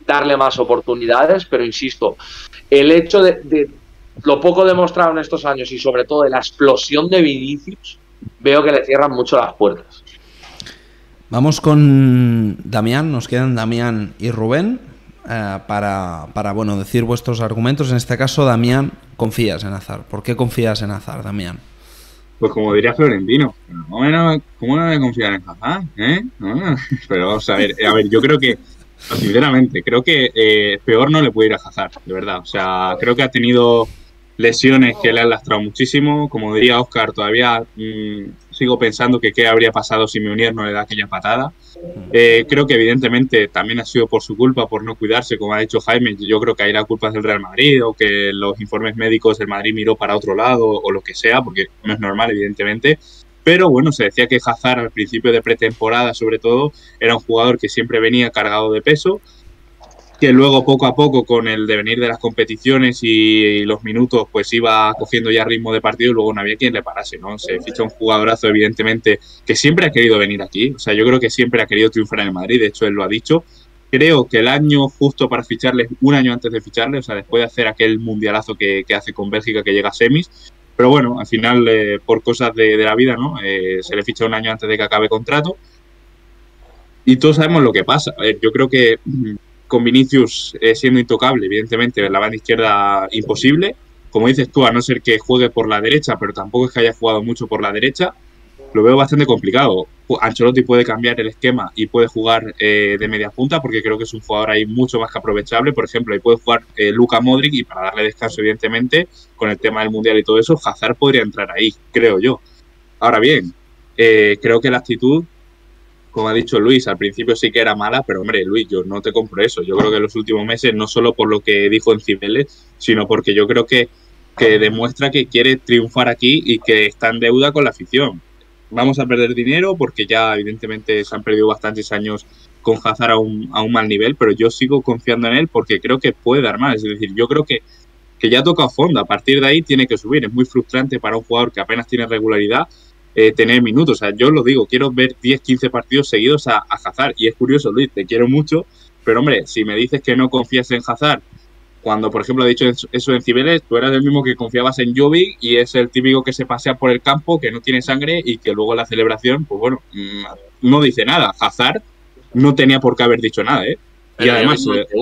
darle más oportunidades, pero insisto, el hecho de, de lo poco demostrado en estos años y sobre todo de la explosión de Vinicius, veo que le cierran mucho las puertas. Vamos con Damián, nos quedan Damián y Rubén eh, para, para bueno, decir vuestros argumentos. En este caso, Damián, confías en Hazard. ¿Por qué confías en Hazard, Damián? Pues como diría Florentino, ¿cómo no, cómo no voy a confiar en Hazard? ¿Eh? No, pero vamos a ver, a ver, yo creo que, sinceramente, creo que eh, peor no le puede ir a Hazard, de verdad. O sea, creo que ha tenido lesiones que le han lastrado muchísimo. Como diría Óscar, todavía mmm, sigo pensando que qué habría pasado si Meunier no le da aquella patada. Eh, creo que evidentemente también ha sido por su culpa, por no cuidarse, como ha dicho Jaime. Yo creo que ahí la culpa es del Real Madrid, o que los informes médicos del Madrid miró para otro lado, o lo que sea, porque no es normal, evidentemente. Pero bueno, se decía que Hazard al principio de pretemporada, sobre todo, era un jugador que siempre venía cargado de peso, que luego poco a poco con el devenir de las competiciones y los minutos pues iba cogiendo ya ritmo de partido y luego no había quien le parase, ¿no? Se ficha un jugadorazo evidentemente que siempre ha querido venir aquí, o sea, yo creo que siempre ha querido triunfar en el Madrid, de hecho él lo ha dicho. Creo que el año justo para ficharle, un año antes de ficharle, o sea, después de hacer aquel mundialazo que, que hace con Bélgica que llega a semis, pero bueno, al final eh, por cosas de, de la vida, ¿no? Eh, se le ficha un año antes de que acabe contrato y todos sabemos lo que pasa. A ver, yo creo que con Vinicius eh, siendo intocable, evidentemente, en la banda izquierda imposible. Como dices tú, a no ser que juegue por la derecha, pero tampoco es que haya jugado mucho por la derecha, lo veo bastante complicado. Ancelotti puede cambiar el esquema y puede jugar eh, de media punta, porque creo que es un jugador ahí mucho más que aprovechable. Por ejemplo, ahí puede jugar eh, Luka Modric, y para darle descanso, evidentemente, con el tema del Mundial y todo eso, Hazard podría entrar ahí, creo yo. Ahora bien, eh, creo que la actitud, como ha dicho Luis, al principio sí que era mala, pero hombre, Luis, yo no te compro eso. Yo creo que en los últimos meses, no solo por lo que dijo en Cibeles, sino porque yo creo que, que demuestra que quiere triunfar aquí y que está en deuda con la afición. Vamos a perder dinero porque ya evidentemente se han perdido bastantes años con Hazard a un, a un mal nivel, pero yo sigo confiando en él porque creo que puede dar más. Es decir, yo creo que, que ya ha tocado fondo. A partir de ahí tiene que subir. Es muy frustrante para un jugador que apenas tiene regularidad Eh, tener minutos. O sea, yo lo digo, quiero ver diez, quince partidos seguidos a, a Hazard. Y es curioso, Luis, te quiero mucho, pero hombre, si me dices que no confías en Hazard, cuando por ejemplo ha dicho eso en Cibeles, tú eras el mismo que confiabas en Jovic, y es el típico que se pasea por el campo, que no tiene sangre y que luego en la celebración, pues bueno, no dice nada. Hazard no tenía por qué haber dicho nada, ¿eh? Pero y además... no eh,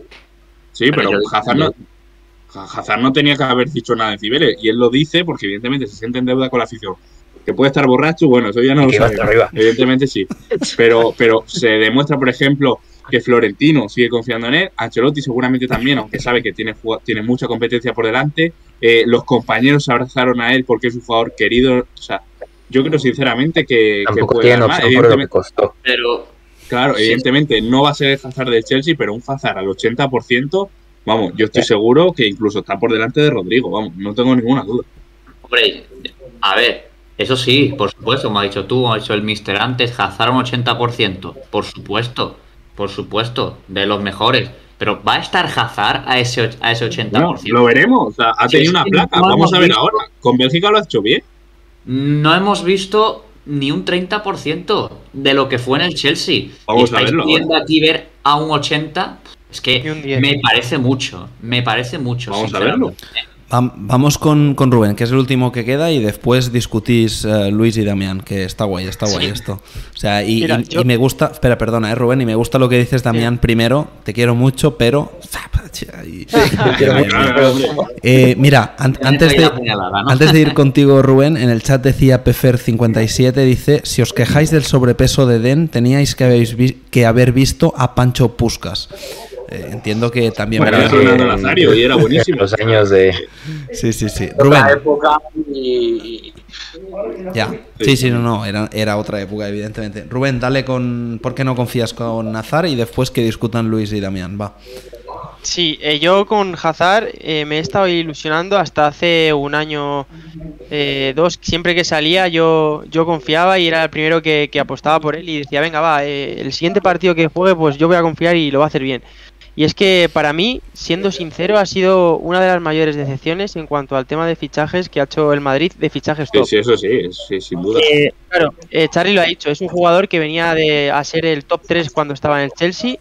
sí, pero, pero Hazard no... Hazard no tenía que haber dicho nada en Cibeles, y él lo dice porque evidentemente se siente en deuda con la afición. Que puede estar borracho, bueno, eso ya no lo sabemos. Evidentemente sí. Pero, pero se demuestra, por ejemplo, que Florentino sigue confiando en él. Ancelotti seguramente también, aunque sabe que tiene, tiene mucha competencia por delante. Eh, los compañeros se abrazaron a él porque es un jugador querido. O sea, yo creo sinceramente que, que puede dar más. Evidentemente, costó. Pero, claro, sí. Evidentemente no va a ser el Hazard del Chelsea, pero un Hazard al ochenta por ciento, vamos, yo estoy seguro que incluso está por delante de Rodrigo, vamos, no tengo ninguna duda. Hombre, a ver... Eso sí, por supuesto, como ha dicho tú, como ha dicho el mister antes, Hazard un ochenta por ciento, por supuesto, por supuesto, de los mejores. Pero ¿va a estar Hazard a ese, a ese ochenta por ciento? No, lo veremos, o sea, ha tenido sí, una placa, no vamos a ver visto. Ahora. Con Bélgica lo ha hecho bien. No hemos visto ni un treinta por ciento de lo que fue en el Chelsea. Vamos y a verlo. Viendo aquí ver a un ochenta, es que me parece mucho, me parece mucho. Vamos a verlo. Vamos con, con Rubén, que es el último que queda, y después discutís uh, Luis y Damián, que está guay, está guay sí. esto. O sea, y, Mira, y, yo... y me gusta, espera, perdona, eh, Rubén, y me gusta lo que dices, Damián, sí. primero, te quiero mucho, pero... eh, mira, an antes, de, antes de ir contigo, Rubén, en el chat decía Pefer cincuenta y siete, dice, si os quejáis del sobrepeso de Den, teníais que, habéis vi que haber visto a Pancho Puskas. Eh, entiendo que también... Bueno, era Fernando Nazario y era buenísimo. Los años de... Sí, sí, sí. Rubén. La época y... Ya, sí, sí, no, no, era, era otra época, evidentemente. Rubén, dale con... ¿Por qué no confías con Hazard? Y después que discutan Luis y Damián, va. Sí, eh, yo con Hazard eh, me he estado ilusionando hasta hace un año, eh, dos. Siempre que salía yo, yo confiaba y era el primero que, que apostaba por él y decía, venga, va, eh, el siguiente partido que juegue, pues yo voy a confiar y lo va a hacer bien. Y es que para mí, siendo sincero, ha sido una de las mayores decepciones en cuanto al tema de fichajes que ha hecho el Madrid, de fichajes top. Sí, sí, eso sí, sí sin duda. Eh, claro, eh, Charlie lo ha dicho, es un jugador que venía de, a ser el top tres cuando estaba en el Chelsea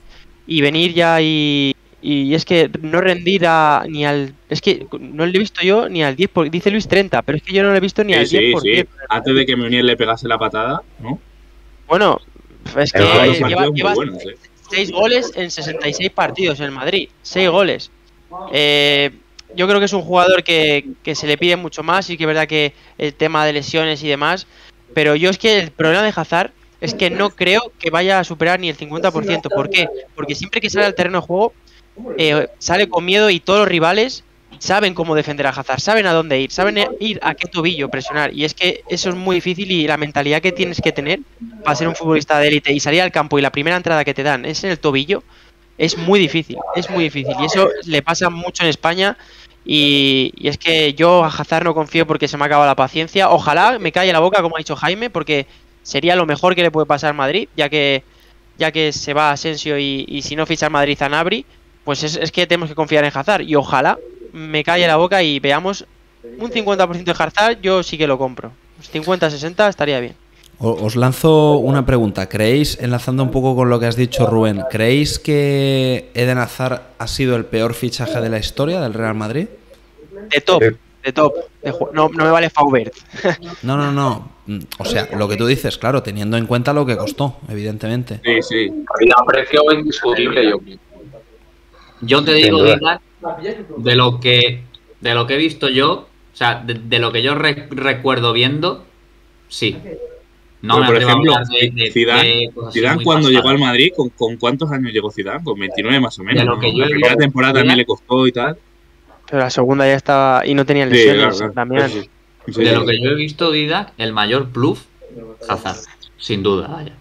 y venir ya y, y es que no rendir a, ni al... Es que no le he visto yo ni al diez por ciento, dice Luis treinta, pero es que yo no le he visto ni Sí, al sí, diez por ciento. sí. Antes de que Meunier le pegase la patada, ¿no? Bueno, es que Pero hay lleva, partidos muy lleva buenos, eh. seis goles en sesenta y seis partidos en el Madrid. seis goles. Eh, yo creo que es un jugador que, que se le pide mucho más y que es verdad que el tema de lesiones y demás. Pero yo es que el problema de Hazard es que no creo que vaya a superar ni el cincuenta por ciento. ¿Por qué? Porque siempre que sale al terreno de juego eh, sale con miedo y todos los rivales saben cómo defender a Hazard, saben a dónde ir, saben ir a qué tobillo presionar. Y es que eso es muy difícil y la mentalidad que tienes que tener para ser un futbolista de élite y salir al campo y la primera entrada que te dan es en el tobillo, es muy difícil, es muy difícil. Y eso le pasa mucho en España y, y es que yo a Hazard no confío porque se me ha acabado la paciencia. Ojalá me calle la boca, como ha dicho Jaime, porque sería lo mejor que le puede pasar a Madrid, ya que, ya que se va a Asensio y, y si no ficha el Madrid a Gnabry, pues es, es que tenemos que confiar en Hazard y ojalá me calle la boca y veamos un cincuenta por ciento de Hazard, yo sí que lo compro. cincuenta sesenta estaría bien. Os lanzo una pregunta. ¿Creéis, enlazando un poco con lo que has dicho, Rubén, ¿creéis que Eden Hazard ha sido el peor fichaje de la historia del Real Madrid? De top, de top. De no, no me vale Faubert. No, no, no. O sea, lo que tú dices, claro, teniendo en cuenta lo que costó, evidentemente. Sí, sí. A precio indiscutible, yo creo. Yo te digo, Didac, de lo que de lo que he visto yo, o sea, de, de lo que yo re recuerdo viendo, sí. No Pero, me por atrevo ejemplo, a hablar de, de, Zidane, de cosas así Zidane muy cuando pasadas. llegó al Madrid, ¿con, ¿con cuántos años llegó Zidane? Con veintinueve más o menos. De lo ¿no? que yo La he primera visto, temporada también le costó y tal. Pero la segunda ya estaba y no tenía Sí, lesiones claro, claro. también. Sí, sí. Sí, De sí. lo que yo he visto, Didac, el mayor plus, Hazard, sin duda, vaya.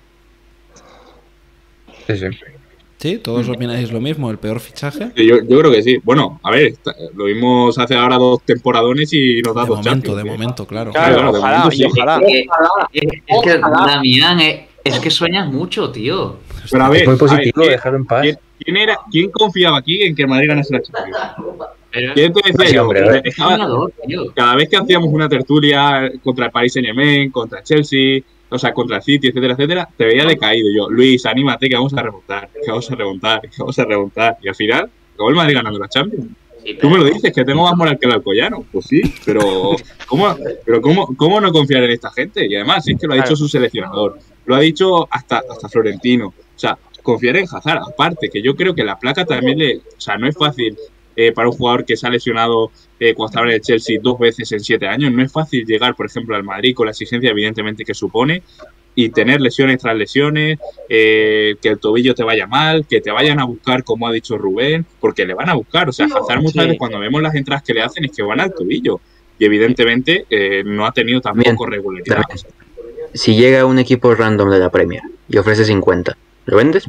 Sí, sí. ¿Sí? ¿Todos opináis lo mismo? ¿El peor fichaje? Sí, yo, yo creo que sí. Bueno, a ver, está- lo vimos hace ahora dos temporadones y nos da De dos momento, Champions, de ¿eh? momento, claro. Claro, Claro, de ojalá, momento sí. y ojalá. Es que, es que Damián, es, es que sueñas mucho, tío. Pero a ver, Es muy a ver, positivo, ¿quién- dejarlo en paz. ¿quién, quién era, ¿quién confiaba aquí en que el Madrid ganase la Champions? Pero ¿Quién te decía Sí, yo? hombre, a ver. es soñador, tío. Cada vez que hacíamos una tertulia contra el Paris Saint-Germain, contra el Chelsea, o sea, contra el City, etcétera, etcétera, te veía decaído. Yo, Luis, anímate que vamos a remontar, que vamos a remontar, que vamos a remontar. Y al final, acabó el Madrid ganando la Champions. Sí, Tú me lo dices, que tengo más moral que el Alcoyano. Pues sí, pero ¿cómo, pero cómo, cómo no confiar en esta gente? Y además, es que lo ha dicho su seleccionador, lo ha dicho hasta, hasta Florentino. O sea, confiar en Hazard. Aparte, que yo creo que la placa también le... O sea, no es fácil eh, para un jugador que se ha lesionado eh, cuando estaba en el Chelsea dos veces en siete años. No es fácil llegar, por ejemplo, al Madrid con la exigencia, evidentemente, que supone y tener lesiones tras lesiones, eh, que el tobillo te vaya mal, que te vayan a buscar, como ha dicho Rubén, porque le van a buscar. O sea, Hazard muchas Sí. veces cuando vemos las entradas que le hacen es que van al tobillo. Y evidentemente eh, no ha tenido tampoco Bien, regularidad. también. Si llega un equipo random de la Premier y ofrece cincuenta, ¿lo vendes?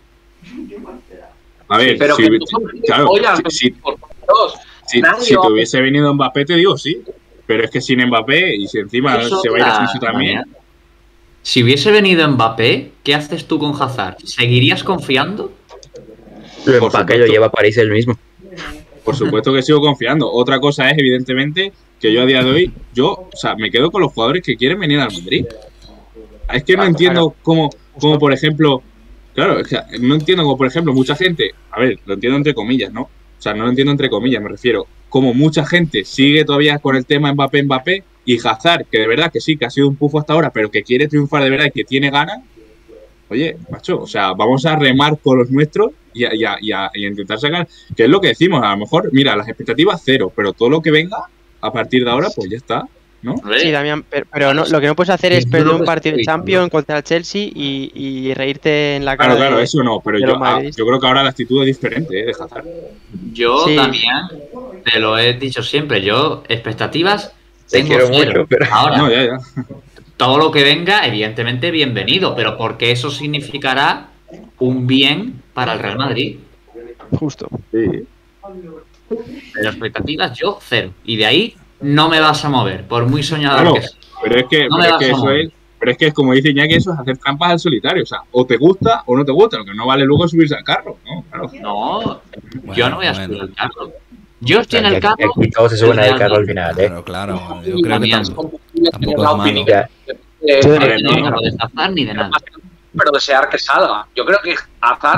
A ver, Pero si, que no son claro, gilipollas, si, si, por Dios. si, Nadie si va te a- hubiese venido Mbappé, te digo sí. Pero es que sin Mbappé y si encima Eso se va a ir la- Asensio también. Damián. Si hubiese venido Mbappé, ¿qué haces tú con Hazard? ¿Seguirías confiando? Lo Por empaca y lo supuesto. lleva a París él mismo. Por supuesto que sigo confiando. Otra cosa es, evidentemente, que yo a día de hoy, yo, o sea, me quedo con los jugadores que quieren venir al Madrid. Es que no Claro, entiendo claro. cómo, cómo, por ejemplo, claro, es que no entiendo cómo, por ejemplo, mucha gente, a ver, lo entiendo entre comillas, ¿no? O sea, no lo entiendo entre comillas, me refiero, como mucha gente sigue todavía con el tema Mbappé, Mbappé, y Hazard, que de verdad que sí, que ha sido un pufo hasta ahora, pero que quiere triunfar de verdad y que tiene ganas. Oye, macho, o sea, vamos a remar con los nuestros y a, y a- y a- y a intentar sacar, que es lo que decimos, a lo mejor, mira, las expectativas cero, pero todo lo que venga a partir de ahora, pues ya está, ¿no? Sí, Damián, pero, pero no, lo que no puedes hacer es Yo perder lo un que partido de estoy Champions contra el Chelsea y, y reírte en la cara. Claro, claro, de- eso no, pero de yo, los ah, madridistas. yo creo que ahora la actitud es diferente, ¿eh? De Hazard. Yo, Sí. Damián, te lo he dicho siempre, yo expectativas Te tengo quiero cero. mucho, pero- Ahora, No, ya, ya. todo lo que venga, evidentemente, bienvenido, pero porque eso significará un bien para el Real Madrid. Justo. Sí. Pero expectativas, yo cero. Y de ahí no me vas a mover, por muy soñador Claro, que sea. pero es que, No me pero es vas que a eso mover. es, pero es que es como dice Iñaki, eso es hacer trampas al solitario, o sea, o te gusta o no te gusta, lo que no vale luego es subirse al carro, ¿no? Claro. No, Bueno, yo no voy a bueno. subir al carro. Yo estoy en Aquí, el carro. aquí todos se suben del al Real carro al Madrid. final, ¿eh? Claro, claro. Yo creo que Damián, tampoco, Tener tampoco la es malo. opinión Ya. de- Sí, de- A ver, Eh, no, no, no de Hazard ni de nada. pero desear que salga. Yo creo que Hazard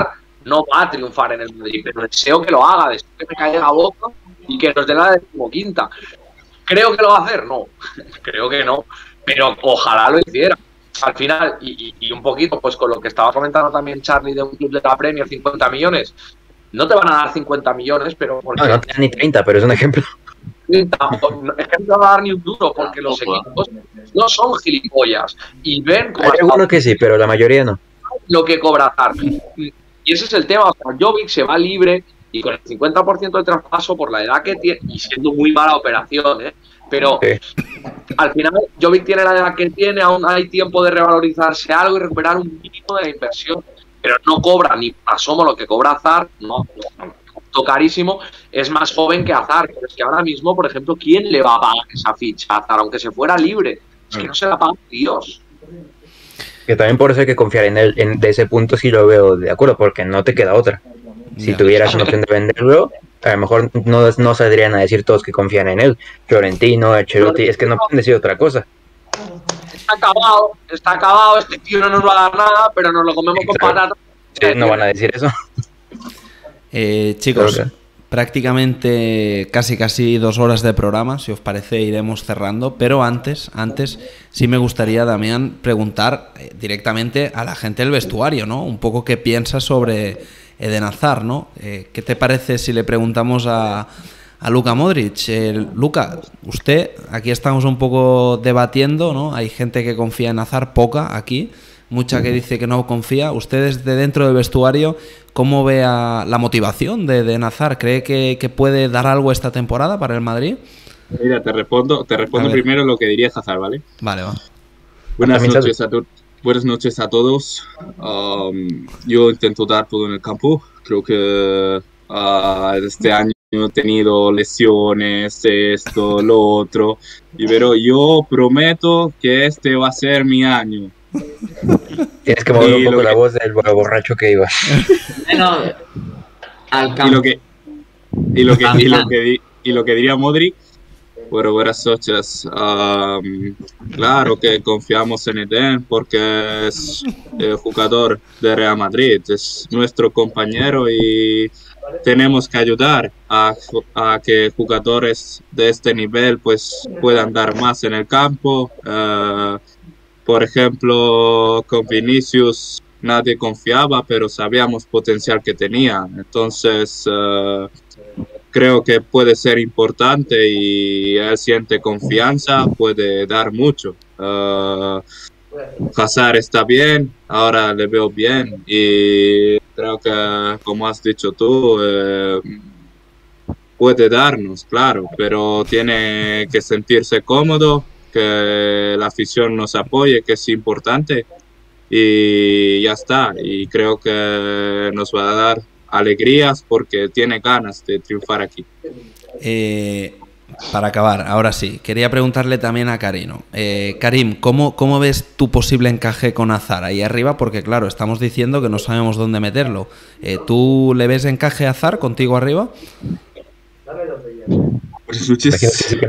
no va a triunfar en el Madrid, pero deseo que lo haga, deseo que me caiga la boca y que nos dé la decimoquinta. ¿Creo que lo va a hacer? No, creo que no, pero ojalá lo hiciera. Al final, y, y, y un poquito, pues con lo que estaba comentando también Charlie de un club de la Premier, cincuenta millones, no te van a dar cincuenta millones, pero... Porque no, no te dan ni treinta, pero es un ejemplo. treinta, es que no te van a dar ni un duro, porque los equipos no son gilipollas, y ven como... Hay algunos que sí, pero la mayoría no. Lo que cobra Hazard. Y ese es el tema, o sea, Jovic se va libre, y con el cincuenta por ciento de traspaso por la edad que tiene, y siendo muy mala operación, ¿eh? Pero sí. Al final Jovic tiene la edad que tiene, aún hay tiempo de revalorizarse algo y recuperar un mínimo de la inversión, pero no cobra ni asomo lo que cobra Hazard, no, no, carísimo, es más joven que Hazard, pero es que ahora mismo, por ejemplo, ¿quién le va a pagar esa ficha a Hazard, aunque se fuera libre? Es que no se la paga Dios. Que también por eso hay que confiar en él, en, de ese punto sí lo veo de acuerdo, porque no te queda otra. Si yeah. tuvieras una opción de venderlo, a lo mejor no, no saldrían a decir todos que confían en él. Florentino, Ancelotti, es que no pueden decir otra cosa. Está acabado, está acabado, este tío no nos va a dar nada, pero nos lo comemos Exacto. con patatas. Sí, no van a decir eso. Eh, chicos, prácticamente casi casi dos horas de programa, si os parece iremos cerrando, pero antes, antes sí me gustaría, Damián, preguntar directamente a la gente del vestuario, ¿no? Un poco qué piensas sobre Eden Hazard, ¿no? Eh, ¿Qué te parece si le preguntamos a, a Luka Modric? Eh, Luka, usted, aquí estamos un poco debatiendo, ¿no? Hay gente que confía en Hazard, poca aquí, mucha que dice que no confía. Usted desde dentro del vestuario, ¿cómo ve a la motivación de Eden Hazard? ¿Cree que, que puede dar algo esta temporada para el Madrid? Mira, te respondo, te respondo primero lo que diría Hazard, ¿vale? Vale, va. Buenas noches a todos. Buenas noches a todos. Um, yo intento dar todo en el campo. Creo que uh, este año he tenido lesiones, esto, lo otro. Y pero yo prometo que este va a ser mi año. Tienes que mover un poco la que... voz del borracho que iba. Bueno, al campo. Y lo que, y lo que, y lo que, y lo que diría Modric. Bueno, buenas noches. Um, claro que confiamos en Eden porque es el jugador de Real Madrid, es nuestro compañero y tenemos que ayudar a, a que jugadores de este nivel pues puedan dar más en el campo. Uh, por ejemplo, con Vinicius nadie confiaba, pero sabíamos potencial que tenía. Entonces... Uh, creo que puede ser importante y él siente confianza, puede dar mucho. Uh, Hazard está bien, ahora le veo bien y creo que, como has dicho tú, eh, puede darnos, claro, pero tiene que sentirse cómodo, que la afición nos apoye, que es importante y ya está. Y creo que nos va a dar alegrías porque tiene ganas de triunfar aquí. Eh, para acabar, ahora sí, quería preguntarle también a Karino. Eh, Karim, ¿cómo, ¿cómo ves tu posible encaje con Hazard ahí arriba? Porque claro, estamos diciendo que no sabemos dónde meterlo. Eh, ¿Tú le ves encaje a Hazard contigo arriba? Buenas noches.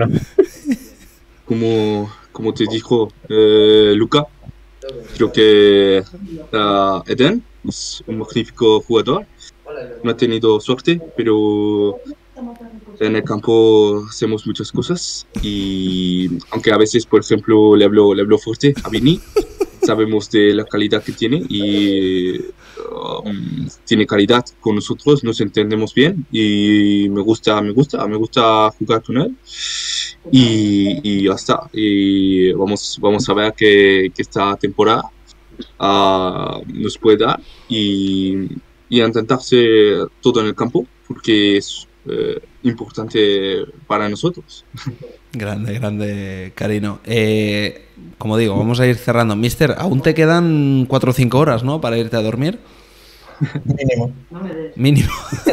Como, como te dijo eh, Luka, creo que uh, Eden es un magnífico jugador. No ha tenido suerte, pero en el campo hacemos muchas cosas y aunque a veces, por ejemplo, le hablo, le hablo fuerte a Vini, sabemos de la calidad que tiene y um, tiene calidad con nosotros, nos entendemos bien y me gusta, me gusta, me gusta jugar con él y, y ya está. Y vamos, vamos a ver que, que esta temporada uh, nos puede dar y y intentarse todo en el campo porque es eh, importante para nosotros. Grande, grande, Karino. Eh, como digo, vamos a ir cerrando. Mister, aún te quedan cuatro o cinco horas, ¿no? Para irte a dormir. Mínimo. Mínimo.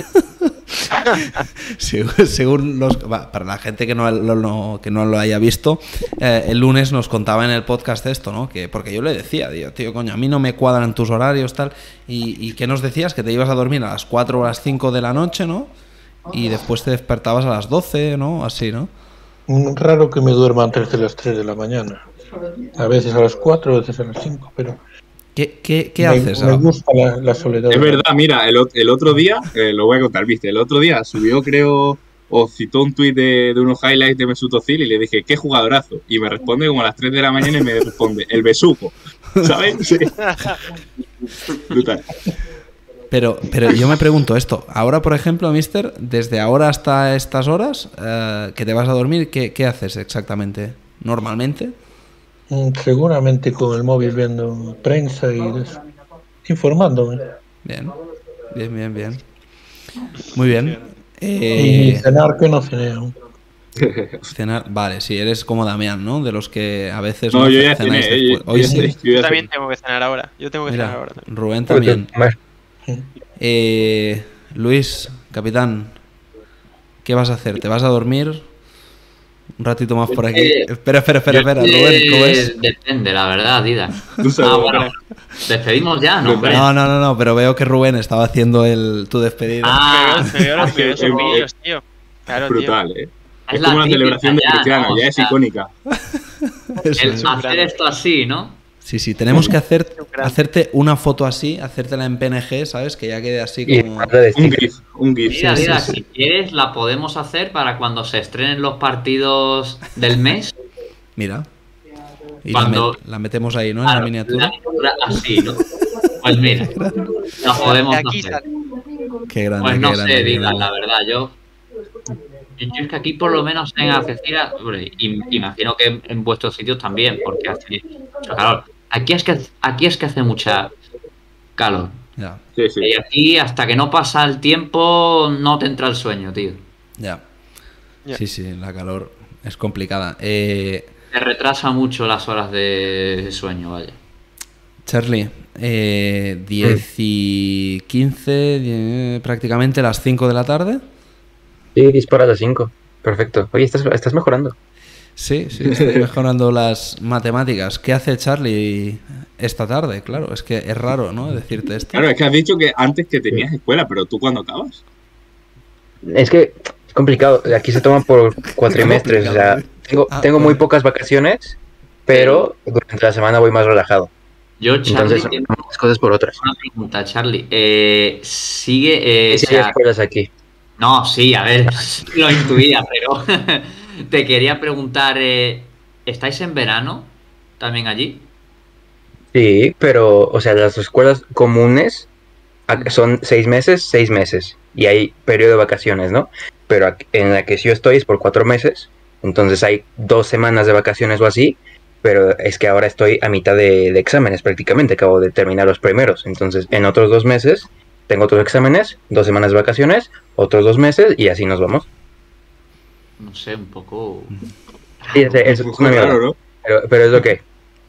según, según los, va, para la gente que no lo, no, que no lo haya visto, eh, el lunes nos contaba en el podcast esto, ¿no? Que, porque yo le decía, tío, tío, coño, a mí no me cuadran tus horarios, tal. Y, y ¿qué nos decías? Que te ibas a dormir a las cuatro o a las cinco de la noche, ¿no? Y después te despertabas a las doce, ¿no? Así, ¿no? Raro que me duerma antes de las tres de la mañana. A veces a las cuatro, a veces a las cinco, pero ¿Qué, qué, qué me, haces? me gusta la, la soledad. Es verdad, mira, el, el otro día, eh, lo voy a contar, viste, el otro día subió, creo, o citó un tuit de, de unos highlights de Mesut Özil y le dije, qué jugadorazo. Y me responde como a las tres de la mañana y me responde, el besugo. ¿Sabes? Sí. Brutal. Pero, pero yo me pregunto esto. Ahora, por ejemplo, mister, desde ahora hasta estas horas eh, que te vas a dormir, ¿qué, qué haces exactamente? ¿Normalmente? Mm, Seguramente con el móvil viendo prensa y eso, informándome. Bien, bien, bien, bien. Muy bien. Y Eh, cenar que no cené aún. cenar, vale, sí, eres como Damián, ¿no? De los que a veces No, yo ce- ya cenáis cené, después. yo- Hoy yo sí. cené. Yo también tengo que cenar ahora. Yo tengo que cenar Mira, ahora también. Rubén también. Bueno, Eh, Luis, capitán, ¿qué vas a hacer? ¿Te vas a dormir? Un ratito más por aquí. Eh, Espera, espera, espera, Yo espera, es que Rubén, ¿cómo es? Depende, la verdad, Dida. Tú sabes, Ah, bueno. Despedimos ya, ¿no, hombre? No, no, no, no, pero veo que Rubén estaba haciendo el tu despedida. Ah, Me veo, me veo los, me veo esos es- vídeos, tío. Claro, Es brutal, ¿eh? Es Es la como la típica celebración de ya, Cristiano, ¿no? ya O es sea, icónica. Eso el es. hacer esto así, ¿no? Sí, sí, tenemos que hacer, hacerte una foto así, hacértela en P N G, ¿sabes? Que ya quede así y como... habla de Un sticker. GIF, un GIF. Mira, sí, mira, sí. si quieres la podemos hacer para cuando se estrenen los partidos del mes. Mira. Y Cuando- la, met- la metemos ahí, ¿no? En Claro, la miniatura. la miniatura así, ¿no? Pues mira, la podemos De aquí hacer. sale. Qué grande, Pues qué no grande. sé, qué diga, grande. la verdad, yo. Yo es que aquí, por lo menos en Algeciras, hombre, im- imagino que en, en vuestros sitios también, porque hace mucho calor. Aquí es que, aquí es que hace mucha calor. Ya, Sí, sí. Y aquí, hasta que no pasa el tiempo, no te entra el sueño, tío. ya. Ya. Sí, sí, la calor es complicada. Eh, Te retrasa mucho las horas de sueño, vaya. Charlie, eh, diez y quince, die- prácticamente las cinco de la tarde. Sí, dispara a las cinco. Perfecto. Oye, estás, estás mejorando. Sí, sí, estoy mejorando las matemáticas. ¿Qué hace Charlie esta tarde? Claro, es que es raro, ¿no? Decirte esto. Claro, es que has dicho que antes que tenías escuela, pero ¿tú cuándo acabas? Es que es complicado. Aquí se toman por cuatrimestres. O sea, tengo, Ah, tengo muy bueno. pocas vacaciones, pero durante la semana voy más relajado. Yo, Charlie, Entonces, tengo unas cosas por otras. una pregunta, Charlie. Eh, sigue. Eh, Sí, o sea, hay escuelas aquí. no, sí, a ver, lo intuía, pero te quería preguntar: eh, ¿estáis en verano también allí? Sí, pero, o sea, las escuelas comunes ac- son seis meses, seis meses. Y hay periodo de vacaciones, ¿no? Pero ac- en la que yo estoy es por cuatro meses. Entonces hay dos semanas de vacaciones o así. Pero es que ahora estoy a mitad de, de exámenes prácticamente. Acabo de terminar los primeros. Entonces, en otros dos meses tengo otros exámenes, dos semanas de vacaciones, otros dos meses y así nos vamos. No sé, un poco. Sí, es, es Un una poco mierda. raro, ¿no? Pero, pero es lo que.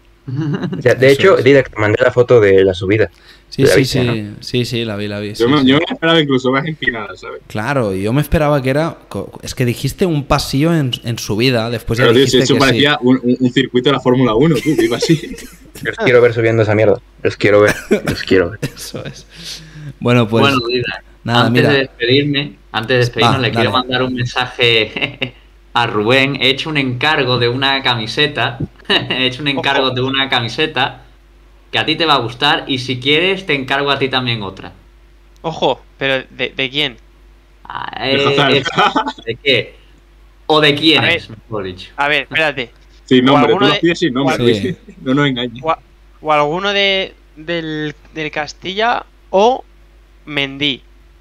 O sea, de Eso hecho, es. Dida, te mandé la foto de la subida. Sí, La sí, viste, sí, ¿no? sí, sí, la vi, la vi. Yo, sí, me, sí. yo me esperaba incluso más empinada, ¿sabes? Claro, yo me esperaba que era... co- Es que dijiste un pasillo en, en subida, después ya Pero, tío, si dijiste eso que sí. parecía un, un- un circuito de la Fórmula uno, tú, que iba así. Los quiero ver subiendo esa mierda. Los quiero ver. Los quiero ver. Eso es. Bueno, pues... bueno, Dida, nada, antes mira. de despedirme, antes de despedirnos, Va, le quiero dale. mandar un mensaje a Rubén. He hecho un encargo de una camiseta. He hecho un encargo Ojo. de una camiseta que a ti te va a gustar y si quieres te encargo a ti también otra. Ojo, pero ¿de, de quién? Ah, De eh, Hazard. es- ¿De qué? ¿O de quién A ver. es, mejor dicho? A ver, espérate. Sin nombre, tú alguno lo de- pides sin nombre, Sí. Luis. No nos engañes. O, a- o alguno de, del, del Castilla o Mendy.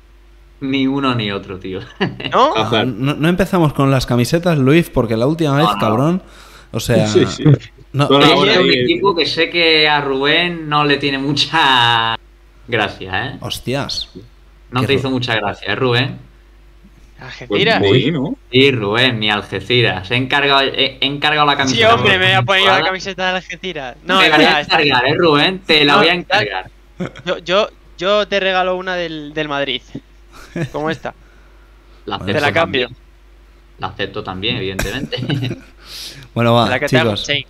Ni uno ni otro, tío. ¿No? Hazard. No, no empezamos con las camisetas, Luis, porque la última vez, No, no. cabrón... O sea... Sí, sí. No, Toda la Es hora un ahí. equipo que sé que a Rubén no le tiene mucha gracia, ¿eh? hostias. No Qué te ru- hizo mucha gracia, ¿eh, Rubén? Pues Algeciras. sí, ¿no? Sí, Rubén, ni Algeciras. He encargado, he, he encargado la Sí, camiseta. hombre, me voy a poner yo la temporada. camiseta de Algeciras. No, Me la voy ya, a está. encargar, ¿eh, Rubén? Te la No, voy a ya- encargar. Yo, yo, yo te regalo una del, del Madrid. Como esta. La Te Te la acepto cambio. también. La acepto también, evidentemente. Bueno, va, la que te hago chicos. shake.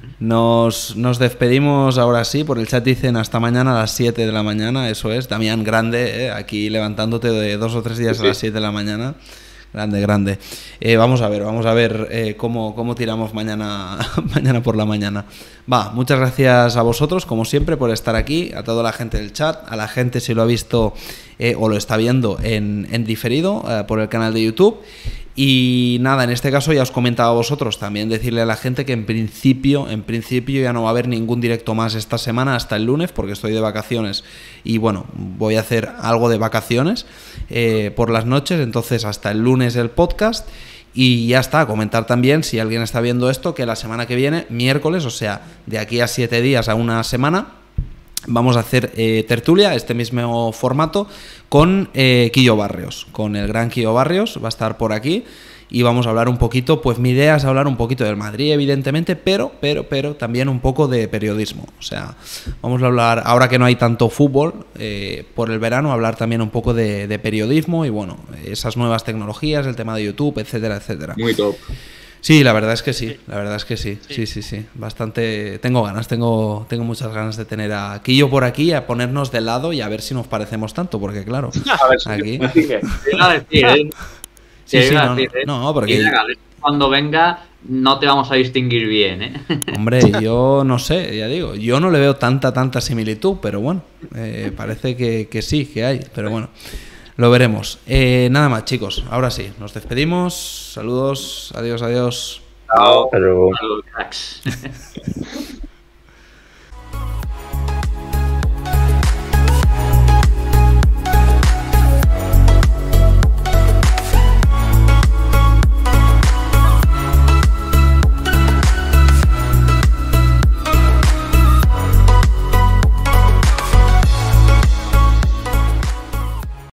Nos, nos despedimos ahora sí. Por el chat dicen hasta mañana a las siete de la mañana. Eso es. Damián Grande, eh, aquí levantándote de dos o tres días a Sí. las siete de la mañana. Grande, grande. Eh, vamos a ver, vamos a ver eh, cómo, cómo tiramos mañana, mañana por la mañana. Va, muchas gracias a vosotros, como siempre, por estar aquí, a toda la gente del chat, a la gente si lo ha visto eh, o lo está viendo en, en diferido eh, por el canal de YouTube. Y nada, en este caso ya os comentaba a vosotros también decirle a la gente que en principio, en principio ya no va a haber ningún directo más esta semana hasta el lunes, porque estoy de vacaciones y bueno, voy a hacer algo de vacaciones eh, por las noches, entonces hasta el lunes el podcast. Y ya está, comentar también, si alguien está viendo esto, que la semana que viene, miércoles, o sea, de aquí a siete días a una semana, vamos a hacer eh, tertulia, este mismo formato, con eh, Quillo Barrios, con el gran Quillo Barrios, va a estar por aquí y vamos a hablar un poquito, pues mi idea es hablar un poquito del Madrid, evidentemente, pero, pero, pero también un poco de periodismo, o sea, vamos a hablar, ahora que no hay tanto fútbol eh, por el verano, hablar también un poco de, de periodismo y bueno, esas nuevas tecnologías, el tema de YouTube, etcétera, etcétera. Muy top. Sí, la verdad es que sí, la verdad es que sí, sí, sí, sí, bastante, tengo ganas, tengo, tengo muchas ganas de tener a Quillo por aquí, a ponernos de lado y a ver si nos parecemos tanto, porque claro, A ver, si aquí... sigue. Te iba a decir, ¿eh? Sí, Te sí, iba a no, decir, ¿eh? no, porque- Y venga, cuando venga no te vamos a distinguir bien, ¿eh? Hombre, yo no sé, ya digo, yo no le veo tanta, tanta similitud, pero bueno, eh, parece que, que sí, que hay, pero bueno, lo veremos. Eh, nada más, chicos, ahora sí, nos despedimos, saludos, adiós, adiós. Chao. Pero... A los cracks.